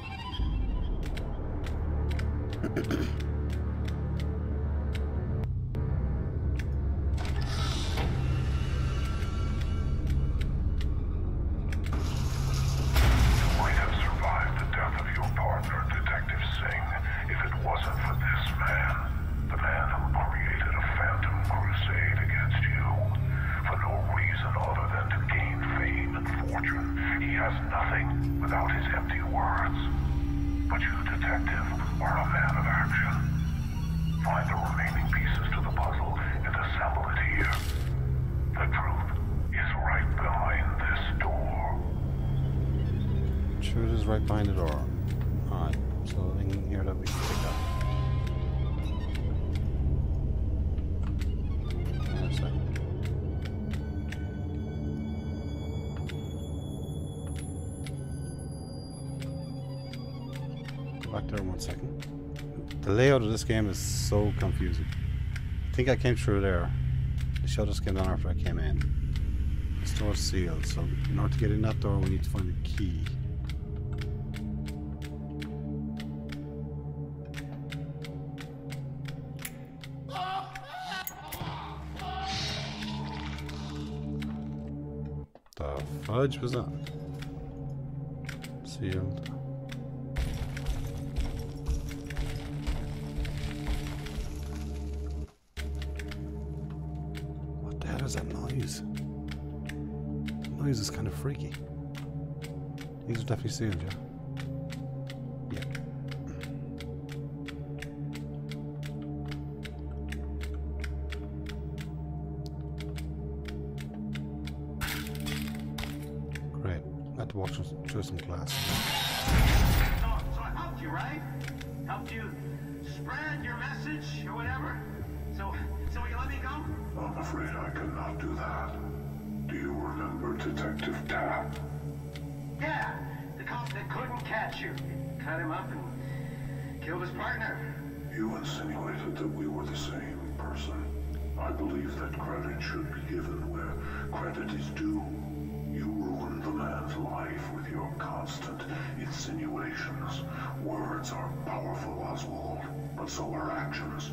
Intruder's right behind the door. Alright, so in here that we can pick up. Wait a second. Go back there one second. The layout of this game is so confusing. I think I came through there. The shutters came down after I came in. The door's sealed, so in order to get in that door we need to find a key. The fudge was that? Sealed. What the hell is that noise? The noise is kind of freaky. These are definitely sealed, yeah? Yeah. Great. I had to walk through some glass. So, so I helped you, right? Helped you spread your message or whatever? So, so will you let me go? I'm afraid I cannot do that. Do you remember Detective Tapp? Yeah, the cop that couldn't catch you. Cut him up and killed his partner. You insinuated that we were the same person. I believe that credit should be given where credit is due. You ruined the man's life with your constant insinuations. Words are powerful, Oswald, but so are actions.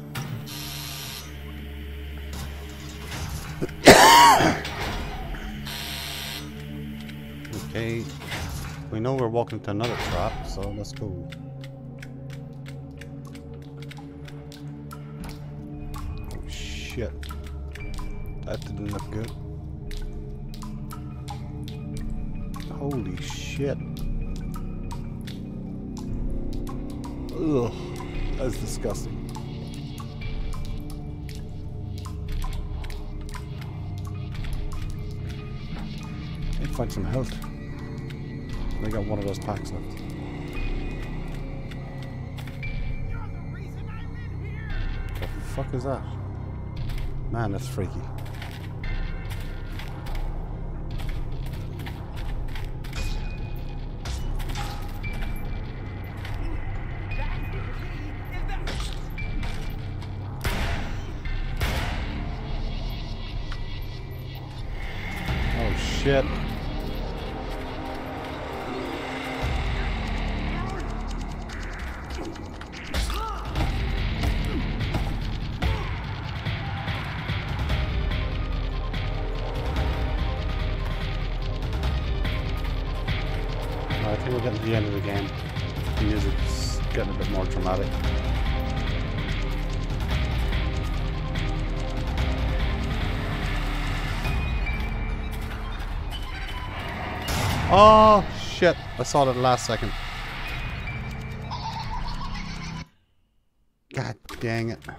Okay, we know we're walking to another trap, so let's go. Oh shit, that didn't look good. Holy shit. Ugh, that's disgusting. Need to find some health. I got one of those packs left. What the fuck is that? Man, that's freaky. Oh shit. I think we're getting to the end of the game. The music's getting a bit more dramatic. Oh shit, I saw that last second. God dang it.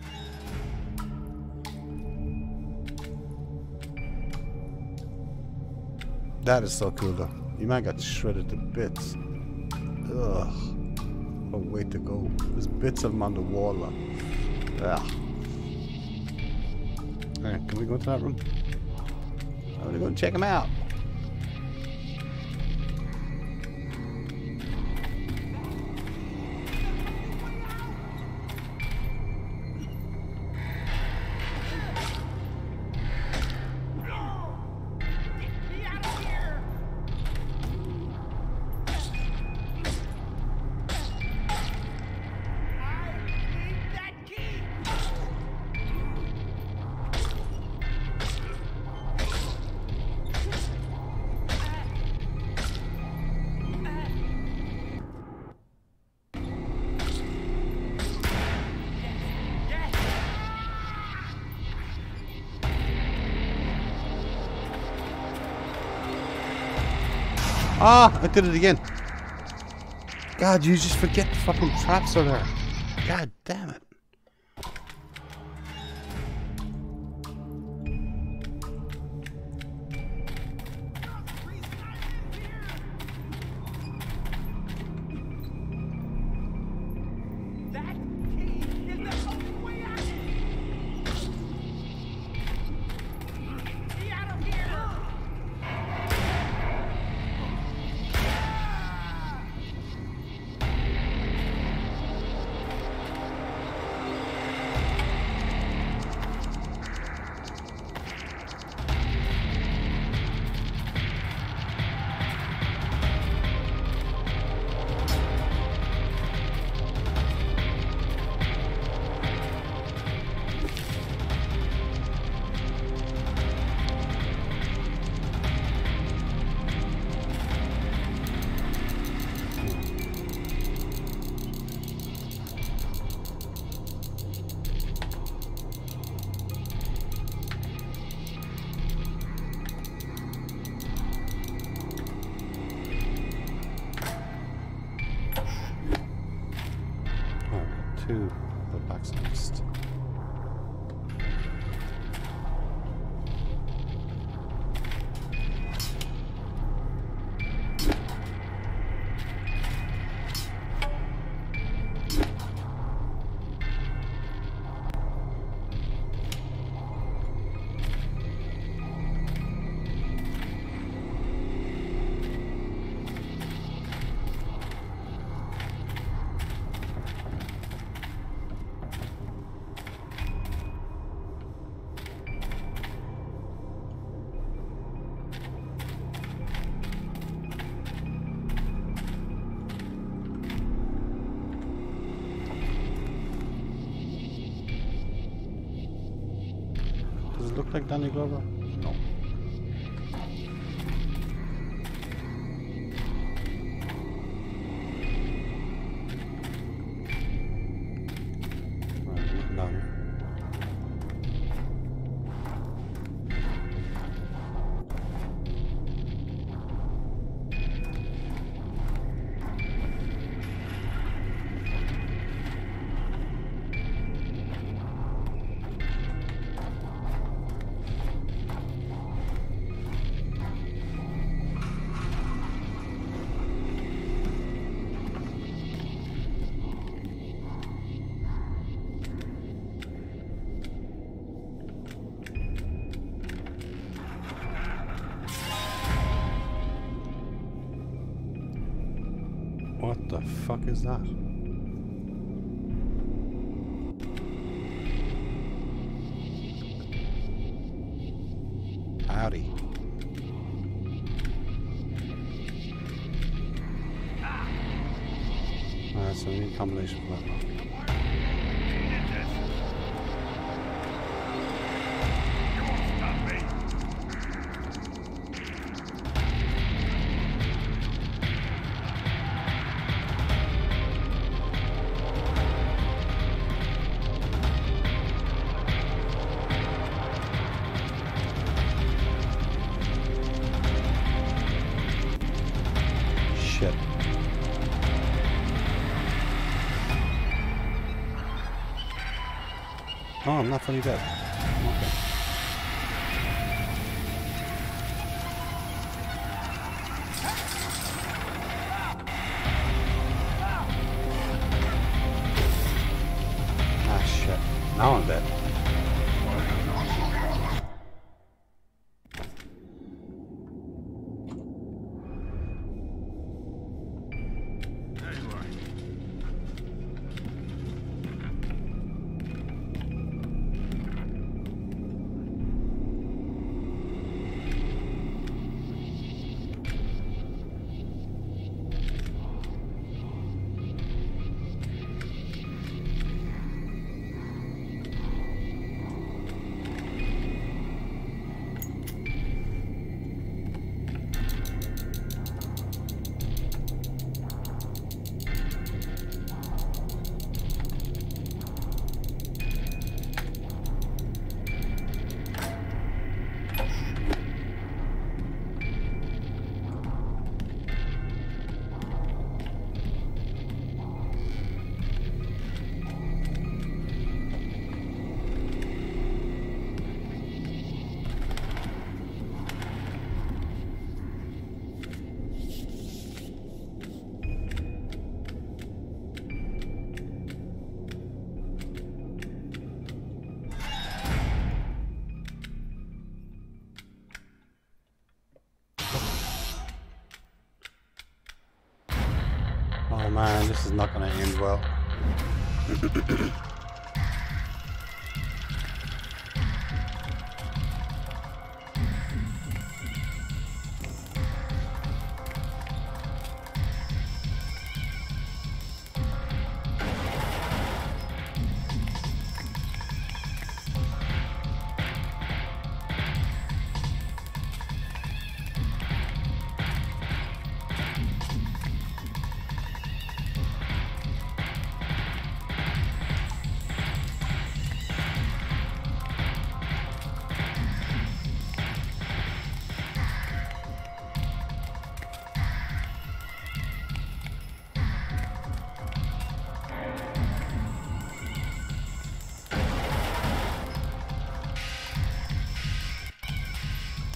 That is so cool though. You man got shredded to bits. Ugh. What a way to go. There's bits of them on the wall. Ugh. Alright, can we go into that room? I'm gonna go and check them out. Ah, I did it again. God, you just forget the fucking traps are there. God damn it. two. The back's next. Does it look like Danny Glover? No. Right, nothing down here. What the fuck is that? Howdy. Alright, so we need a combination for that now. Shit. Oh, I'm not fully dead. Okay. Ah, shit. Now I'm dead. Oh man, this is not gonna end well.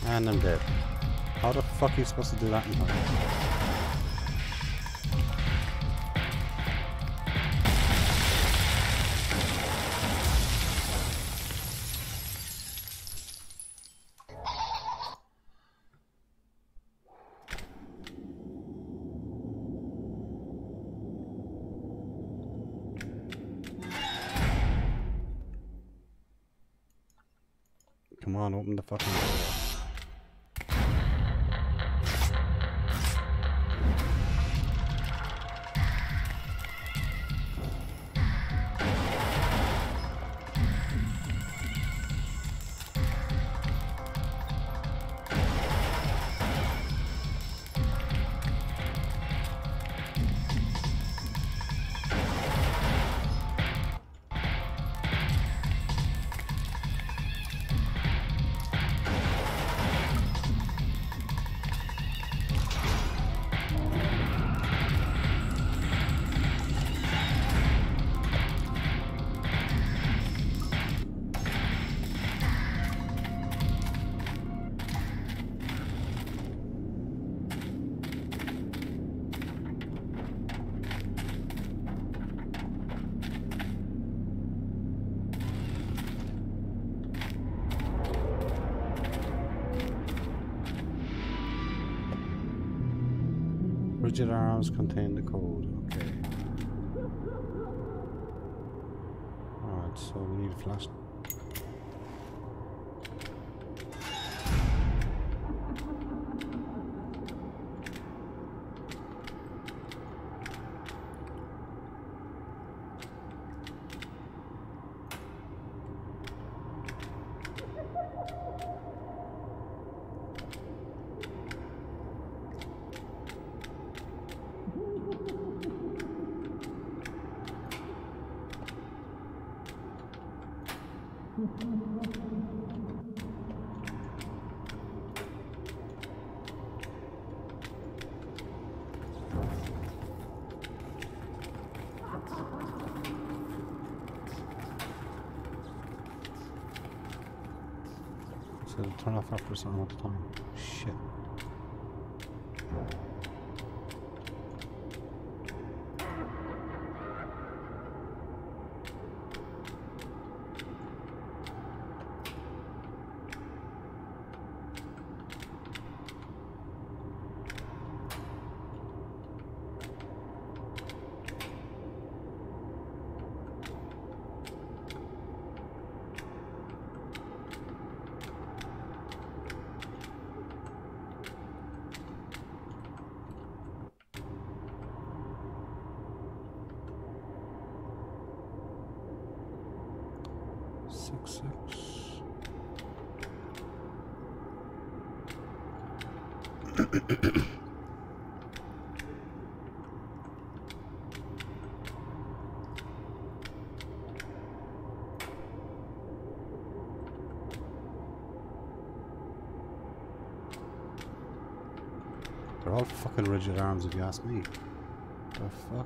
And I'm dead. How the fuck are you supposed to do that in time? Come on, open the fucking door. Rigid arms contain the code. Okay. Alright, so we need a flash. So turn off after a certain amount of time. Shit. Six, six. They're all fucking rigid arms if you ask me. The fuck?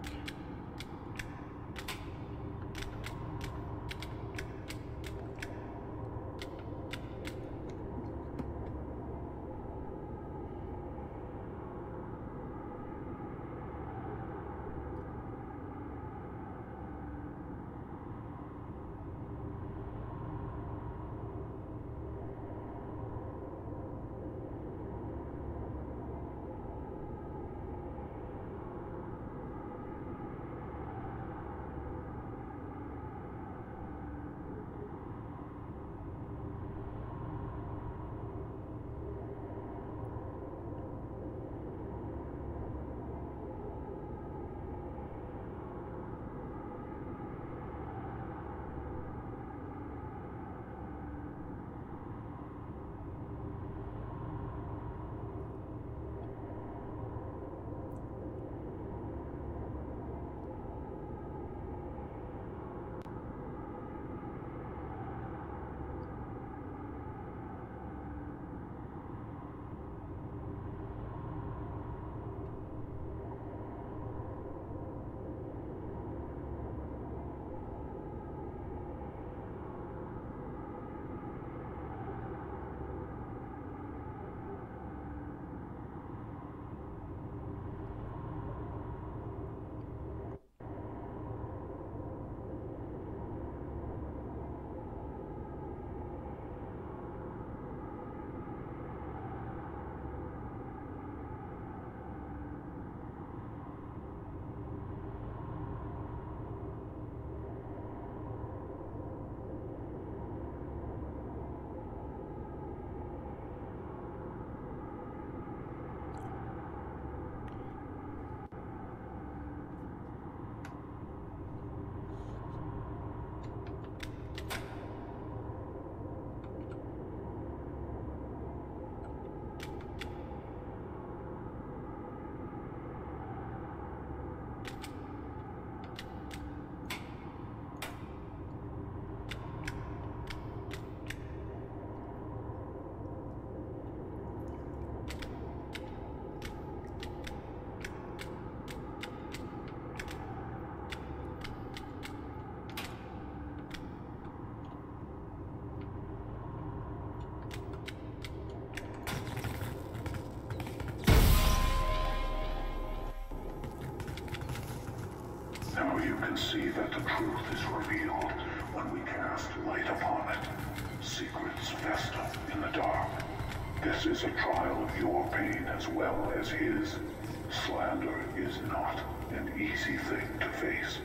You can see that the truth is revealed when we cast light upon it. Secrets fester in the dark. This is a trial of your pain as well as his. Slander is not an easy thing to face.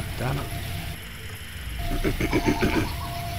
damn it.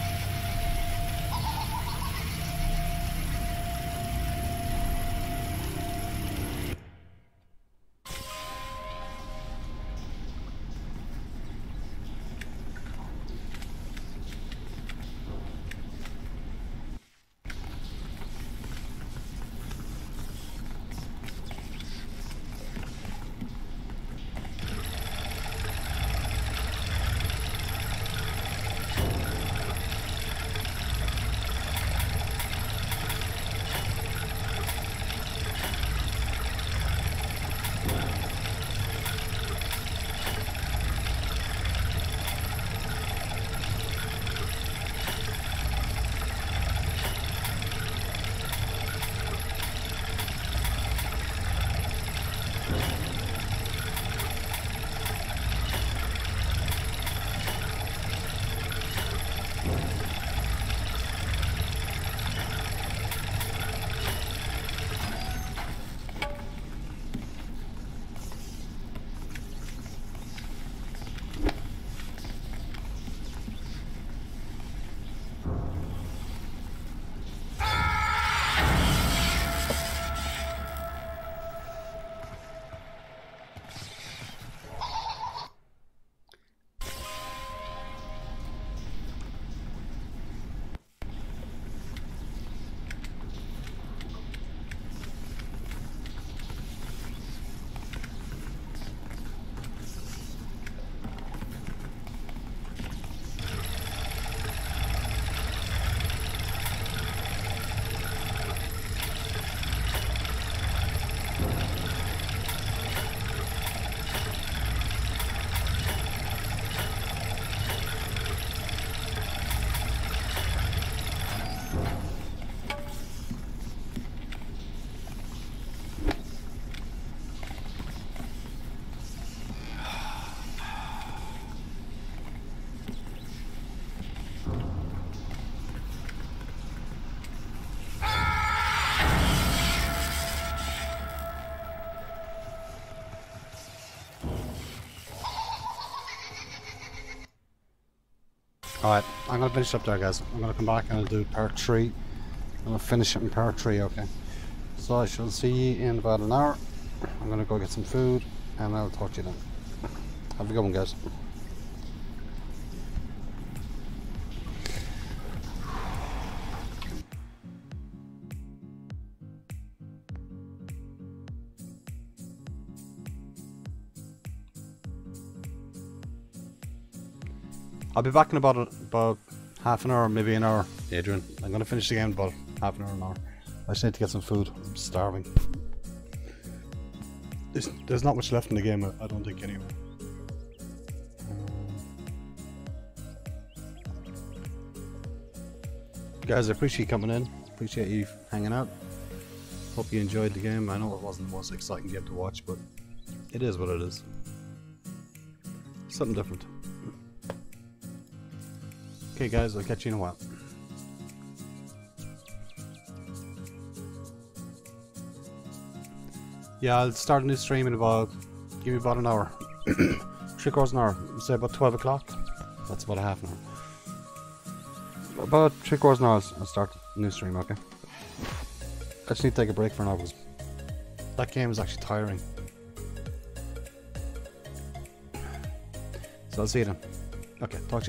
Alright, I'm gonna finish up there, guys. I'm gonna come back and I'll do part three. I'm gonna finish it in part three, okay? So I shall see you in about an hour. I'm gonna go get some food and I'll talk to you then. Have a good one, guys. I'll be back in about a, about half an hour, maybe an hour, Adrian. I'm gonna finish the game in about half an hour, an hour. I just need to get some food. I'm starving. There's, there's not much left in the game, I, I don't think, anyway. Um, guys, I appreciate you coming in. Appreciate you hanging out. Hope you enjoyed the game. I know it wasn't the most exciting game to watch, but it is what it is. Something different. Okay guys, I'll catch you in a while. Yeah, I'll start a new stream in about, give me about an hour. Three quarters an hour, say about twelve o'clock. That's about a half an hour. About three quarters an hour, I'll start a new stream, okay? I just need to take a break for an hour because that game is actually tiring. So I'll see you then. Okay, talk to you.